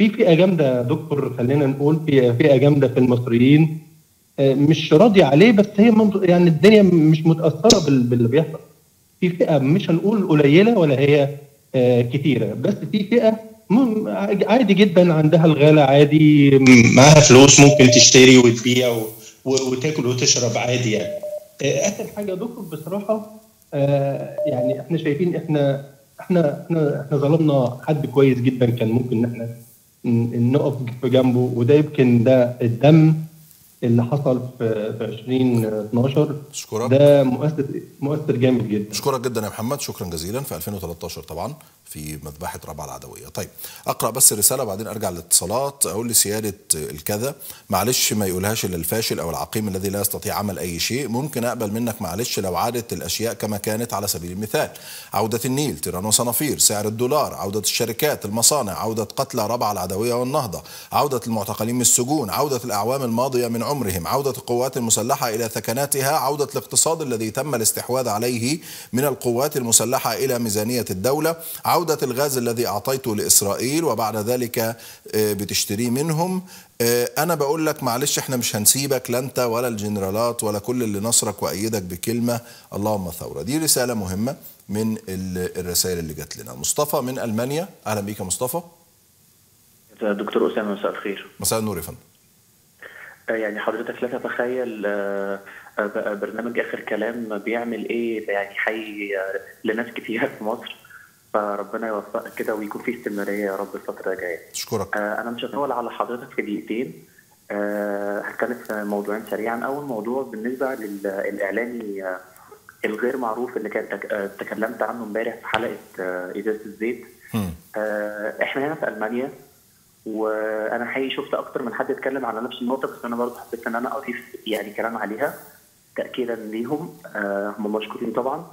في فئه جامده يا دكتور، خلينا نقول في فئه جامده في المصريين مش راضيه عليه، بس هي يعني الدنيا مش متاثره باللي بيحصل. في فئه مش هنقول قليله ولا هي كتيره، بس في فئه عادي جدا عندها الغالة، عادي معاها فلوس ممكن تشتري وتبيع وتاكل وتشرب عادي يعني. اخر حاجه يا دكتور بصراحه يعني احنا شايفين احنا احنا احنا احنا ظلمنا حد كويس جدا، كان ممكن ان احنا نقف في جنبه، وده يمكن ده الدم اللي حصل في في ألفين واثناشر. اشكرك، ده مؤثر مؤثر جامد جدا. اشكرك جدا يا محمد، شكرا جزيلا. في ألفين وثلاثة عشر طبعا في مذبحه رابعه العدويه. طيب اقرا بس الرساله بعدين ارجع للاتصالات. اقول لسياده الكذا معلش ما يقولهاش الا الفاشل او العقيم الذي لا يستطيع عمل اي شيء. ممكن اقبل منك معلش لو عادت الاشياء كما كانت، على سبيل المثال عوده النيل، تيران وصنافير، سعر الدولار، عوده الشركات، المصانع، عوده قتلى رابعه العدويه والنهضه، عوده المعتقلين من السجون، عوده الاعوام الماضيه من عمرهم، عوده القوات المسلحه الى ثكناتها، عوده الاقتصاد الذي تم الاستحواذ عليه من القوات المسلحه الى ميزانيه الدوله، عودة الغاز الذي أعطيته لإسرائيل وبعد ذلك بتشتريه منهم. أنا بقول لك معلش احنا مش هنسيبك، لا أنت ولا الجنرالات ولا كل اللي نصرك وأيدك بكلمة اللهم ثورة. دي رسالة مهمة من الرسائل اللي جات لنا. مصطفى من ألمانيا، أهلا بيك يا مصطفى. دكتور أسامة مساء الخير. مساء النور يا فندم. يعني حضرتك لا تتخيل برنامج آخر كلام بيعمل إيه يعني حي لناس كتير في مصر، فربنا يوفقك كده ويكون في استمراريه يا رب الفتره الجايه. اشكرك. آه انا مش هطول على حضرتك في دقيقتين. آه هتكلم في موضوعين سريعا. اول موضوع بالنسبه للاعلامي آه الغير معروف اللي كان تك... آه تكلمت عنه امبارح في حلقه آه ازازه الزيت. آه احنا هنا في المانيا، وانا حقيقي شفت اكتر من حد اتكلم على نفس النقطه، بس انا برضه حبيت ان انا اضيف يعني كلام عليها تاكيدا ليهم. آه هم مشكورين طبعا.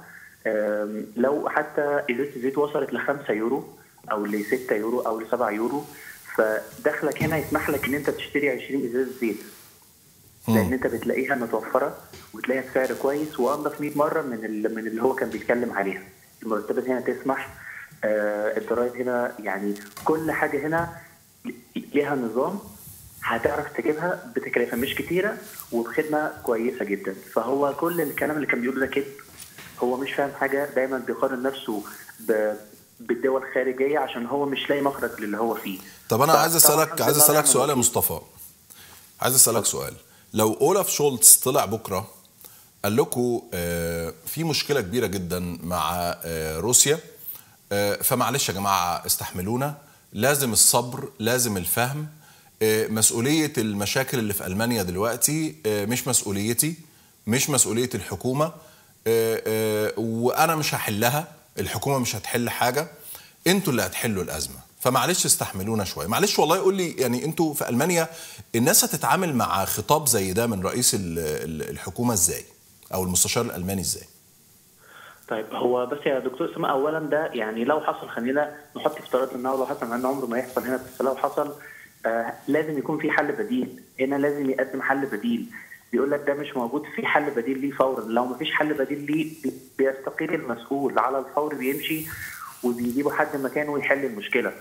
لو حتى ازازه الزيت وصلت لخمسة يورو او لستة يورو او لسبعة يورو، فدخلك هنا يسمح لك ان انت تشتري عشرين ازازه زيت، لان انت بتلاقيها متوفره وتلاقيها بسعر كويس وانضف مئة مره من من اللي هو كان بيتكلم عليها. المرتبات هنا تسمح، آه الضرايب هنا، يعني كل حاجه هنا ليها نظام هتعرف تجيبها بتكلفه مش كتيره وبخدمه كويسه جدا. فهو كل الكلام اللي كان بيقوله ده كده هو مش فاهم حاجه، دايما بيقارن نفسه بالدول الخارجيه عشان هو مش لاقي مخرج للي هو فيه. طب انا عايز اسالك عايز اسالك سؤال يا مصطفى، عايز اسالك سؤال. لو اولاف شولتز طلع بكره قال لكم في مشكله كبيره جدا مع روسيا، فمعلش يا جماعه استحملونا، لازم الصبر، لازم الفهم، مسؤوليه المشاكل اللي في المانيا دلوقتي مش مسؤوليتي، مش مسؤوليه الحكومه، آآ آآ وانا مش هحلها، الحكومه مش هتحل حاجه، انتوا اللي هتحلوا الازمه، فمعلش استحملونا شويه. معلش والله يقول لي يعني انتوا في المانيا الناس هتتعامل مع خطاب زي ده من رئيس الحكومه ازاي، او المستشار الالماني ازاي؟ طيب هو بس يا دكتور اسامه، اولا ده يعني لو حصل، خلينا نحط افتراض انه لو حصل، مع انه عمره ما يحصل هنا، بس لو حصل آه لازم يكون في حل بديل هنا، لازم يقدم حل بديل. بيقول لك ده مش موجود، في حل بديل ليه فورا. لو ما فيش حل بديل ليه بيستقيل المسؤول على الفور، بيمشي وبيجيبوا حد مكانه ويحل المشكله.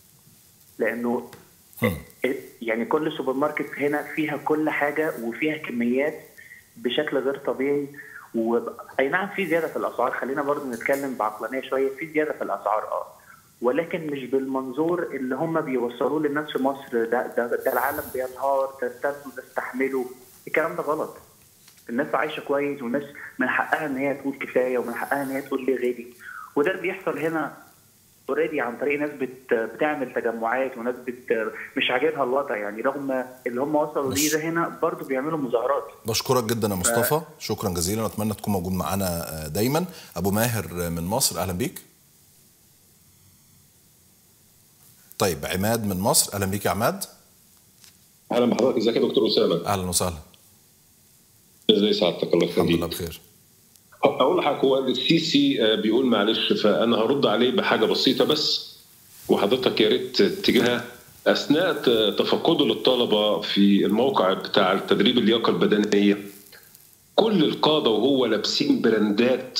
لانه يعني كل سوبر ماركت هنا فيها كل حاجه وفيها كميات بشكل غير طبيعي، و اي نعم في زياده في الاسعار، خلينا برضه نتكلم بعقلانيه شويه، في زياده في الاسعار اه، ولكن مش بالمنظور اللي هم بيوصلوه للناس في مصر. ده ده, ده العالم بينهار، تستثمروا تستحملوا، الكلام ده غلط. الناس عايشه كويس، والناس من حقها ان هي تقول كفايه، ومن حقها ان هي تقول ليه غالي، وده اللي بيحصل هنا اوريدي عن طريق ناس بت بتعمل تجمعات، وناس بت مش عاجبها الوضع، يعني رغم اللي هم وصلوا ليه ده هنا برضه بيعملوا مظاهرات. بشكرك جدا يا مصطفى، آه. شكرا جزيلا، اتمنى تكون موجود معانا دايما. ابو ماهر من مصر، اهلا بيك. طيب عماد من مصر، اهلا بيك يا عماد. اهلا بحضرتك، ازيك يا دكتور اسامه؟ اهلا وسهلا. ازي سعادتك؟ الله يخليك. الحمد لله بخير. اقول لحضرتك هو السيسي بيقول معلش، فانا هرد عليه بحاجه بسيطه بس، وحضرتك يا ريت تجيبها. اثناء تفقده للطلبه في الموقع بتاع التدريب اللياقه البدنيه، كل القاده وهو لابسين براندات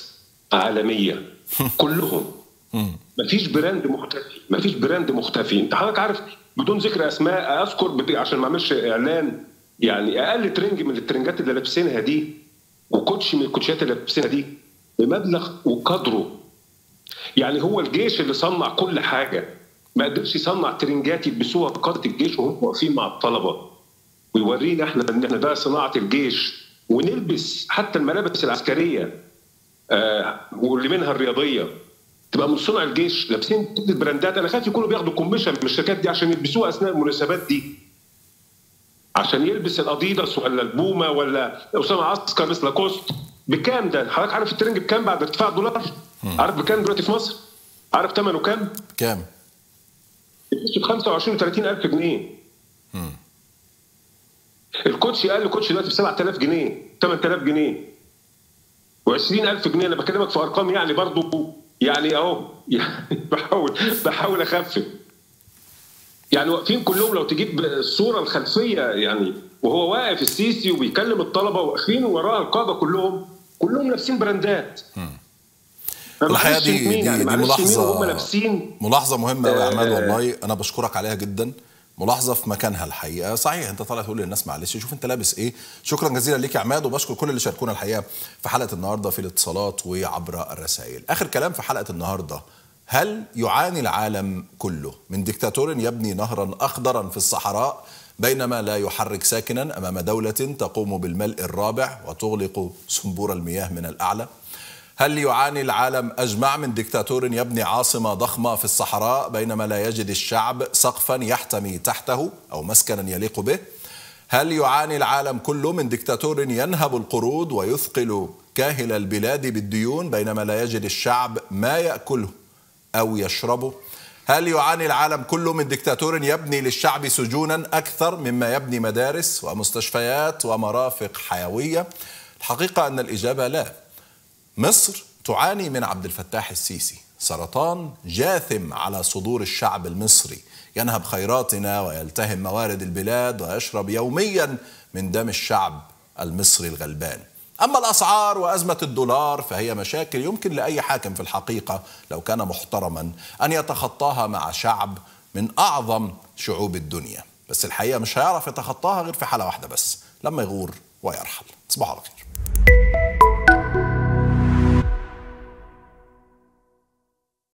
عالميه كلهم، مفيش براند مختفي، مفيش براند مختفي. انت حضرتك عارف بدون ذكر اسماء اذكر عشان ما اعملش اعلان، يعني اقل ترنج من الترنجات اللي لابسينها دي وكوتش من الكوتشات اللي لابسينها دي بمبلغ وقدره. يعني هو الجيش اللي صنع كل حاجه، ما قدرش يصنع ترنجات يلبسوها بقاده الجيش وهم واقفين مع الطلبه ويورينا احنا ان احنا ده صناعه الجيش، ونلبس حتى الملابس العسكريه آه واللي منها الرياضيه تبقى من صنع الجيش، لابسين البراندات. انا خايف يكونوا بياخدوا كوميشن من الشركات دي عشان يلبسوها اثناء المناسبات دي، عشان يلبس الاديداس ولا البوما ولا اسامه عسكر مثل لاكوست. بكام ده؟ حضرتك عارف الترنج بكام بعد ارتفاع الدولار؟ عارف بكام دلوقتي في مصر؟ عارف ثمنه كام؟ كام؟ ب خمسة وعشرين وثلاثين ألف جنيه. امم الكوتشي اقل كوتشي دلوقتي ب سبعة آلاف جنيه، ثمانية آلاف جنيه وعشرين ألف جنيه. انا بكلمك في ارقام يعني برضو يعني اهو يعني بحاول بحاول اخفف. يعني واقفين كلهم، لو تجيب الصوره الخلفيه يعني وهو واقف السيسي وبيكلم الطلبه واقفين وراه القاده كلهم كلهم لابسين براندات. الحقيقه دي دي, يعني دي ملاحظه لابسين ملاحظه مهمه قوي يا عماد، والله انا بشكرك عليها جدا. ملاحظه في مكانها الحقيقه. صحيح انت طالع تقول للناس معلش شوف انت لابس ايه. شكرا جزيلا ليك يا عماد، وبشكر كل اللي شاركونا الحقيقه في حلقه النهارده في الاتصالات وعبر الرسائل. اخر كلام في حلقه النهارده: هل يعاني العالم كله من ديكتاتور يبني نهرا اخضرا في الصحراء بينما لا يحرك ساكنا امام دوله تقوم بالملء الرابع وتغلق صنبور المياه من الاعلى؟ هل يعاني العالم أجمع من ديكتاتور يبني عاصمة ضخمة في الصحراء بينما لا يجد الشعب سقفا يحتمي تحته أو مسكنا يليق به؟ هل يعاني العالم كله من ديكتاتور ينهب القروض ويثقل كاهل البلاد بالديون بينما لا يجد الشعب ما يأكله أو يشربه؟ هل يعاني العالم كله من ديكتاتور يبني للشعب سجونا أكثر مما يبني مدارس ومستشفيات ومرافق حيوية؟ الحقيقة أن الإجابة لا. مصر تعاني من عبد الفتاح السيسي، سرطان جاثم على صدور الشعب المصري، ينهب خيراتنا ويلتهم موارد البلاد ويشرب يوميا من دم الشعب المصري الغلبان. أما الأسعار وأزمة الدولار فهي مشاكل يمكن لأي حاكم في الحقيقة لو كان محترما أن يتخطاها مع شعب من أعظم شعوب الدنيا، بس الحقيقة مش هيعرف يتخطاها غير في حالة واحدة بس، لما يغور ويرحل. تصبحوا على خير.